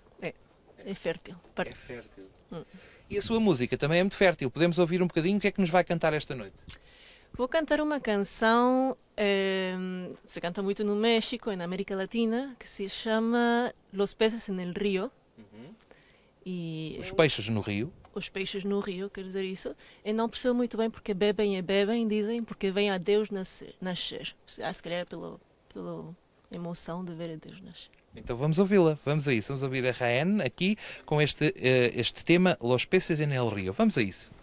É fértil. É fértil. E a sua música também é muito fértil. Podemos ouvir um bocadinho o que é que nos vai cantar esta noite? Vou cantar uma canção, se canta muito no México e na América Latina, que se chama Los Peces en el Río. E os peixes no rio? Os peixes no rio, quer dizer isso. Eu não percebo muito bem porque bebem e bebem, dizem, porque vem a Deus nascer. Se calhar pela emoção de ver a Deus nascer. Então vamos ouvi-la, vamos a isso. Vamos ouvir a Rayane aqui com este tema Los Peces en el Río. Vamos a isso.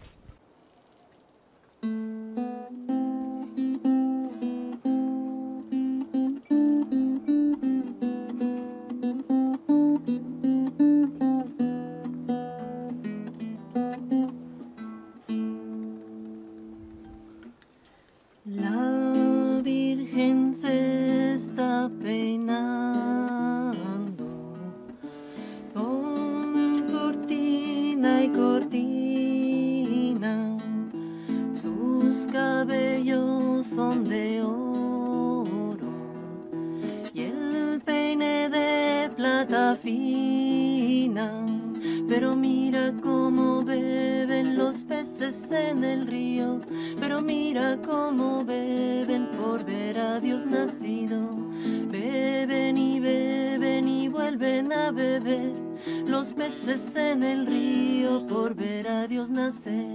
La Virgen se está peinando con cortina y cortina, sus cabellos son de oro y el peine de plata fina, pero mira cómo beben los peces en el río, pero mira cómo beben por ver a Dios nacido. Beben y vuelven a beber los peces en el río por ver a Dios nacer.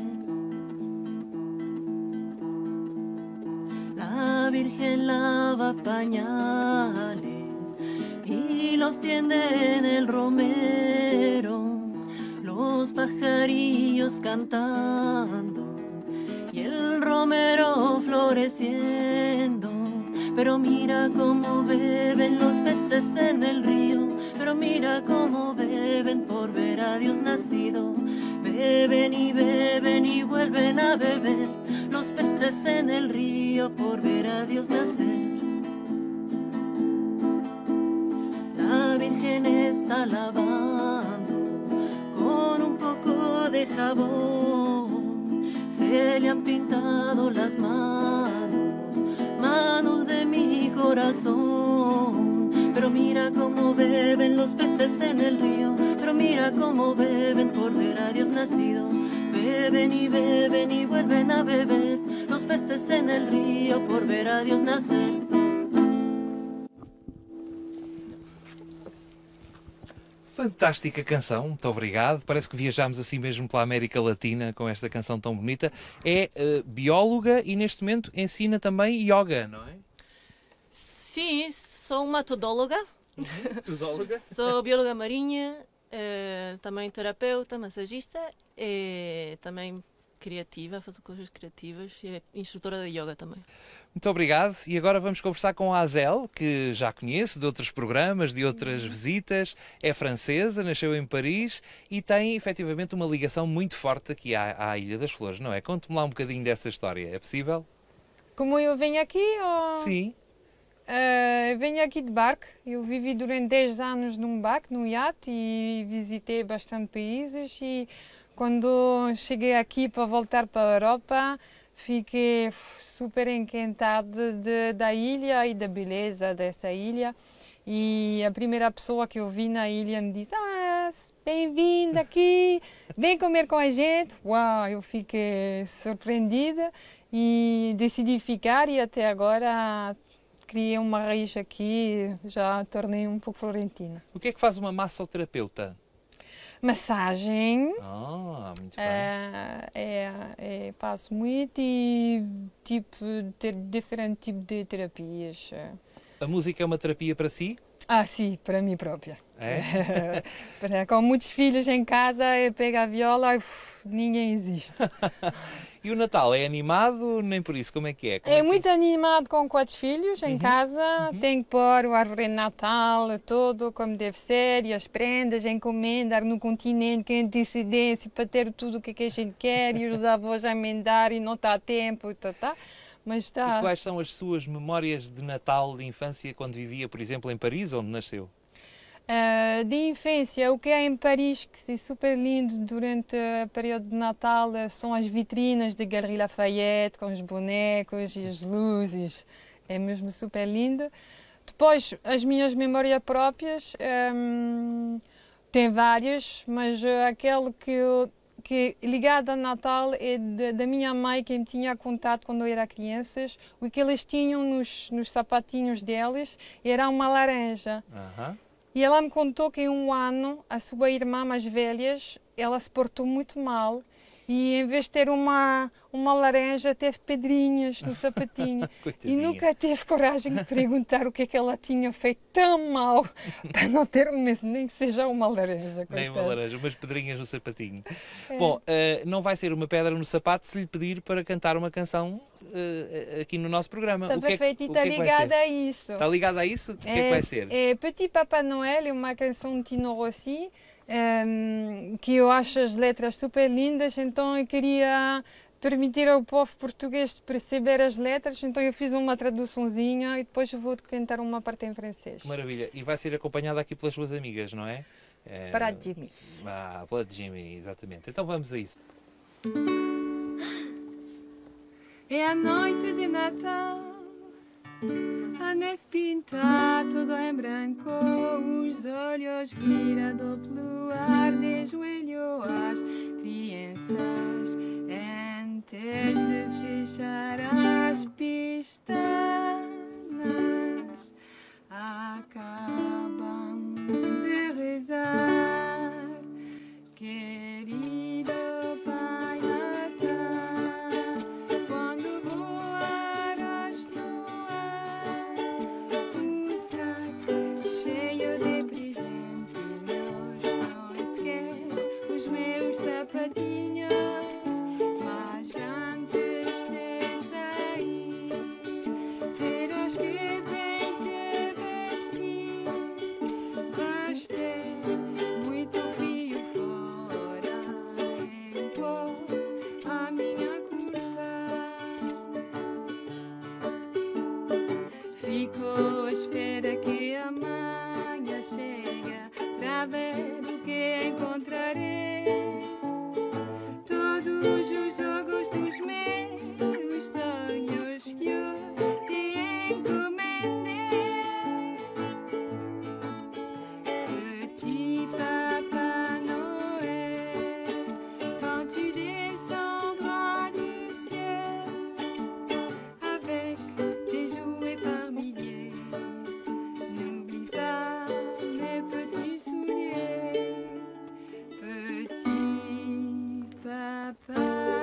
La Virgen lava pañales y los tiende en el romero, los pajarillos cantando y el romero floreciendo. Pero mira cómo beben los peces en el río, pero mira cómo beben por ver a Dios nacido. Beben y vuelven a beber los peces en el río por ver a Dios nacer. La Virgen está lavando con un poco de jabón, se le han pintado las manos, manos de mi corazón. Pero mira cómo beben los peces en el río, pero mira cómo beben por ver a Dios nacido. Beben y vuelven a beber los peces en el río por ver a Dios nacer. Fantástica canção, muito obrigado. Parece que viajámos assim mesmo pela América Latina com esta canção tão bonita. É bióloga e neste momento ensina também yoga, não é? Sim, sou uma todóloga. Todóloga? Sou bióloga marinha, também terapeuta, massagista, e também criativa, faço coisas criativas e é instrutora de yoga também. Muito obrigado. E agora vamos conversar com a Azel, que já conheço de outros programas, de outras visitas. É francesa, nasceu em Paris e tem efetivamente uma ligação muito forte aqui à Ilha das Flores, não é? Conte-me lá um bocadinho dessa história. É possível? Como eu venho aqui? Ou... Sim. Venho aqui de barco. Eu vivi durante 10 anos num barco, num iate, e visitei bastante países. E quando cheguei aqui para voltar para a Europa, fiquei super encantada da ilha e da beleza dessa ilha. E a primeira pessoa que eu vi na ilha me disse: bem-vinda aqui, vem comer com a gente. Uau, eu fiquei surpreendida e decidi ficar, e até agora criei uma raiz aqui, já tornei um pouco florentina. O que é que faz uma massoterapeuta? Massagem. Muito bem. Faço muito e diferente tipo de terapias. A música é uma terapia para si? Sim, para mim própria. É? Com muitos filhos em casa, eu pego a viola e ninguém existe. E o Natal é animado? Nem por isso, como é que é? É muito animado com 4 filhos em casa. Tem que pôr o árvore de Natal todo como deve ser, e as prendas, encomendar no continente com antecedência para ter tudo o que a gente quer, e os avós a emendar e não está a tempo. Mas está. E quais são as suas memórias de Natal, de infância, quando vivia, por exemplo, em Paris, onde nasceu? De infância, o que é em Paris, que é super lindo durante o período de Natal, são as vitrinas de Galerie Lafayette, com os bonecos e as luzes. É mesmo super lindo. Depois, as minhas memórias próprias, tem várias, mas aquele que ligado ao Natal é da minha mãe, que me tinha contado quando eu era criança. O que eles tinham nos sapatinhos deles era uma laranja. E ela me contou que em um ano a sua irmã mais velha, ela se portou muito mal, e em vez de ter uma laranja, teve pedrinhas no sapatinho. E nunca teve coragem de perguntar o que é que ela tinha feito tão mal para não ter mesmo, nem que seja uma laranja. Nem uma laranja, umas pedrinhas no sapatinho. Bom, não vai ser uma pedra no sapato se lhe pedir para cantar uma canção aqui no nosso programa. Está perfeito, e está ligada a isso. Está ligada a isso? O que é que vai ser? É Petit Papa Noël, é uma canção de Tino Rossi, que eu acho as letras super lindas, então eu queria permitir ao povo português perceber as letras, então eu fiz uma traduçãozinha e depois eu vou cantar uma parte em francês. Maravilha, e vai ser acompanhada aqui pelas suas amigas, não é? Para a Jimmy. Pela Jimmy, exatamente. Então vamos a isso. É a noite de Natal, a neve pinta tudo em branco, os olhos virados pelo ar, de joelho às crianças, antes de fechar as pestanas, acabam de rezar, querido Pai Natal. Mas antes de sair, terás que bem te vestir. Vais ter muito frio fora, em pó, a minha culpa. Fico à espera que a manhã chega para ver o que encontrarei. Todos os jogos dos meus sonhos que eu te encomendei. Petit Papa Noël, quand tu descendras du ciel avec tes jouets par milliers, n'oublie pas mes petits souliers. Petit Papa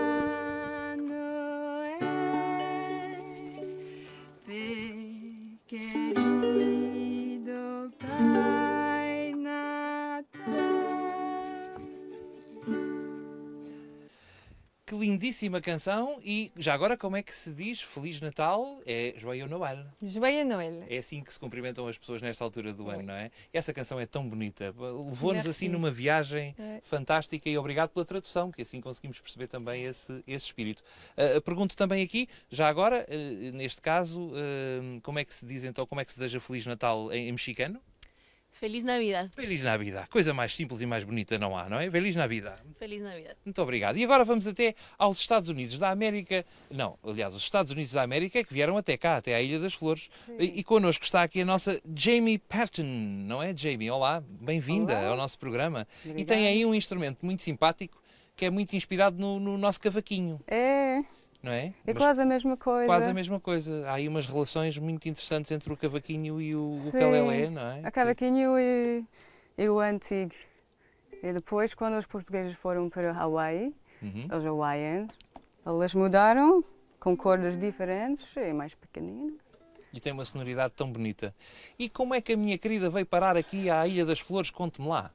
que lindíssima canção. E já agora, como é que se diz Feliz Natal? É Joyeux Noël. Joyeux Noël. É assim que se cumprimentam as pessoas nesta altura do ano, não é? Essa canção é tão bonita. Levou-nos Merci. assim numa viagem É. fantástica e obrigado pela tradução, que assim conseguimos perceber também esse espírito. Pergunto também aqui, já agora, neste caso, como é que se diz então, como é que se deseja Feliz Natal em mexicano? Feliz Navidad. Feliz Navidad. Coisa mais simples e mais bonita não há, não é? Feliz Navidad. Feliz Navidad. Muito obrigado. E agora vamos até aos Estados Unidos da América. Não, aliás, os Estados Unidos da América é que vieram até cá, até à Ilha das Flores. E connosco está aqui a nossa Jamie Patton, não é, Jamie? Olá, bem-vinda ao nosso programa. Obrigada. E tem aí um instrumento muito simpático que é muito inspirado no nosso cavaquinho. É, Não é? é Mas quase a mesma coisa. quase a mesma coisa. Há aí umas relações muito interessantes entre o cavaquinho e o Sim, ukulele, não é? A cavaquinho e o antigo. E depois, quando os portugueses foram para Hawaii, os hawaianos, eles mudaram com cordas diferentes e mais pequenino. E tem uma sonoridade tão bonita. E como é que a minha querida veio parar aqui à Ilha das Flores? Conte-me lá.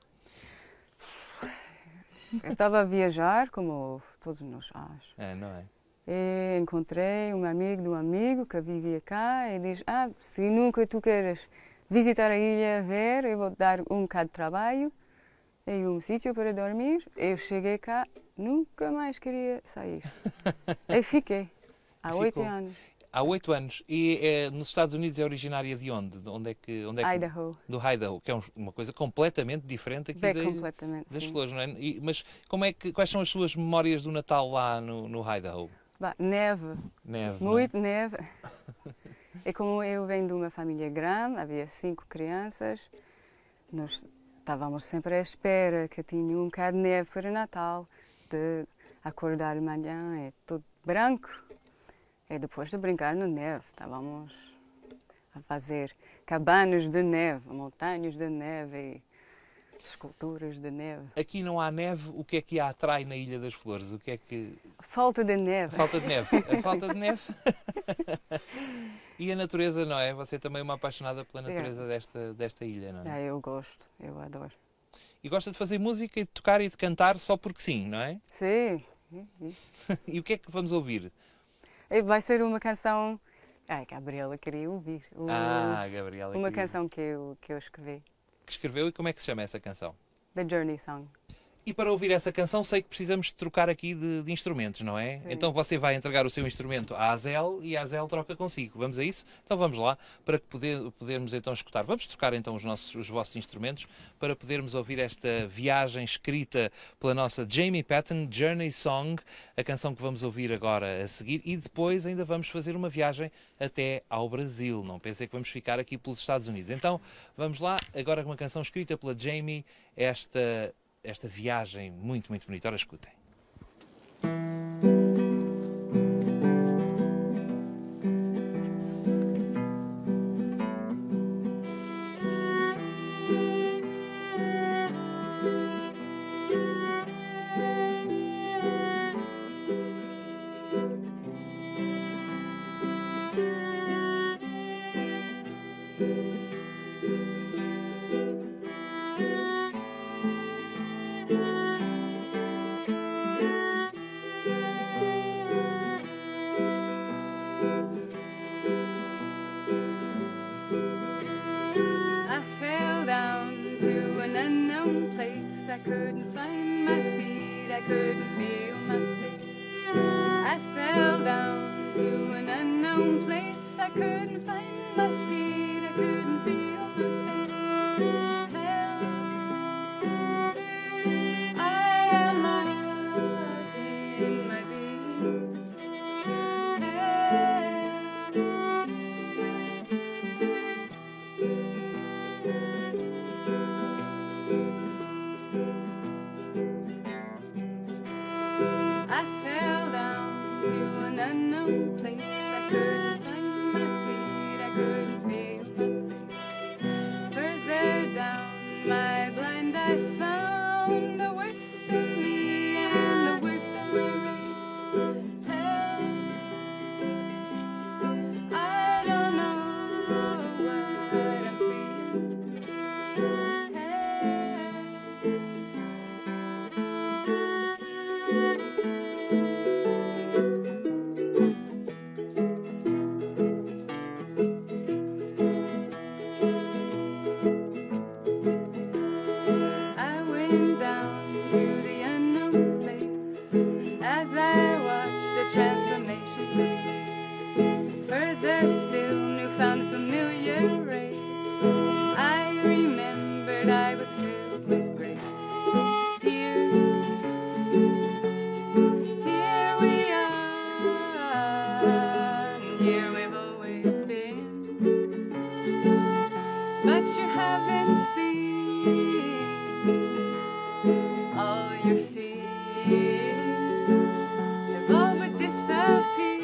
Eu estava a viajar, como todos nós achamos. É, não é? E encontrei um amigo de um amigo que vivia cá e diz: se nunca tu queres visitar a ilha, ver, eu vou te dar um bocado de trabalho e um sítio para dormir. Eu cheguei cá, nunca mais queria sair. E fiquei, há 8 anos. Há 8 anos. E nos Estados Unidos é originária de onde? Onde é que Idaho. Do Idaho, que é uma coisa completamente diferente aqui completamente, das sim. Flores, não é? Mas quais são as suas memórias do Natal lá no Idaho? Neve. Neve. Muito neve. E como eu venho de uma família grande, havia 5 crianças, nós estávamos sempre à espera que tinha um bocado de neve para Natal, de acordar de manhã, é tudo branco. E depois de brincar na neve, estávamos a fazer cabanas de neve, montanhas de neve e esculturas de neve. Aqui não há neve, o que é que a atrai na Ilha das Flores? O que é que... Falta de neve. Falta de neve. A falta de neve. E a natureza, não é? Você também é uma apaixonada pela natureza desta ilha, não é? Eu gosto, eu adoro. E gosta de fazer música, e de tocar e de cantar só porque sim, não é? Sim. E o que é que vamos ouvir? Vai ser uma canção... a Gabriela queria ouvir. Gabriela uma queria. canção que eu escrevi. Que escreveu e como é que se chama essa canção? The Journey Song. E para ouvir essa canção sei que precisamos de trocar aqui de instrumentos, não é? Sim. Então você vai entregar o seu instrumento à Azel e a Azel troca consigo. Vamos a isso? Então vamos lá, para que podermos então escutar. Vamos trocar então os vossos instrumentos para podermos ouvir esta viagem escrita pela nossa Jamie Patton, Journey Song, a canção que vamos ouvir agora a seguir, e depois ainda vamos fazer uma viagem até ao Brasil. Não pensei que vamos ficar aqui pelos Estados Unidos. Então vamos lá, agora com uma canção escrita pela Jamie, esta viagem muito, muito bonita. Ora, escutem. I fell down to an unknown place. I couldn't find my feet, I couldn't feel my face. I fell down to an unknown place. I couldn't find my feet, I couldn't feel my face. I am lost in my I fell down to an unknown place. I couldn't find my feet, I couldn't feel my face. Further down my blind eye found the worst in me and the worst of my race. I don't know what I'm feeling. have all but disappeared.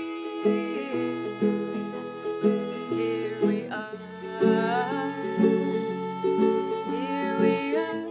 Here we are. Here we are.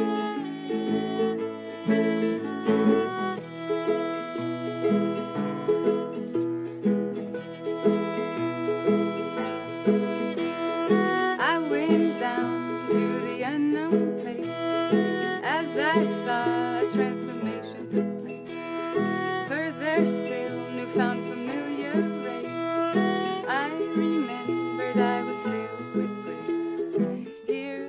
I went down to the unknown place as I saw a transformation took place. Further still, newfound familiar race. I remembered I was filled with grace. Here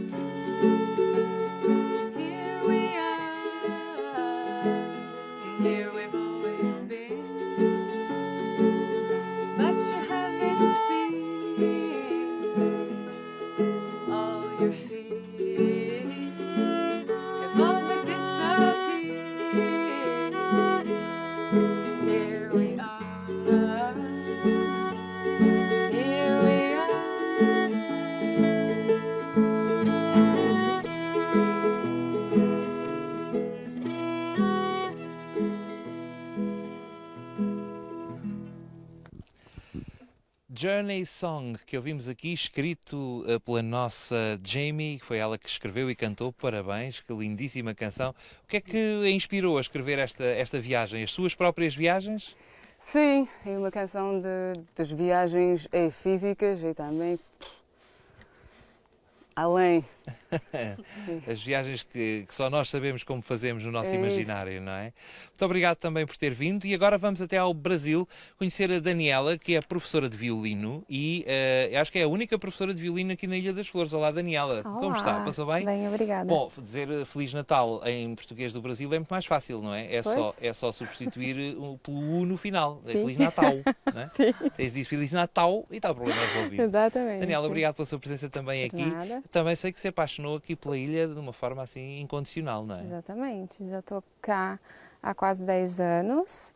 we are. Here we've always been. But you haven't seen all your fears have all but disappeared. Here we are. Here we are. Journey Song, que ouvimos aqui, escrito pela nossa Jamie, foi ela que escreveu e cantou. Parabéns, que lindíssima canção. O que é que a inspirou a escrever esta viagem? As suas próprias viagens? Sim, é uma canção das viagens físicas e também além. As viagens que só nós sabemos como fazemos no nosso É imaginário, não é? Muito obrigado também por ter vindo e agora vamos até ao Brasil conhecer a Daniela, que é professora de violino e acho que é a única professora de violino aqui na Ilha das Flores. Olá, Daniela. Olá. Como está? Passou bem? Bem, obrigada. Bom, dizer Feliz Natal em português do Brasil é muito mais fácil, não é? É só substituir pelo U no final. É Sim. Feliz Natal, não é? Sim. Vocês dizem Feliz Natal e está o problema resolvido. Exatamente. Daniela, obrigado pela sua presença também De aqui. nada. Também sei que se apaixonou aqui pela ilha de uma forma assim incondicional, não é? Exatamente. Já estou cá há quase 10 anos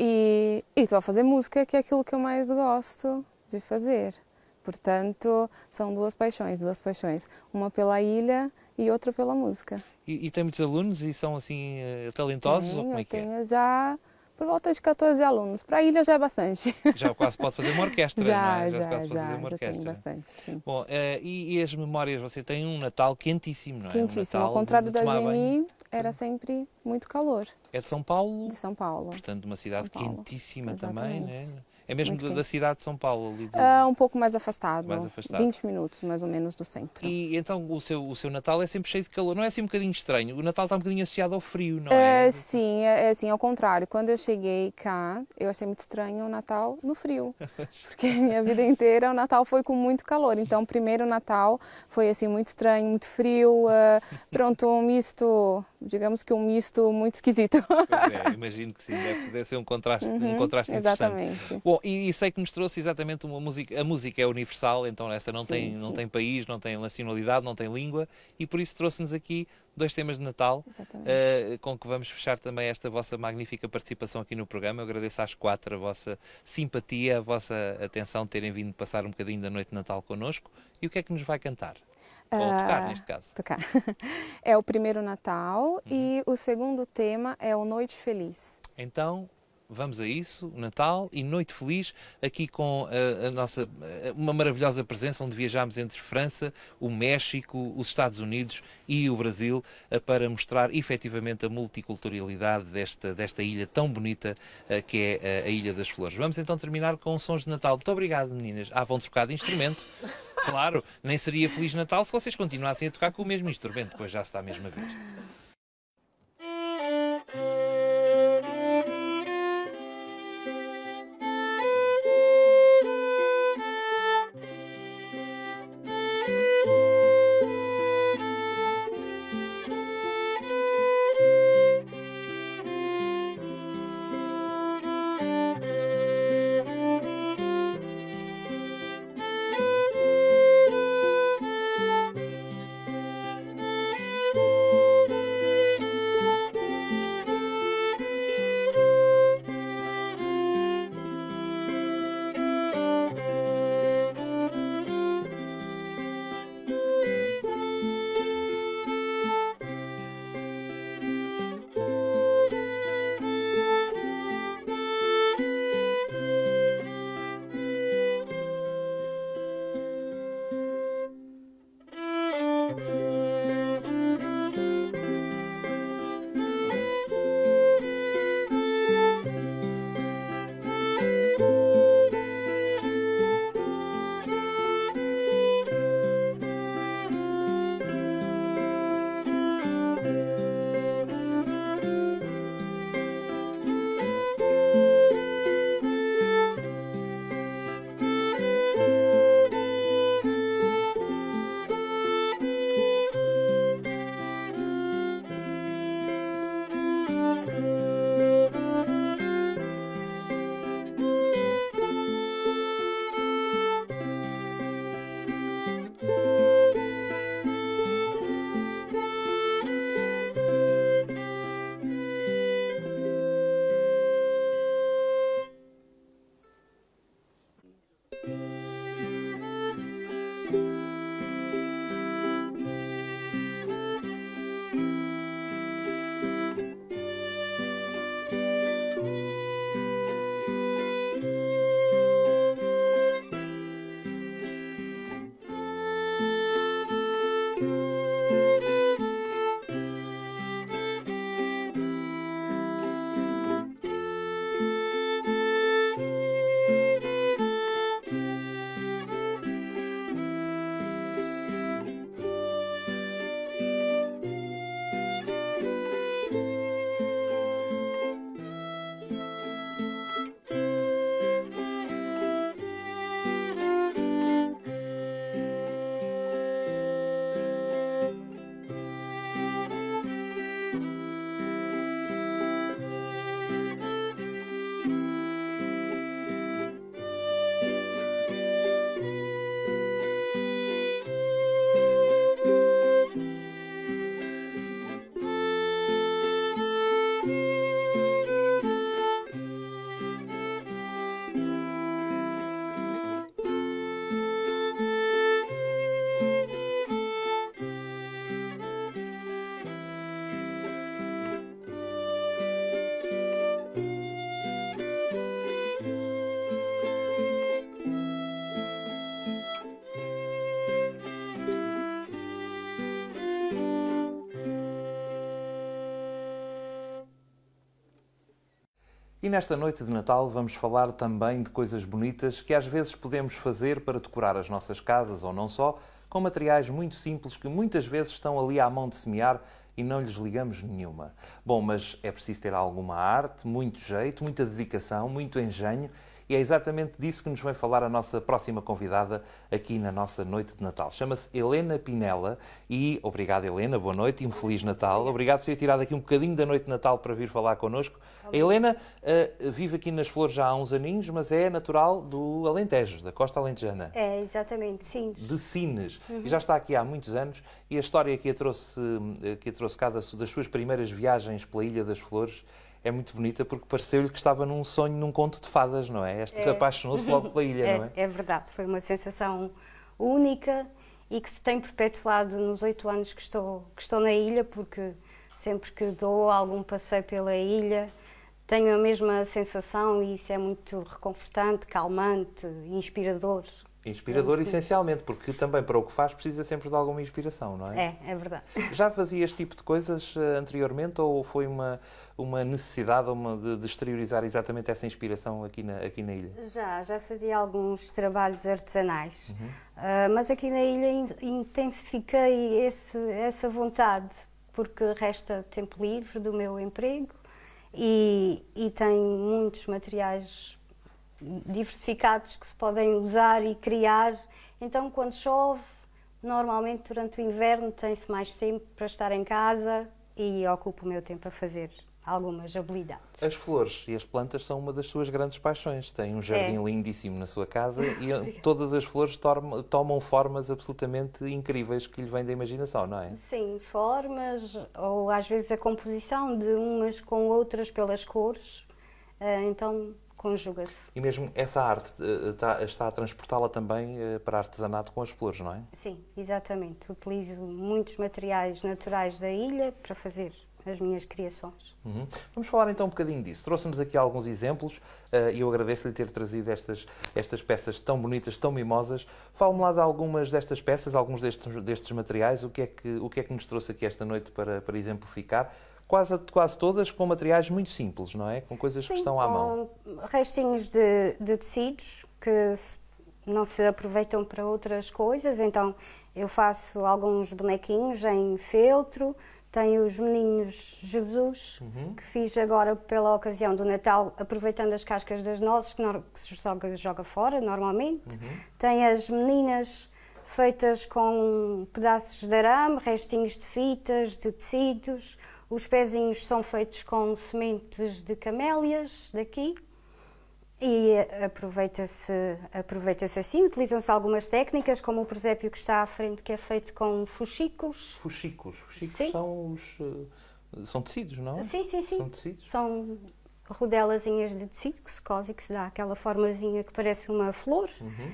e estou a fazer música, que é aquilo que eu mais gosto de fazer. Portanto, são duas paixões. Uma pela ilha e outra pela música. E tem muitos alunos e são assim talentosos? Ou como é que é? Tenho já por volta de 14 alunos. Para a ilha já é bastante. Já quase pode fazer uma orquestra, não é? Já quase pode fazer uma orquestra. tenho bastante, sim. Bom, e as memórias? Você tem um Natal quentíssimo, não é? Quentíssimo. Um Ao Natal contrário de da tomar banho. Jamie, era sempre muito calor. É de São Paulo? De São Paulo. Portanto, uma cidade São Paulo. quentíssima também, não é? Exatamente. É mesmo Muito da quente. cidade de São Paulo? Ali Um pouco mais afastado. Mais afastado. 20 minutos, mais ou menos, do centro. E então o seu Natal é sempre cheio de calor. Não é assim um bocadinho estranho? O Natal está um bocadinho associado ao frio, não é? Sim, é assim, ao contrário. Quando eu cheguei cá, eu achei muito estranho o Natal no frio. Porque a minha vida inteira o Natal foi com muito calor. Então, o primeiro Natal foi assim muito estranho, muito frio. Pronto, um misto, digamos que um misto muito esquisito. Pois é, imagino que sim, deve ser um contraste interessante. Exatamente. Bom, e sei que nos trouxe exatamente uma música. A música é universal, então essa não tem país, não tem nacionalidade, não tem língua, e por isso trouxe-nos aqui dois temas de Natal, com que vamos fechar também esta vossa magnífica participação aqui no programa. Eu agradeço às quatro a vossa simpatia, a vossa atenção, terem vindo passar um bocadinho da noite de Natal connosco. E o que é que nos vai cantar? Ou tocar, neste caso. Tocar. É o primeiro Natal e o segundo tema é o Noite Feliz. Então, vamos a isso, Natal e Noite Feliz, aqui com uma maravilhosa presença, onde viajámos entre França, o México, os Estados Unidos e o Brasil, para mostrar efetivamente a multiculturalidade desta ilha tão bonita que é a Ilha das Flores. Vamos então terminar com sons de Natal. Muito obrigado, meninas. Vão trocar de instrumento. Claro, nem seria Feliz Natal se vocês continuassem a tocar com o mesmo instrumento, depois já se está a mesma vez. E nesta noite de Natal vamos falar também de coisas bonitas que às vezes podemos fazer para decorar as nossas casas ou não só, com materiais muito simples que muitas vezes estão ali à mão de semear e não lhes ligamos nenhuma. Bom, mas é preciso ter alguma arte, muito jeito, muita dedicação, muito engenho. E é exatamente disso que nos vem falar a nossa próxima convidada aqui na nossa noite de Natal. Chama-se Helena Pinela e, obrigado Helena, boa noite e um Feliz Natal. Obrigado por ter tirado aqui um bocadinho da noite de Natal para vir falar connosco. A Helena vive aqui nas Flores já há uns aninhos, mas é natural do Alentejo, da costa alentejana. É, exatamente, Sines. De Sines. E já está aqui há muitos anos e a história que a trouxe cá das suas primeiras viagens pela Ilha das Flores é muito bonita porque pareceu-lhe que estava num sonho, num conto de fadas, não é? Apaixonou-se logo pela ilha, não é? É verdade, foi uma sensação única e que se tem perpetuado nos 8 anos que estou na ilha, porque sempre que dou algum passeio pela ilha tenho a mesma sensação e isso é muito reconfortante, calmante, inspirador. Inspirador, essencialmente, porque também para o que faz precisa sempre de alguma inspiração, não é? É verdade. Já fazia este tipo de coisas anteriormente ou foi uma necessidade de exteriorizar exatamente essa inspiração aqui na ilha? Já fazia alguns trabalhos artesanais, mas aqui na ilha intensifiquei essa vontade, porque resta tempo livre do meu emprego e tenho muitos materiais diversificados que se podem usar e criar. Então, quando chove, normalmente durante o inverno tem-se mais tempo para estar em casa e ocupo o meu tempo a fazer algumas habilidades. As flores e as plantas são uma das suas grandes paixões. Tem um jardim lindíssimo na sua casa e todas as flores tomam formas absolutamente incríveis que lhe vêm da imaginação, não é? Sim, formas ou às vezes a composição de umas com outras pelas cores. Então, conjuga-se. E mesmo essa arte está a transportá-la também para artesanato com as flores, não é? Sim, exatamente. Utilizo muitos materiais naturais da ilha para fazer as minhas criações. Vamos falar então um bocadinho disso. Trouxe-nos aqui alguns exemplos e eu agradeço-lhe ter trazido estas peças tão bonitas, tão mimosas. Fale-me lá de algumas destas peças, alguns destes materiais. O que é que nos trouxe aqui esta noite para exemplificar? Quase todas com materiais muito simples, não é? Com coisas que estão à mão. Com restinhos de tecidos que não se aproveitam para outras coisas. Então eu faço alguns bonequinhos em feltro. Tenho os meninos Jesus, que fiz agora pela ocasião do Natal, aproveitando as cascas das nozes, que se joga fora normalmente. Tenho as meninas feitas com pedaços de arame, restinhos de fitas, de tecidos. Os pezinhos são feitos com sementes de camélias daqui e aproveita-se assim. Utilizam-se algumas técnicas, como o presépio que está à frente, que é feito com fuxicos. Fuxicos são tecidos, não? Sim. São tecidos? São rodelazinhas de tecido que se cose e que se dá aquela formazinha que parece uma flor.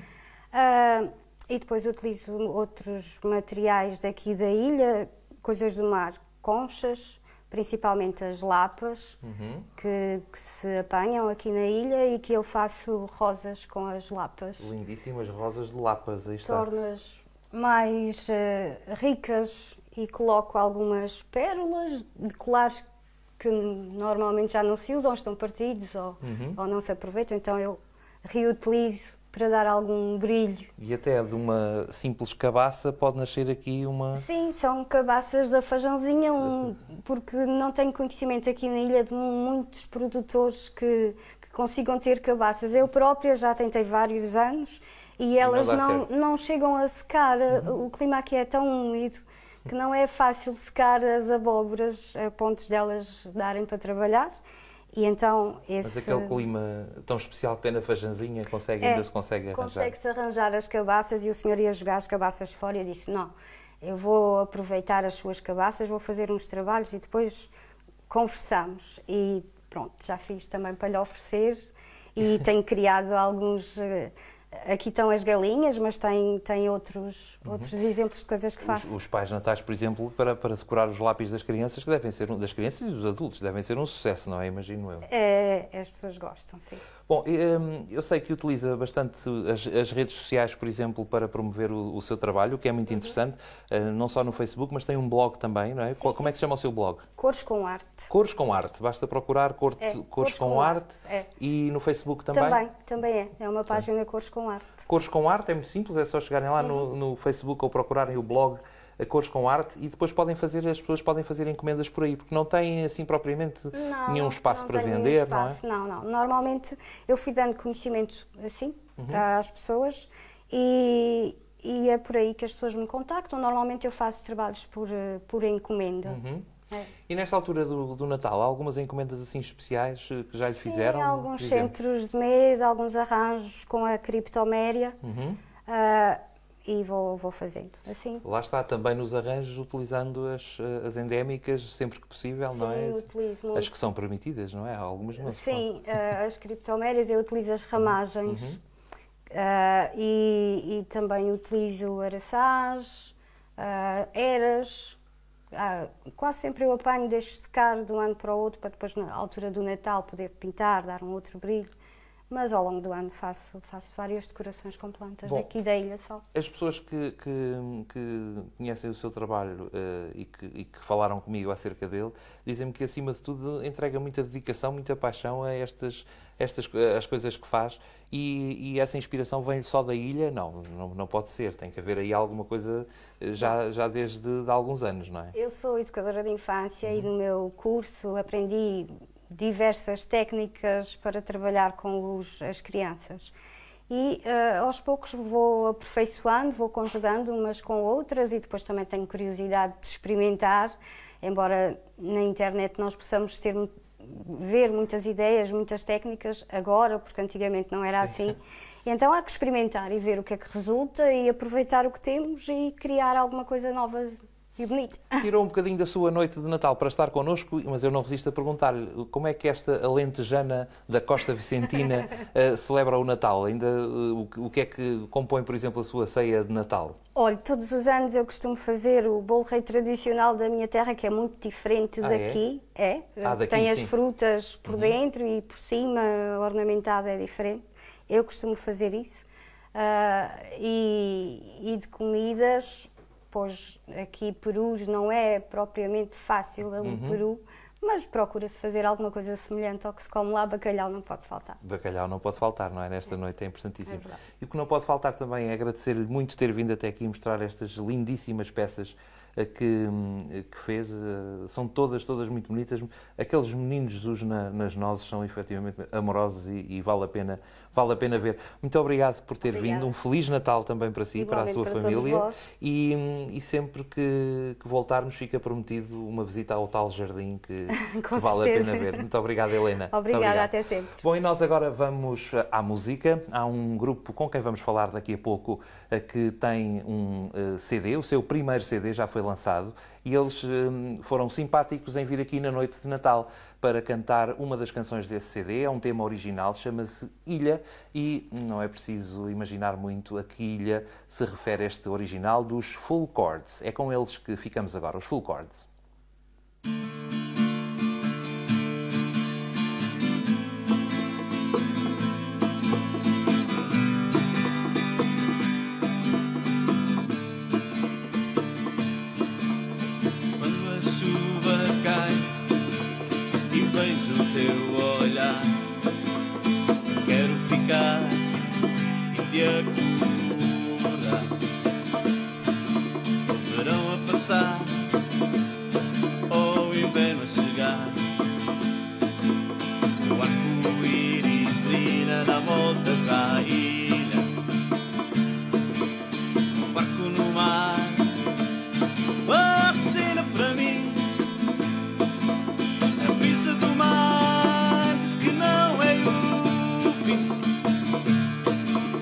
E depois utilizo outros materiais daqui da ilha, coisas do mar, conchas, principalmente as lapas, que se apanham aqui na ilha e que eu faço rosas com as lapas. Lindíssimas rosas de lapas, aí está. Torno-as mais ricas e coloco algumas pérolas de colares que normalmente já não se usam, estão partidos ou não se aproveitam, então eu reutilizo para dar algum brilho. E até de uma simples cabaça pode nascer aqui uma... Sim, são cabaças da Fajãozinha, porque não tenho conhecimento aqui na ilha de muitos produtores que consigam ter cabaças. Eu própria já tentei vários anos e elas não chegam a secar. O clima aqui é tão úmido que não é fácil secar as abóboras a pontos delas darem para trabalhar. E então Mas aquele clima tão especial que tem na Fajãozinha ainda se consegue arranjar? Consegue-se arranjar as cabaças e o senhor ia jogar as cabaças fora e eu disse, não, eu vou aproveitar as suas cabaças, vou fazer uns trabalhos e depois conversamos. E pronto, já fiz também para lhe oferecer e tenho criado alguns Aqui estão as galinhas, mas tem outros exemplos de coisas que faço. Os pais natais, por exemplo, para decorar os lápis das crianças, que devem ser, das crianças e dos adultos, devem ser um sucesso, não é? Imagino eu. As pessoas gostam, sim. Bom, eu sei que utiliza bastante as redes sociais, por exemplo, para promover o seu trabalho, o que é muito interessante, não só no Facebook, mas tem um blog também, não é? Sim, Como é que se chama o seu blog? Cores com Arte. Cores com Arte, basta procurar Cores com Arte. E no Facebook também? Também é uma página Cores com Arte. Cores com Arte é muito simples, é só chegarem lá no Facebook ou procurarem o blog Cores com Arte e depois as pessoas podem fazer encomendas por aí, porque não têm assim propriamente nenhum espaço para vender, não é? Não. Normalmente eu fui dando conhecimento assim às pessoas e é por aí que as pessoas me contactam. Normalmente eu faço trabalhos por encomenda. E nesta altura do Natal, há algumas encomendas assim especiais que já lhe fizeram? Sim, alguns centros de mesa, alguns arranjos com a criptoméria. E vou fazendo assim. Lá está, também nos arranjos, utilizando as endémicas sempre que possível, sim, não é? Utilizo muito. As que são permitidas, não é? Há algumas não. Sim, as criptomérias eu utilizo as ramagens e também utilizo araçás, eras. Quase sempre eu apanho, deixo secar de um ano para o outro para depois, na altura do Natal, poder pintar, dar um outro brilho. Mas ao longo do ano faço várias decorações com plantas daqui da ilha só. As pessoas que conhecem o seu trabalho e que falaram comigo acerca dele, dizem-me que acima de tudo entrega muita dedicação, muita paixão a as coisas que faz e essa inspiração vem só da ilha? Não pode ser, tem que haver aí alguma coisa já desde há alguns anos, não é? Eu sou educadora de infância e no meu curso aprendi diversas técnicas para trabalhar com as crianças e aos poucos vou aperfeiçoando, vou conjugando umas com outras e depois também tenho curiosidade de experimentar, embora na internet nós possamos ver muitas ideias, muitas técnicas agora, porque antigamente não era assim. E então há que experimentar e ver o que é que resulta e aproveitar o que temos e criar alguma coisa nova e bonita. Tirou um bocadinho da sua noite de Natal para estar connosco, mas eu não resisto a perguntar-lhe como é que esta alentejana da Costa Vicentina celebra o Natal? Ainda o que é que compõe, por exemplo, a sua ceia de Natal? Olha, todos os anos eu costumo fazer o bolo rei tradicional da minha terra, que é muito diferente daqui. Daqui, tem as frutas por dentro e por cima, ornamentado é diferente. Eu costumo fazer isso. E de comidas, pois aqui perus não é propriamente fácil, um peru, mas procura-se fazer alguma coisa semelhante ao que se come lá. Bacalhau não pode faltar. Bacalhau não pode faltar, não é? Nesta noite é importantíssimo. E o que não pode faltar também é agradecer-lhe muito ter vindo até aqui mostrar estas lindíssimas peças que fez. São todas muito bonitas. Aqueles meninos Jesus nas nozes são efetivamente amorosos e vale a pena ver. Muito obrigado por ter vindo. Um Feliz Natal também para si, para a sua família. E sempre que voltarmos fica prometido uma visita ao tal jardim que vale a pena ver. Muito obrigado, Helena. Obrigada, até sempre. Bom, e nós agora vamos à música. Há um grupo com quem vamos falar daqui a pouco que tem um CD, o seu primeiro CD já foi lançado, e eles foram simpáticos em vir aqui na noite de Natal para cantar uma das canções desse CD. É um tema original, chama-se Ilha, e não é preciso imaginar muito a que ilha se refere este original dos Full Chords. É com eles que ficamos agora, os Full Chords. Verão a passar, ou inverno a chegar, o arco-íris brilha, dá voltas à ilha, um barco no mar, acena para mim, a brisa do mar diz que não é o fim.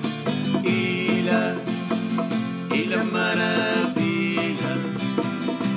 Ilha maravilha,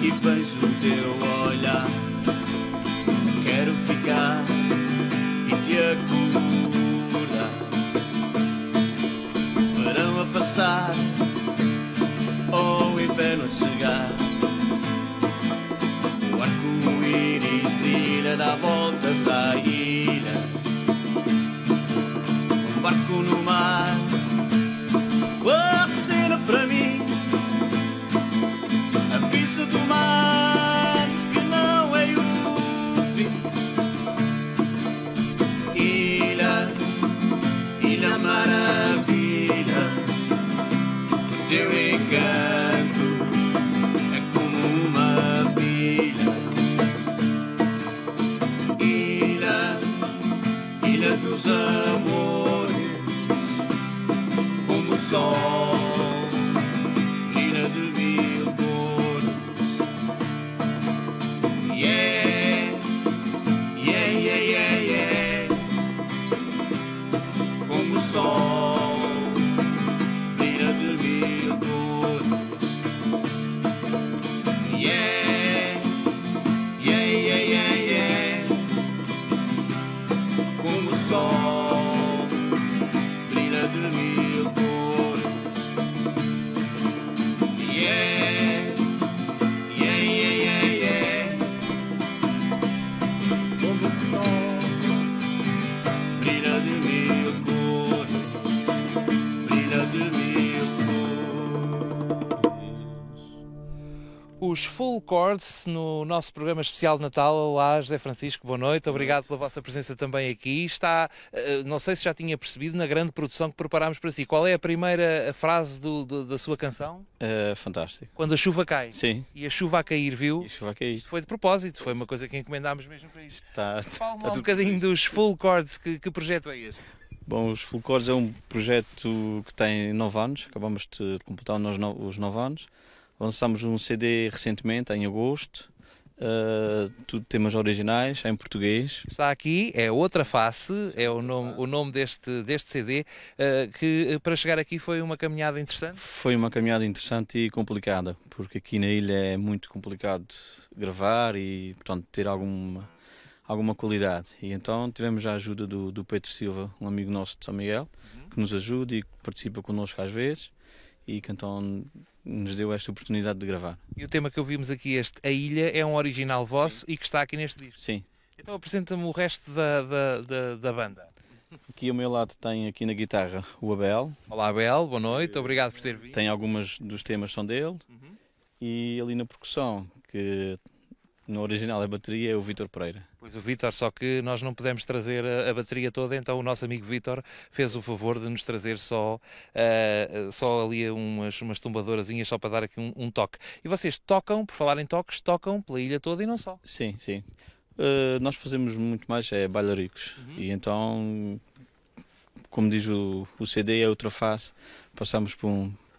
e vejo o teu olhar. Quero ficar e te acordar. Verão a passar, ou o inverno a chegar. O arco-íris brilha, dá voltas à ilha. Um barco no mar, acena para mim. Aviso do mar, diz que não é o fim. Ilha, ilha maravilha, teu encanto é como uma filha. Ilha, ilha dos amores, como o sol, ilha de mil cores. Yeah, yeah, yeah, yeah, yeah, como o sol, ilha de mil cores. Yeah, yeah, yeah, yeah, yeah, como o sol, brilha de mil cores. Yeah, yeah, yeah, yeah, yeah, como o sol, brilha de mil cores, brilha de mil Os Full Chords no nosso programa especial de Natal. Olá, José Francisco, boa noite. Obrigado pela vossa presença também aqui. Está, não sei se já tinha percebido, na grande produção que preparámos para si. Qual é a primeira frase da sua canção? Fantástico. Quando a chuva cai. Sim. E a chuva a cair, viu? E a chuva a cair. Isto foi de propósito, foi uma coisa que encomendámos mesmo para isso. Fala-me um tudo bocadinho dos Full Chords, que projeto é este? Bom, os Full Chords é um projeto que tem 9 anos, acabamos de completar os 9 anos. Lançámos um CD recentemente, em agosto, tudo temas originais, em português. Está aqui, é Outra Face, é o nome deste CD, que para chegar aqui foi uma caminhada interessante? Foi uma caminhada interessante e complicada, porque aqui na ilha é muito complicado gravar e, portanto, ter alguma qualidade. E então tivemos a ajuda do Pedro Silva, um amigo nosso de São Miguel, que nos ajuda e que participa connosco às vezes e que então nos deu esta oportunidade de gravar. E o tema que ouvimos aqui, A Ilha, é um original vosso. Sim. E que está aqui neste disco. Sim. Então apresenta-me o resto da banda. Aqui ao meu lado tem aqui na guitarra o Abel. Olá Abel, boa noite, obrigado por ter vindo. Tem algumas dos temas são dele. E ali na percussão, que no original é bateria, é o Vítor Pereira. Pois o Vítor, só que nós não pudemos trazer a bateria toda, então o nosso amigo Vítor fez o favor de nos trazer só ali umas tumbadorazinhas só para dar aqui um toque. E vocês tocam, por falar em toques, tocam pela ilha toda e não só? Sim, sim. Nós fazemos muito mais bailaricos. E então, como diz o CD, é Outra Face, passamos por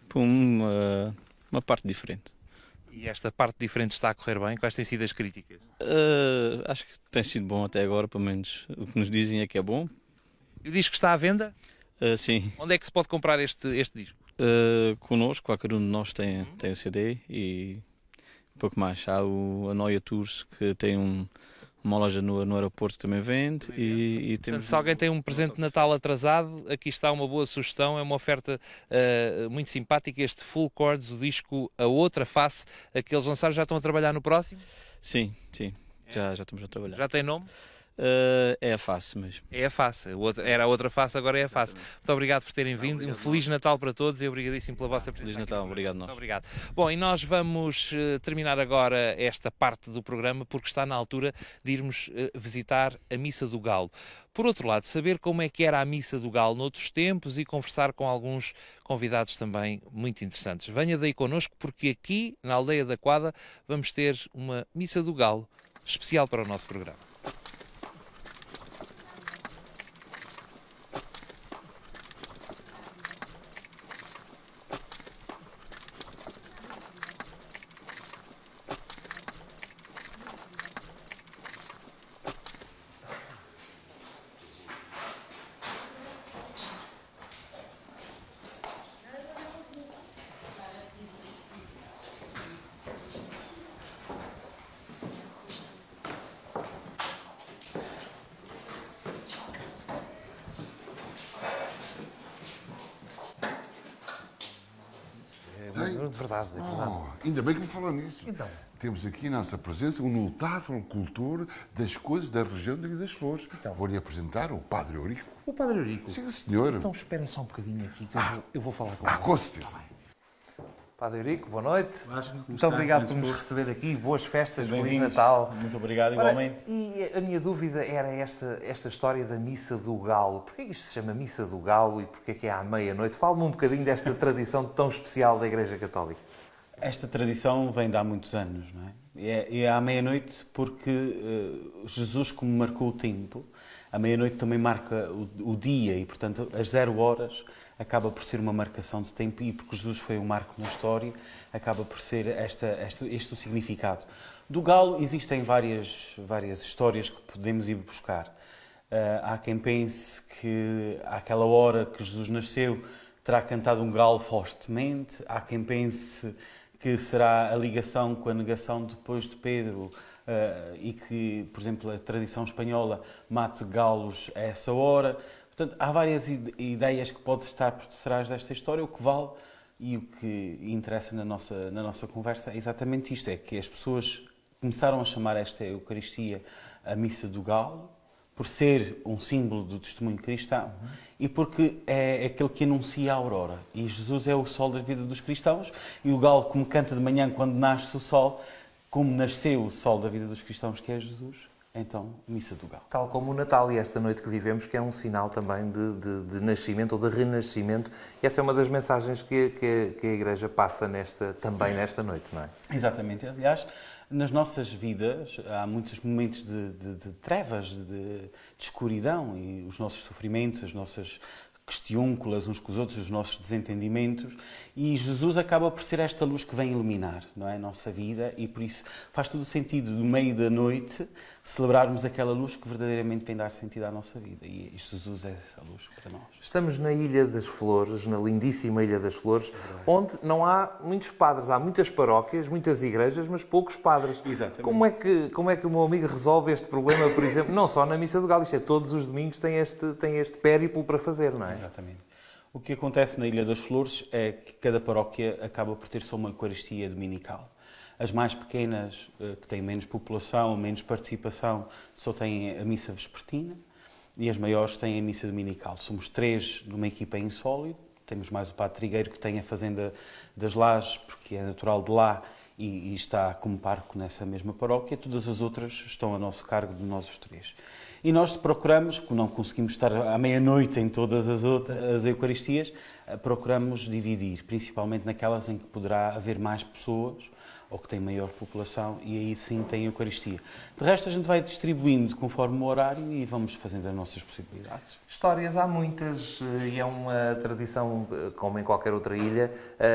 uma parte diferente. E esta parte diferente está a correr bem? Quais têm sido as críticas? Acho que tem sido bom até agora, pelo menos o que nos dizem é que é bom. E o disco está à venda? Sim. Onde é que se pode comprar este disco? Connosco, qualquer um de nós tem o CD e um pouco mais. Há a Noia Tours, que tem uma loja no aeroporto que também vende. E temos... Portanto, se alguém tem um presente de Natal atrasado, aqui está uma boa sugestão, é uma oferta muito simpática, este Full Chords, o disco A Outra Face, que eles lançaram. Já estão a trabalhar no próximo? Sim, sim, já estamos a trabalhar. Já tem nome? É a Face mesmo. É a Face, era a Outra Face, agora é a Face. Muito obrigado por terem vindo, um Feliz Natal para todos e obrigadíssimo pela vossa presença. Feliz Natal, obrigado nós. Muito obrigado. Bom, e nós vamos terminar agora esta parte do programa porque está na altura de irmos visitar a Missa do Galo. Por outro lado, saber como é que era a Missa do Galo noutros tempos e conversar com alguns convidados também muito interessantes. Venha daí connosco porque aqui, na Aldeia da Quadra, vamos ter uma Missa do Galo especial para o nosso programa. de verdade. É verdade. Ainda bem que me falou nisso. Então. Temos aqui na nossa presença um notável cultor das coisas da região da Ilha das Flores. Então. Vou-lhe apresentar o Padre Eurico. O Padre Eurico? Sim, senhor. Então esperem só um bocadinho aqui que eu vou falar com ele. Com certeza. Padre Eurico, boa noite. Muito está? obrigado por Muito nos gosto. receber aqui. Boas festas, Feliz Bem-vindos. Natal. Muito obrigado, Ora, igualmente. e a minha dúvida era esta história da Missa do Galo. Porquê que isto se chama Missa do Galo e porquê que é à meia-noite? Fala-me um bocadinho desta tradição tão especial da Igreja Católica. Esta tradição vem de há muitos anos, não é? E é à meia-noite porque Jesus, como marcou o tempo, a meia-noite também marca o dia e, portanto, às 0 horas acaba por ser uma marcação de tempo e porque Jesus foi um marco na história, acaba por ser este o significado. Do galo existem várias histórias que podemos ir buscar. Há quem pense que àquela hora que Jesus nasceu terá cantado um galo fortemente, há quem pense que será a ligação com a negação depois de Pedro e que, por exemplo, a tradição espanhola mate galos a essa hora. Portanto, há várias ideias que podem estar por trás desta história. O que vale e o que interessa na nossa conversa é exatamente isto, é que as pessoas começaram a chamar esta Eucaristia a Missa do Galo, por ser um símbolo do testemunho cristão e porque é aquele que anuncia a aurora. E Jesus é o sol da vida dos cristãos e o galo, como canta de manhã quando nasce o sol, como nasceu o sol da vida dos cristãos, que é Jesus, então, Missa do Galo. Tal como o Natal e esta noite que vivemos, que é um sinal também de nascimento ou de renascimento. E essa é uma das mensagens que a Igreja passa também nesta noite, não é? Exatamente. Aliás, nas nossas vidas há muitos momentos de trevas, de escuridão e os nossos sofrimentos, as nossas questiúnculas uns com os outros, os nossos desentendimentos, e Jesus acaba por ser esta luz que vem iluminar, não é, a nossa vida, e por isso faz todo o sentido, no meio da noite, celebrarmos aquela luz que verdadeiramente vem dar sentido à nossa vida, e Jesus é essa luz para nós. Estamos na Ilha das Flores, na lindíssima Ilha das Flores, onde não há muitos padres, há muitas paróquias, muitas igrejas, mas poucos padres. Exatamente. Como é que o meu amigo resolve este problema, por exemplo, não só na Missa do Galo, isto é, todos os domingos tem este périplo para fazer, não é? Exatamente. O que acontece na Ilha das Flores é que cada paróquia acaba por ter só uma Eucaristia dominical. As mais pequenas, que têm menos população, menos participação, só têm a missa vespertina e as maiores têm a missa dominical. Somos 3 numa equipa em sólido, temos mais o Padre Trigueiro que tem a Fazenda das Lajes, porque é natural de lá e está como parco nessa mesma paróquia. Todas as outras estão a nosso cargo de nós os 3. E nós procuramos, como não conseguimos estar à meia-noite em todas as Eucaristias, procuramos dividir, principalmente naquelas em que poderá haver mais pessoas ou que têm maior população, e aí sim tem Eucaristia. De resto, a gente vai distribuindo conforme o horário e vamos fazendo as nossas possibilidades. Histórias há muitas e é uma tradição, como em qualquer outra ilha,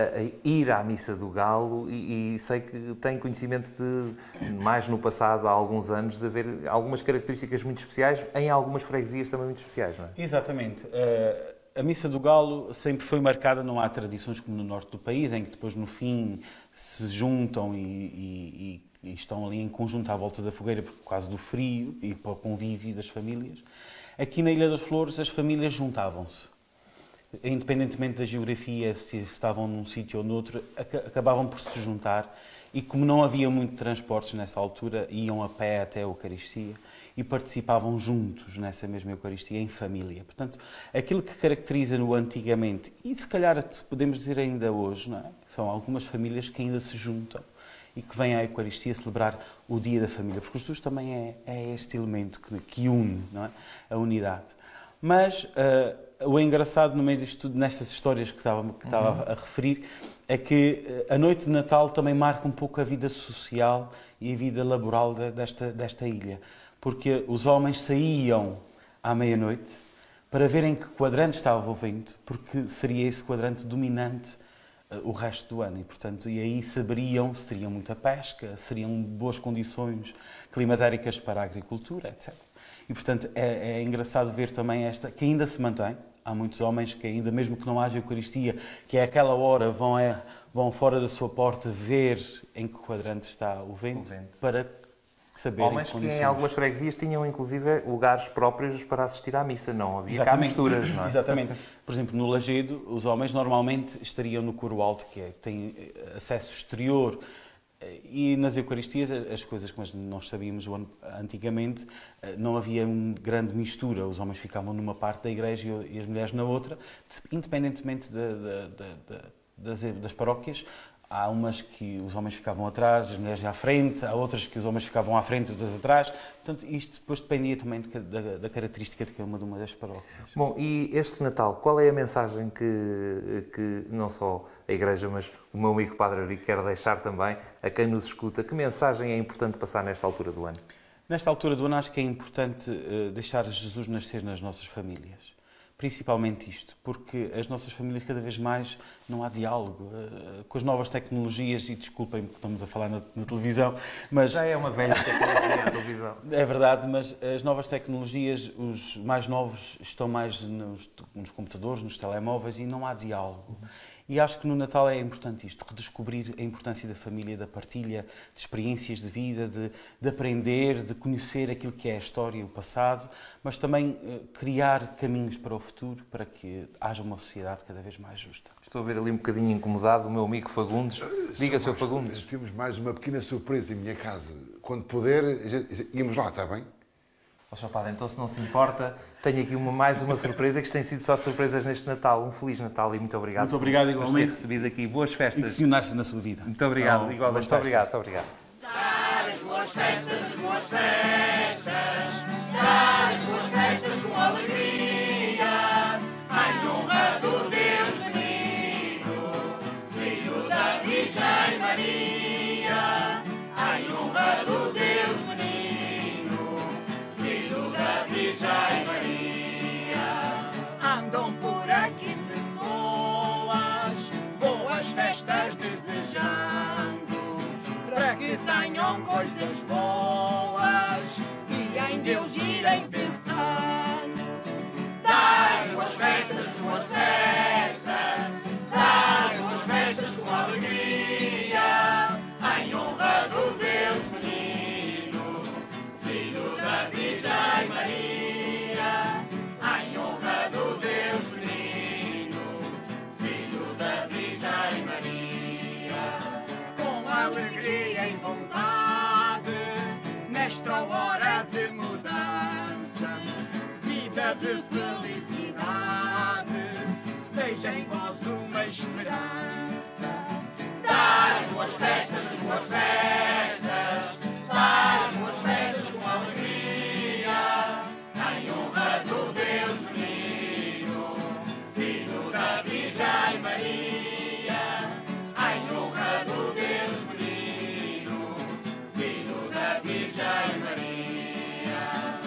ir à Missa do Galo e sei que tem conhecimento de, mais no passado, há alguns anos, de haver algumas características muito especiais, em algumas freguesias também muito especiais, não é? Exatamente. A Missa do Galo sempre foi marcada, não há tradições como no norte do país, em que depois no fim se juntam e estão ali em conjunto à volta da fogueira por causa do frio e para o convívio das famílias. Aqui na Ilha das Flores as famílias juntavam-se. Independentemente da geografia, se estavam num sítio ou noutro, acabavam por se juntar e como não havia muito transportes nessa altura, iam a pé até a Eucaristia e participavam juntos nessa mesma Eucaristia, em família. Portanto, aquilo que caracteriza no antigamente, e se calhar podemos dizer ainda hoje, não é? São algumas famílias que ainda se juntam e que vêm à Eucaristia celebrar o dia da família, porque Jesus também é este elemento que une, não é? A unidade. Mas o engraçado no meio disto tudo, nestas histórias que estava a referir, é que a noite de Natal também marca um pouco a vida social e a vida laboral desta ilha. Porque os homens saíam à meia-noite para ver em que quadrante estava o vento, porque seria esse quadrante dominante o resto do ano. E, portanto, aí saberiam se teriam muita pesca, seriam boas condições climatéricas para a agricultura, etc. E, portanto, é engraçado ver também esta, que ainda se mantém. Há muitos homens que ainda, mesmo que não haja Eucaristia, que é aquela hora, vão fora da sua porta ver em que quadrante está o vento. Para saberem Homens que condições. em algumas freguesias tinham inclusive lugares próprios para assistir à missa, não havia cá Exatamente. misturas, não é? Exatamente. Por exemplo, no Lajedo, os homens normalmente estariam no coro alto, que tem acesso exterior, e nas Eucaristias as coisas como nós sabíamos antigamente, não havia uma grande mistura, os homens ficavam numa parte da igreja e as mulheres na outra, independentemente das paróquias. Há umas que os homens ficavam atrás, as mulheres à frente, há outras que os homens ficavam à frente e outras atrás. Portanto, isto depois dependia também da característica de cada uma das paróquias. Bom, e este Natal, qual é a mensagem que não só a Igreja, mas o meu amigo Padre Eurico quer deixar também a quem nos escuta? Que mensagem é importante passar nesta altura do ano? Nesta altura do ano acho que é importante deixar Jesus nascer nas nossas famílias. Principalmente isto, porque as nossas famílias cada vez mais não há diálogo. Com as novas tecnologias, e desculpem-me que estamos a falar na televisão, mas... Já é uma velha tecnologia a televisão. É verdade, mas as novas tecnologias, os mais novos estão mais nos computadores, nos telemóveis, e não há diálogo. E acho que no Natal é importante isto, redescobrir a importância da família, da partilha de experiências de vida, de aprender, de conhecer aquilo que é a história e o passado, mas também criar caminhos para o futuro, para que haja uma sociedade cada vez mais justa. Estou a ver ali um bocadinho incomodado o meu amigo Fagundes. Diga, Sr. Fagundes. Temos mais uma pequena surpresa em minha casa. Quando puder, íamos lá, está bem? Ó, Sr. Padre, então se não se importa, tenho aqui mais uma surpresa, que isto tem sido só surpresas neste Natal. Um Feliz Natal e muito obrigado. Muito obrigado, igualmente. Por ter recebido aqui. Boas festas. E que se unir-se na sua vida. Muito obrigado, igualmente. Muito obrigado, muito obrigado. Dar as boas festas, boas festas. Dar as boas festas com alegria. Em honra do Deus menino, Filho da Virgem Maria. Em honra do Deus menino, Filho da Virgem Maria. Andam por aqui pessoas, boas festas desejando, para que tenham coisas boas e em Deus irem pensando. Das boas festas, boas festas. Das boas festas com alegria, em honra do Deus menino, Filho da Virgem Maria. Em honra do Deus menino, Filho da Virgem Maria. Com alegria e vontade, nesta hora de mudança, vida de felicidade, seja em vós uma esperança. Das boas festas, boas festas. Das boas festas com alegria, em honra do Deus menino, Filho da Virgem Maria. Em honra do Deus menino, Filho da Virgem Maria.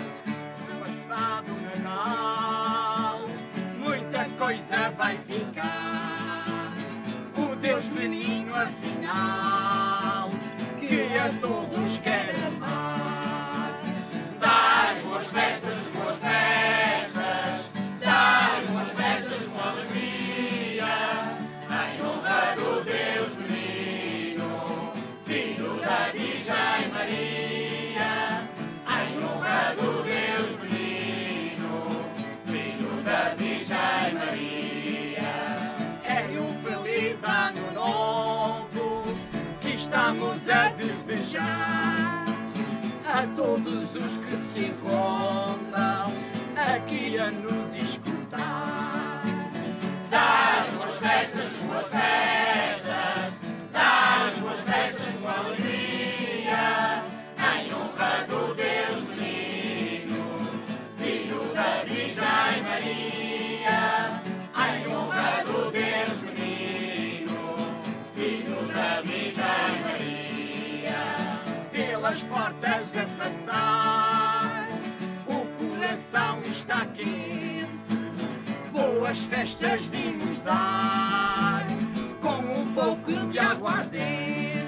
Passado o Natal, muita coisa vai ficar. O Deus menino, afinal, que a todos quer amar. Das boas festas, boas festas. Das boas festas com alegria, em honra do Deus menino, Filho da Virgem Maria. Em honra do Deus menino, Filho da Virgem Maria. É um feliz ano novo que estamos a desejar a todos os que se encontram aqui a nos escutar. Das boas festas, boas festas. Das boas festas com alegria, em honra do Deus menino, Filho da Virgem Maria. Em honra do Deus menino, Filho da Virgem Maria. Pelas portas a passar, o coração está quente. Boas festas vimos dar, com um pouco de aguardente.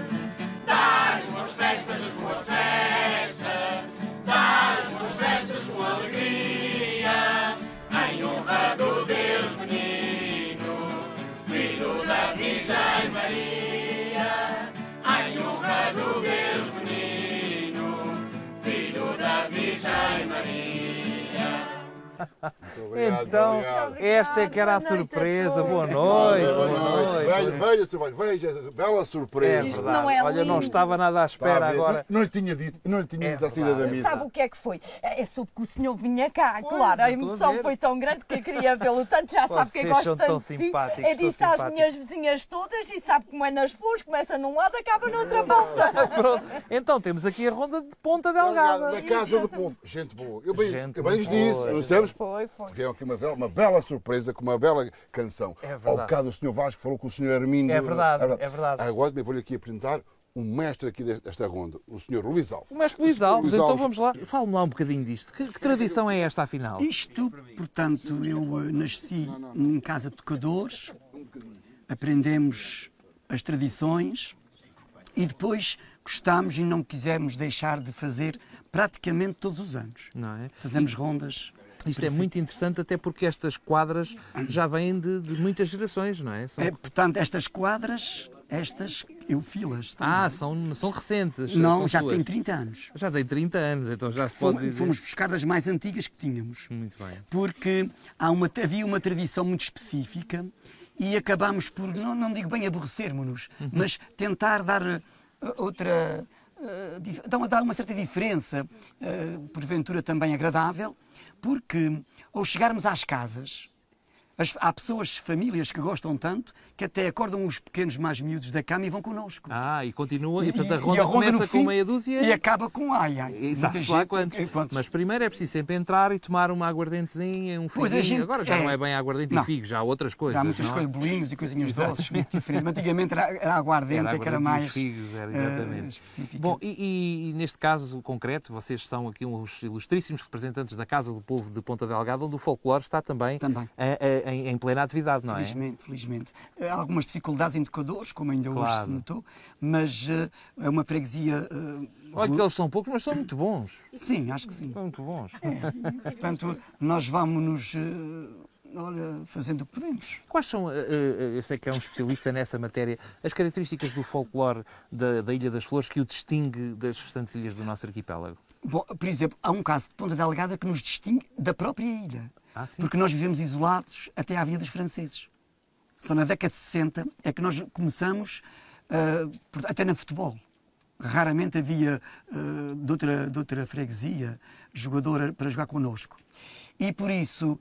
Das boas festas, boas festas. Das boas festas com alegria, em honra do Deus menino, Filho da Virgem Maria. Em honra do Deus menino, Obrigado, Então, obrigado. esta é que era a surpresa. Boa noite. Veja, bela surpresa. É verdade. Olha, não estava nada à espera agora. Não lhe tinha dito a saída da missa. Sabe o que é que foi? É soube que o senhor vinha cá, claro. A emoção foi tão grande que eu queria vê-lo tanto. Já sabe que eu gosto tanto de si. Eu disse às minhas vizinhas todas e sabe como é nas flores, começa num lado, acaba na outra ponta. Pronto. Então temos aqui a ronda de Ponta Delgada. Da Casa do Povo. Gente boa. Eu bem lhes disse. Não sabemos? Vieram aqui uma bela surpresa com uma bela canção. É verdade. Ao bocado o Sr. Vasco falou com o Sr. Armindo. É verdade, é verdade. Agora também vou-lhe aqui apresentar o mestre aqui desta ronda, o Sr. Luís Alves. O mestre Luís Alves, então vamos lá. Fale-me lá um bocadinho disto. Que tradição é esta, afinal? Isto, portanto, eu nasci em casa de tocadores, aprendemos as tradições e depois gostámos e não quisemos deixar de fazer praticamente todos os anos. Não é? Fazemos rondas. Isto é muito interessante, até porque estas quadras já vêm de muitas gerações, não é? Portanto, estas quadras, eu filas. São recentes. Não, são já suas. tem 30 anos. Já tem 30 anos, então já se pode dizer. Fomos buscar das mais antigas que tínhamos. Muito bem. Porque havia uma tradição muito específica e acabámos por, não digo bem aborrecermos-nos, mas tentar dar outra... dar uma certa diferença, porventura também agradável, porque ao chegarmos às casas, há pessoas, famílias que gostam tanto que até acordam os pequenos mais miúdos da cama e vão connosco. E continua, e portanto a ronda começa com meia dúzia e acaba com ai. E sabe-se lá quantos. Mas primeiro é preciso sempre entrar e tomar uma aguardentezinha, um figuinho. Agora já não é bem aguardente e figo, já há outras coisas. Já há muitas coisas, bolinhos e coisinhas doces, muito diferentes. Antigamente era aguardente, que era mais figos, específica. Bom, e neste caso concreto, vocês são aqui uns ilustríssimos representantes da Casa do Povo de Ponta Delgada, onde o folclore está também. Em plena atividade, não é? Felizmente. Há algumas dificuldades em tocadores, como ainda hoje se notou, mas é uma freguesia... Olha que eles são poucos, mas são muito bons. Sim, acho que sim. São muito bons. Portanto, nós vamos-nos... fazendo o que podemos. Quais são, eu sei que é um especialista nessa matéria, as características do folclore da Ilha das Flores que o distingue das restantes ilhas do nosso arquipélago? Bom, por exemplo, há um caso de Ponta Delgada que nos distingue da própria ilha. Porque nós vivemos isolados até à Via dos Franceses. Só na década de 60 é que nós começamos, até no futebol. Raramente havia de outra freguesia jogadora para jogar connosco. E por isso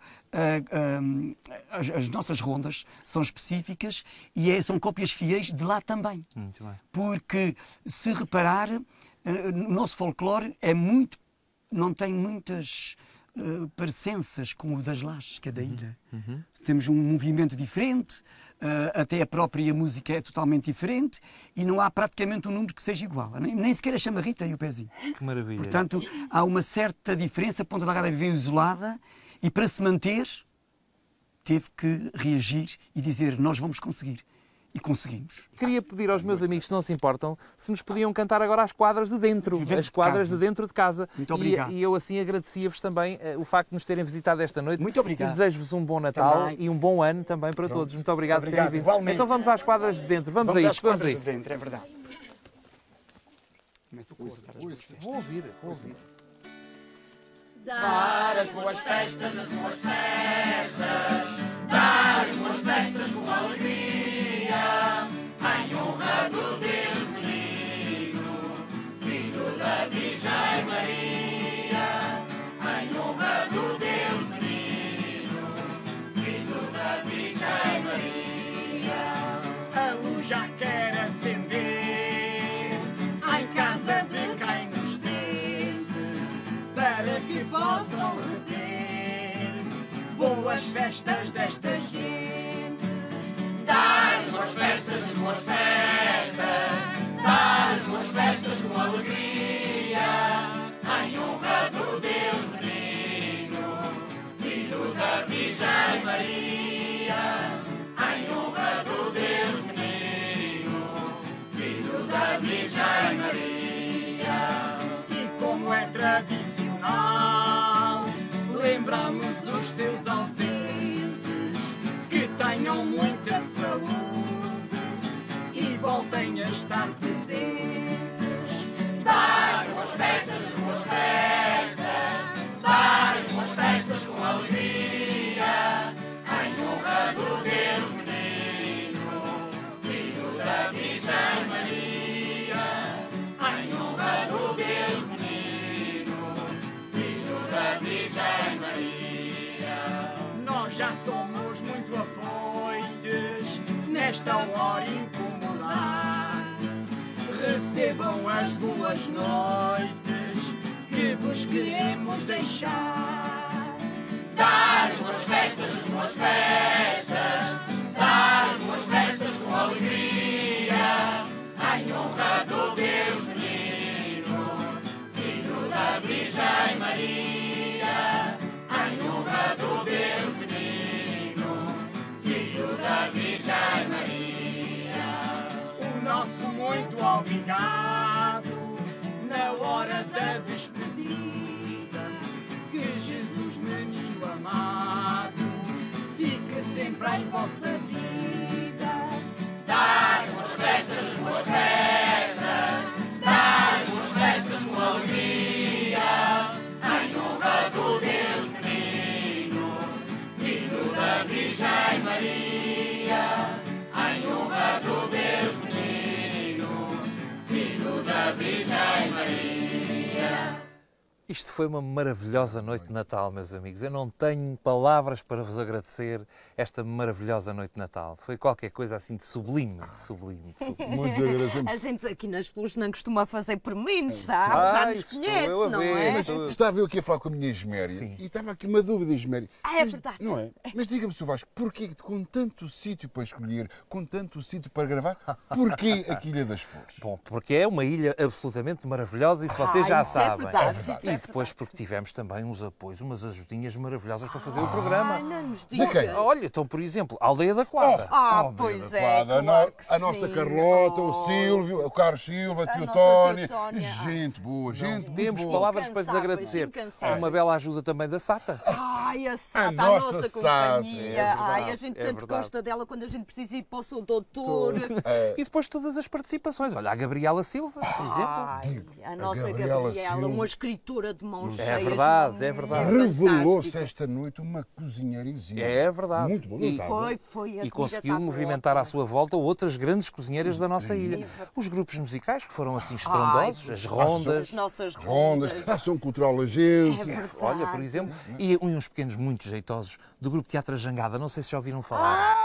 as nossas rondas são específicas e são cópias fiéis de lá também. Muito bem. Porque, se reparar, o nosso folclore não tem muitas parecenças com o das Lajes, que é da ilha. Temos um movimento diferente, até a própria música é totalmente diferente e não há praticamente um número que seja igual. Nem sequer a chamarrita e o pezinho. Que maravilha. Portanto, há uma certa diferença. Ponta Delgada viveu isolada e, para se manter, teve que reagir e dizer: nós vamos conseguir. E conseguimos. Queria pedir aos meus amigos, se não se importam, se nos podiam cantar agora as quadras de dentro, as quadras de dentro de casa. Muito obrigado. E eu assim agradecia-vos também o facto de nos terem visitado esta noite. Muito obrigado. E desejo-vos um bom Natal também. E um bom ano também para todos. Muito obrigado por terem vindo. Igualmente. Então vamos às quadras de dentro. Vamos a às isso. quadras de dentro, é verdade. Vou ouvir. Dar as boas festas, dar as boas festas com alegria, em honra do Deus menino, filho da Virgem Maria, em honra do Deus menino, filho da Virgem Maria. A luz já quer acender em casa de quem nos sente, para que possam reter boas festas desta gente. Dar as boas festas, dar as boas festas com alegria, em honra do Deus menino, filho da Virgem Maria, em honra do Deus menino, filho da Virgem Maria. E como é tradicional, lembramos os seus ausentes, que tenham muita saúde e voltem a estar presentes. Dar as boas festas, dar as boas festas com alegria. muito afoites nesta hora incomodar. Recebam as boas noites que vos queremos deixar. Dar as boas festas, dar as boas festas com alegria, em honra do Deus menino, filho da Virgem Maria, em honra do Deus menino, filho da Virgem Maria. O nosso muito obrigado na hora da despedida, que Jesus menino amado fique sempre em vossa vida. Dar boas festas, dar boas festas com alegria, em honra do Deus menino, filho da Virgem Maria, em honra do Deus menino, filho da Virgem Maria. Isto foi uma maravilhosa noite de Natal, meus amigos. Eu não tenho palavras para vos agradecer esta maravilhosa noite de Natal. Foi qualquer coisa assim de sublime, de sublime. Muito agradecemos. A gente aqui nas Flores não costuma fazer por menos, sabe? Já nos conhece, não é? Mas estava eu aqui a falar com a minha Esméria e estava aqui uma dúvida, Esméria. Ah, é verdade. Não é? Mas diga-me, Sr. Vasco, porquê com tanto sítio para escolher, com tanto sítio para gravar, porquê aqui Ilha das Flores? Bom, porque é uma ilha absolutamente maravilhosa, isso vocês já sabem. É verdade. E depois porque tivemos também uns apoios, umas ajudinhas maravilhosas para fazer o programa. Não nos De quem? Olha, então, por exemplo, a Aldeia da Quadra. Pois é, claro que a nossa sim. Carlota, o Silvio, o Carlos Silva, a Teotónia. Gente boa, gente muito Temos boa. palavras para lhes agradecer. Uma bela ajuda também da Sata. Ai, a Sata, a nossa nossa Sata. companhia. É verdade, Ai, a gente é tanto verdade. gosta dela quando a gente precisa ir para o seu doutor. E depois todas as participações. Olha, a Gabriela Silva, por exemplo. Ai, a nossa Gabriela Gabriela, Silva. uma escritora de mãos É cheias. verdade, é verdade. Revelou-se esta noite uma cozinheirizinha. É verdade. Muito bom, E, Foi e conseguiu movimentar à sua volta outras grandes cozinheiras da nossa ilha. Os grupos musicais que foram assim estrondosos, as rondas. As nossas Rondas, Ação Cultural Agense. Olha, por exemplo, e uns pequenos muito jeitosos do grupo Teatro Jangada. Não sei se já ouviram falar.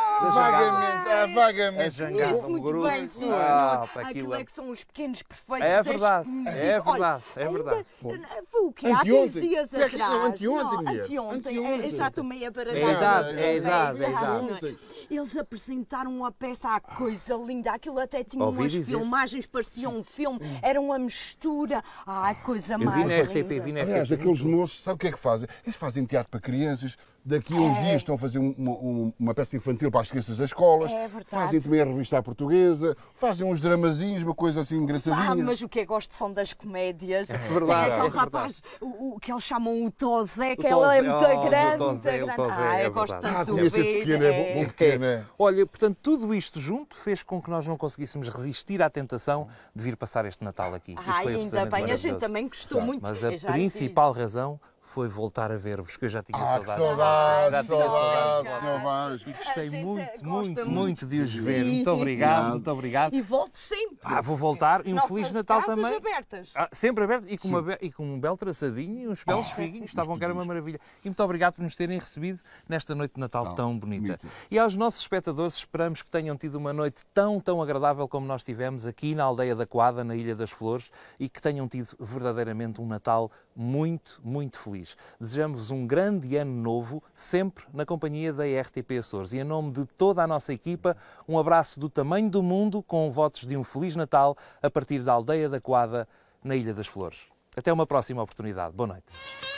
Vagamente. A Jangada, um Muito grupo. bem, sim, senhor. Pá, Aquilo é que são os pequenos perfeitos É das verdade, comidas. é Olha, verdade, é verdade. Foi o que há 15 Anteontem. dias Foi aqui- não, atrás. anteontem, Não, mulher. anteontem. Anteontem. Já estou meio baralhada. É a idade, é a idade, é a não idade. Eles apresentaram uma peça, a coisa linda. Aquilo até tinha Ouvi umas dizer. filmagens, parecia um filme. Era uma mistura. Ai, coisa Eu vi mais na linda. RTP, vi na Aliás, RTP. aqueles moços, sabe o que é que fazem? Eles fazem teatro para crianças, daqui a uns dias estão a fazer uma peça infantil para as crianças das escolas, É verdade. fazem também a revista à portuguesa, fazem uns dramazinhos, uma coisa assim engraçadinha. Mas o que eu gosto são das comédias. verdade, Tem é aquele verdade. rapaz, o que eles chamam o Tozé, que O ela é Tozé, muito o grande. Tozé, muito o grande. Tozé, Ah, é eu gosto verdade. tanto do conhece esse ver. pequeno, é bom pequeno, é. Olha, portanto, tudo isto junto fez com que nós não conseguíssemos resistir à tentação de vir passar este Natal aqui. Isto Ai, foi ainda absolutamente bem, a gente maravilhoso. também gostou muito. Mas Eu a já principal razão foi voltar a ver-vos, que eu já tinha Que saudades. saudades, Já tinha saudades, Sr. Vasco. E gostei A gente muito, gosta muito, muito. muito de os ver. Sim. Muito obrigado, muito obrigado. E volto sempre. Vou voltar e um Nossas Feliz Natal casas também. abertas. Sempre aberto e com um belo traçadinho e uns belos figuinhos. Estavam que era uma maravilha. E muito obrigado por nos terem recebido nesta noite de Natal tão bonita. E aos nossos espectadores, esperamos que tenham tido uma noite tão agradável como nós tivemos aqui na Aldeia da Quadra, na Ilha das Flores, e que tenham tido verdadeiramente um Natal muito, muito feliz. Desejamos um grande ano novo, sempre na companhia da RTP Açores. E em nome de toda a nossa equipa, um abraço do tamanho do mundo, com votos de um Feliz Natal a partir da Aldeia da Quadra, na Ilha das Flores. Até uma próxima oportunidade. Boa noite.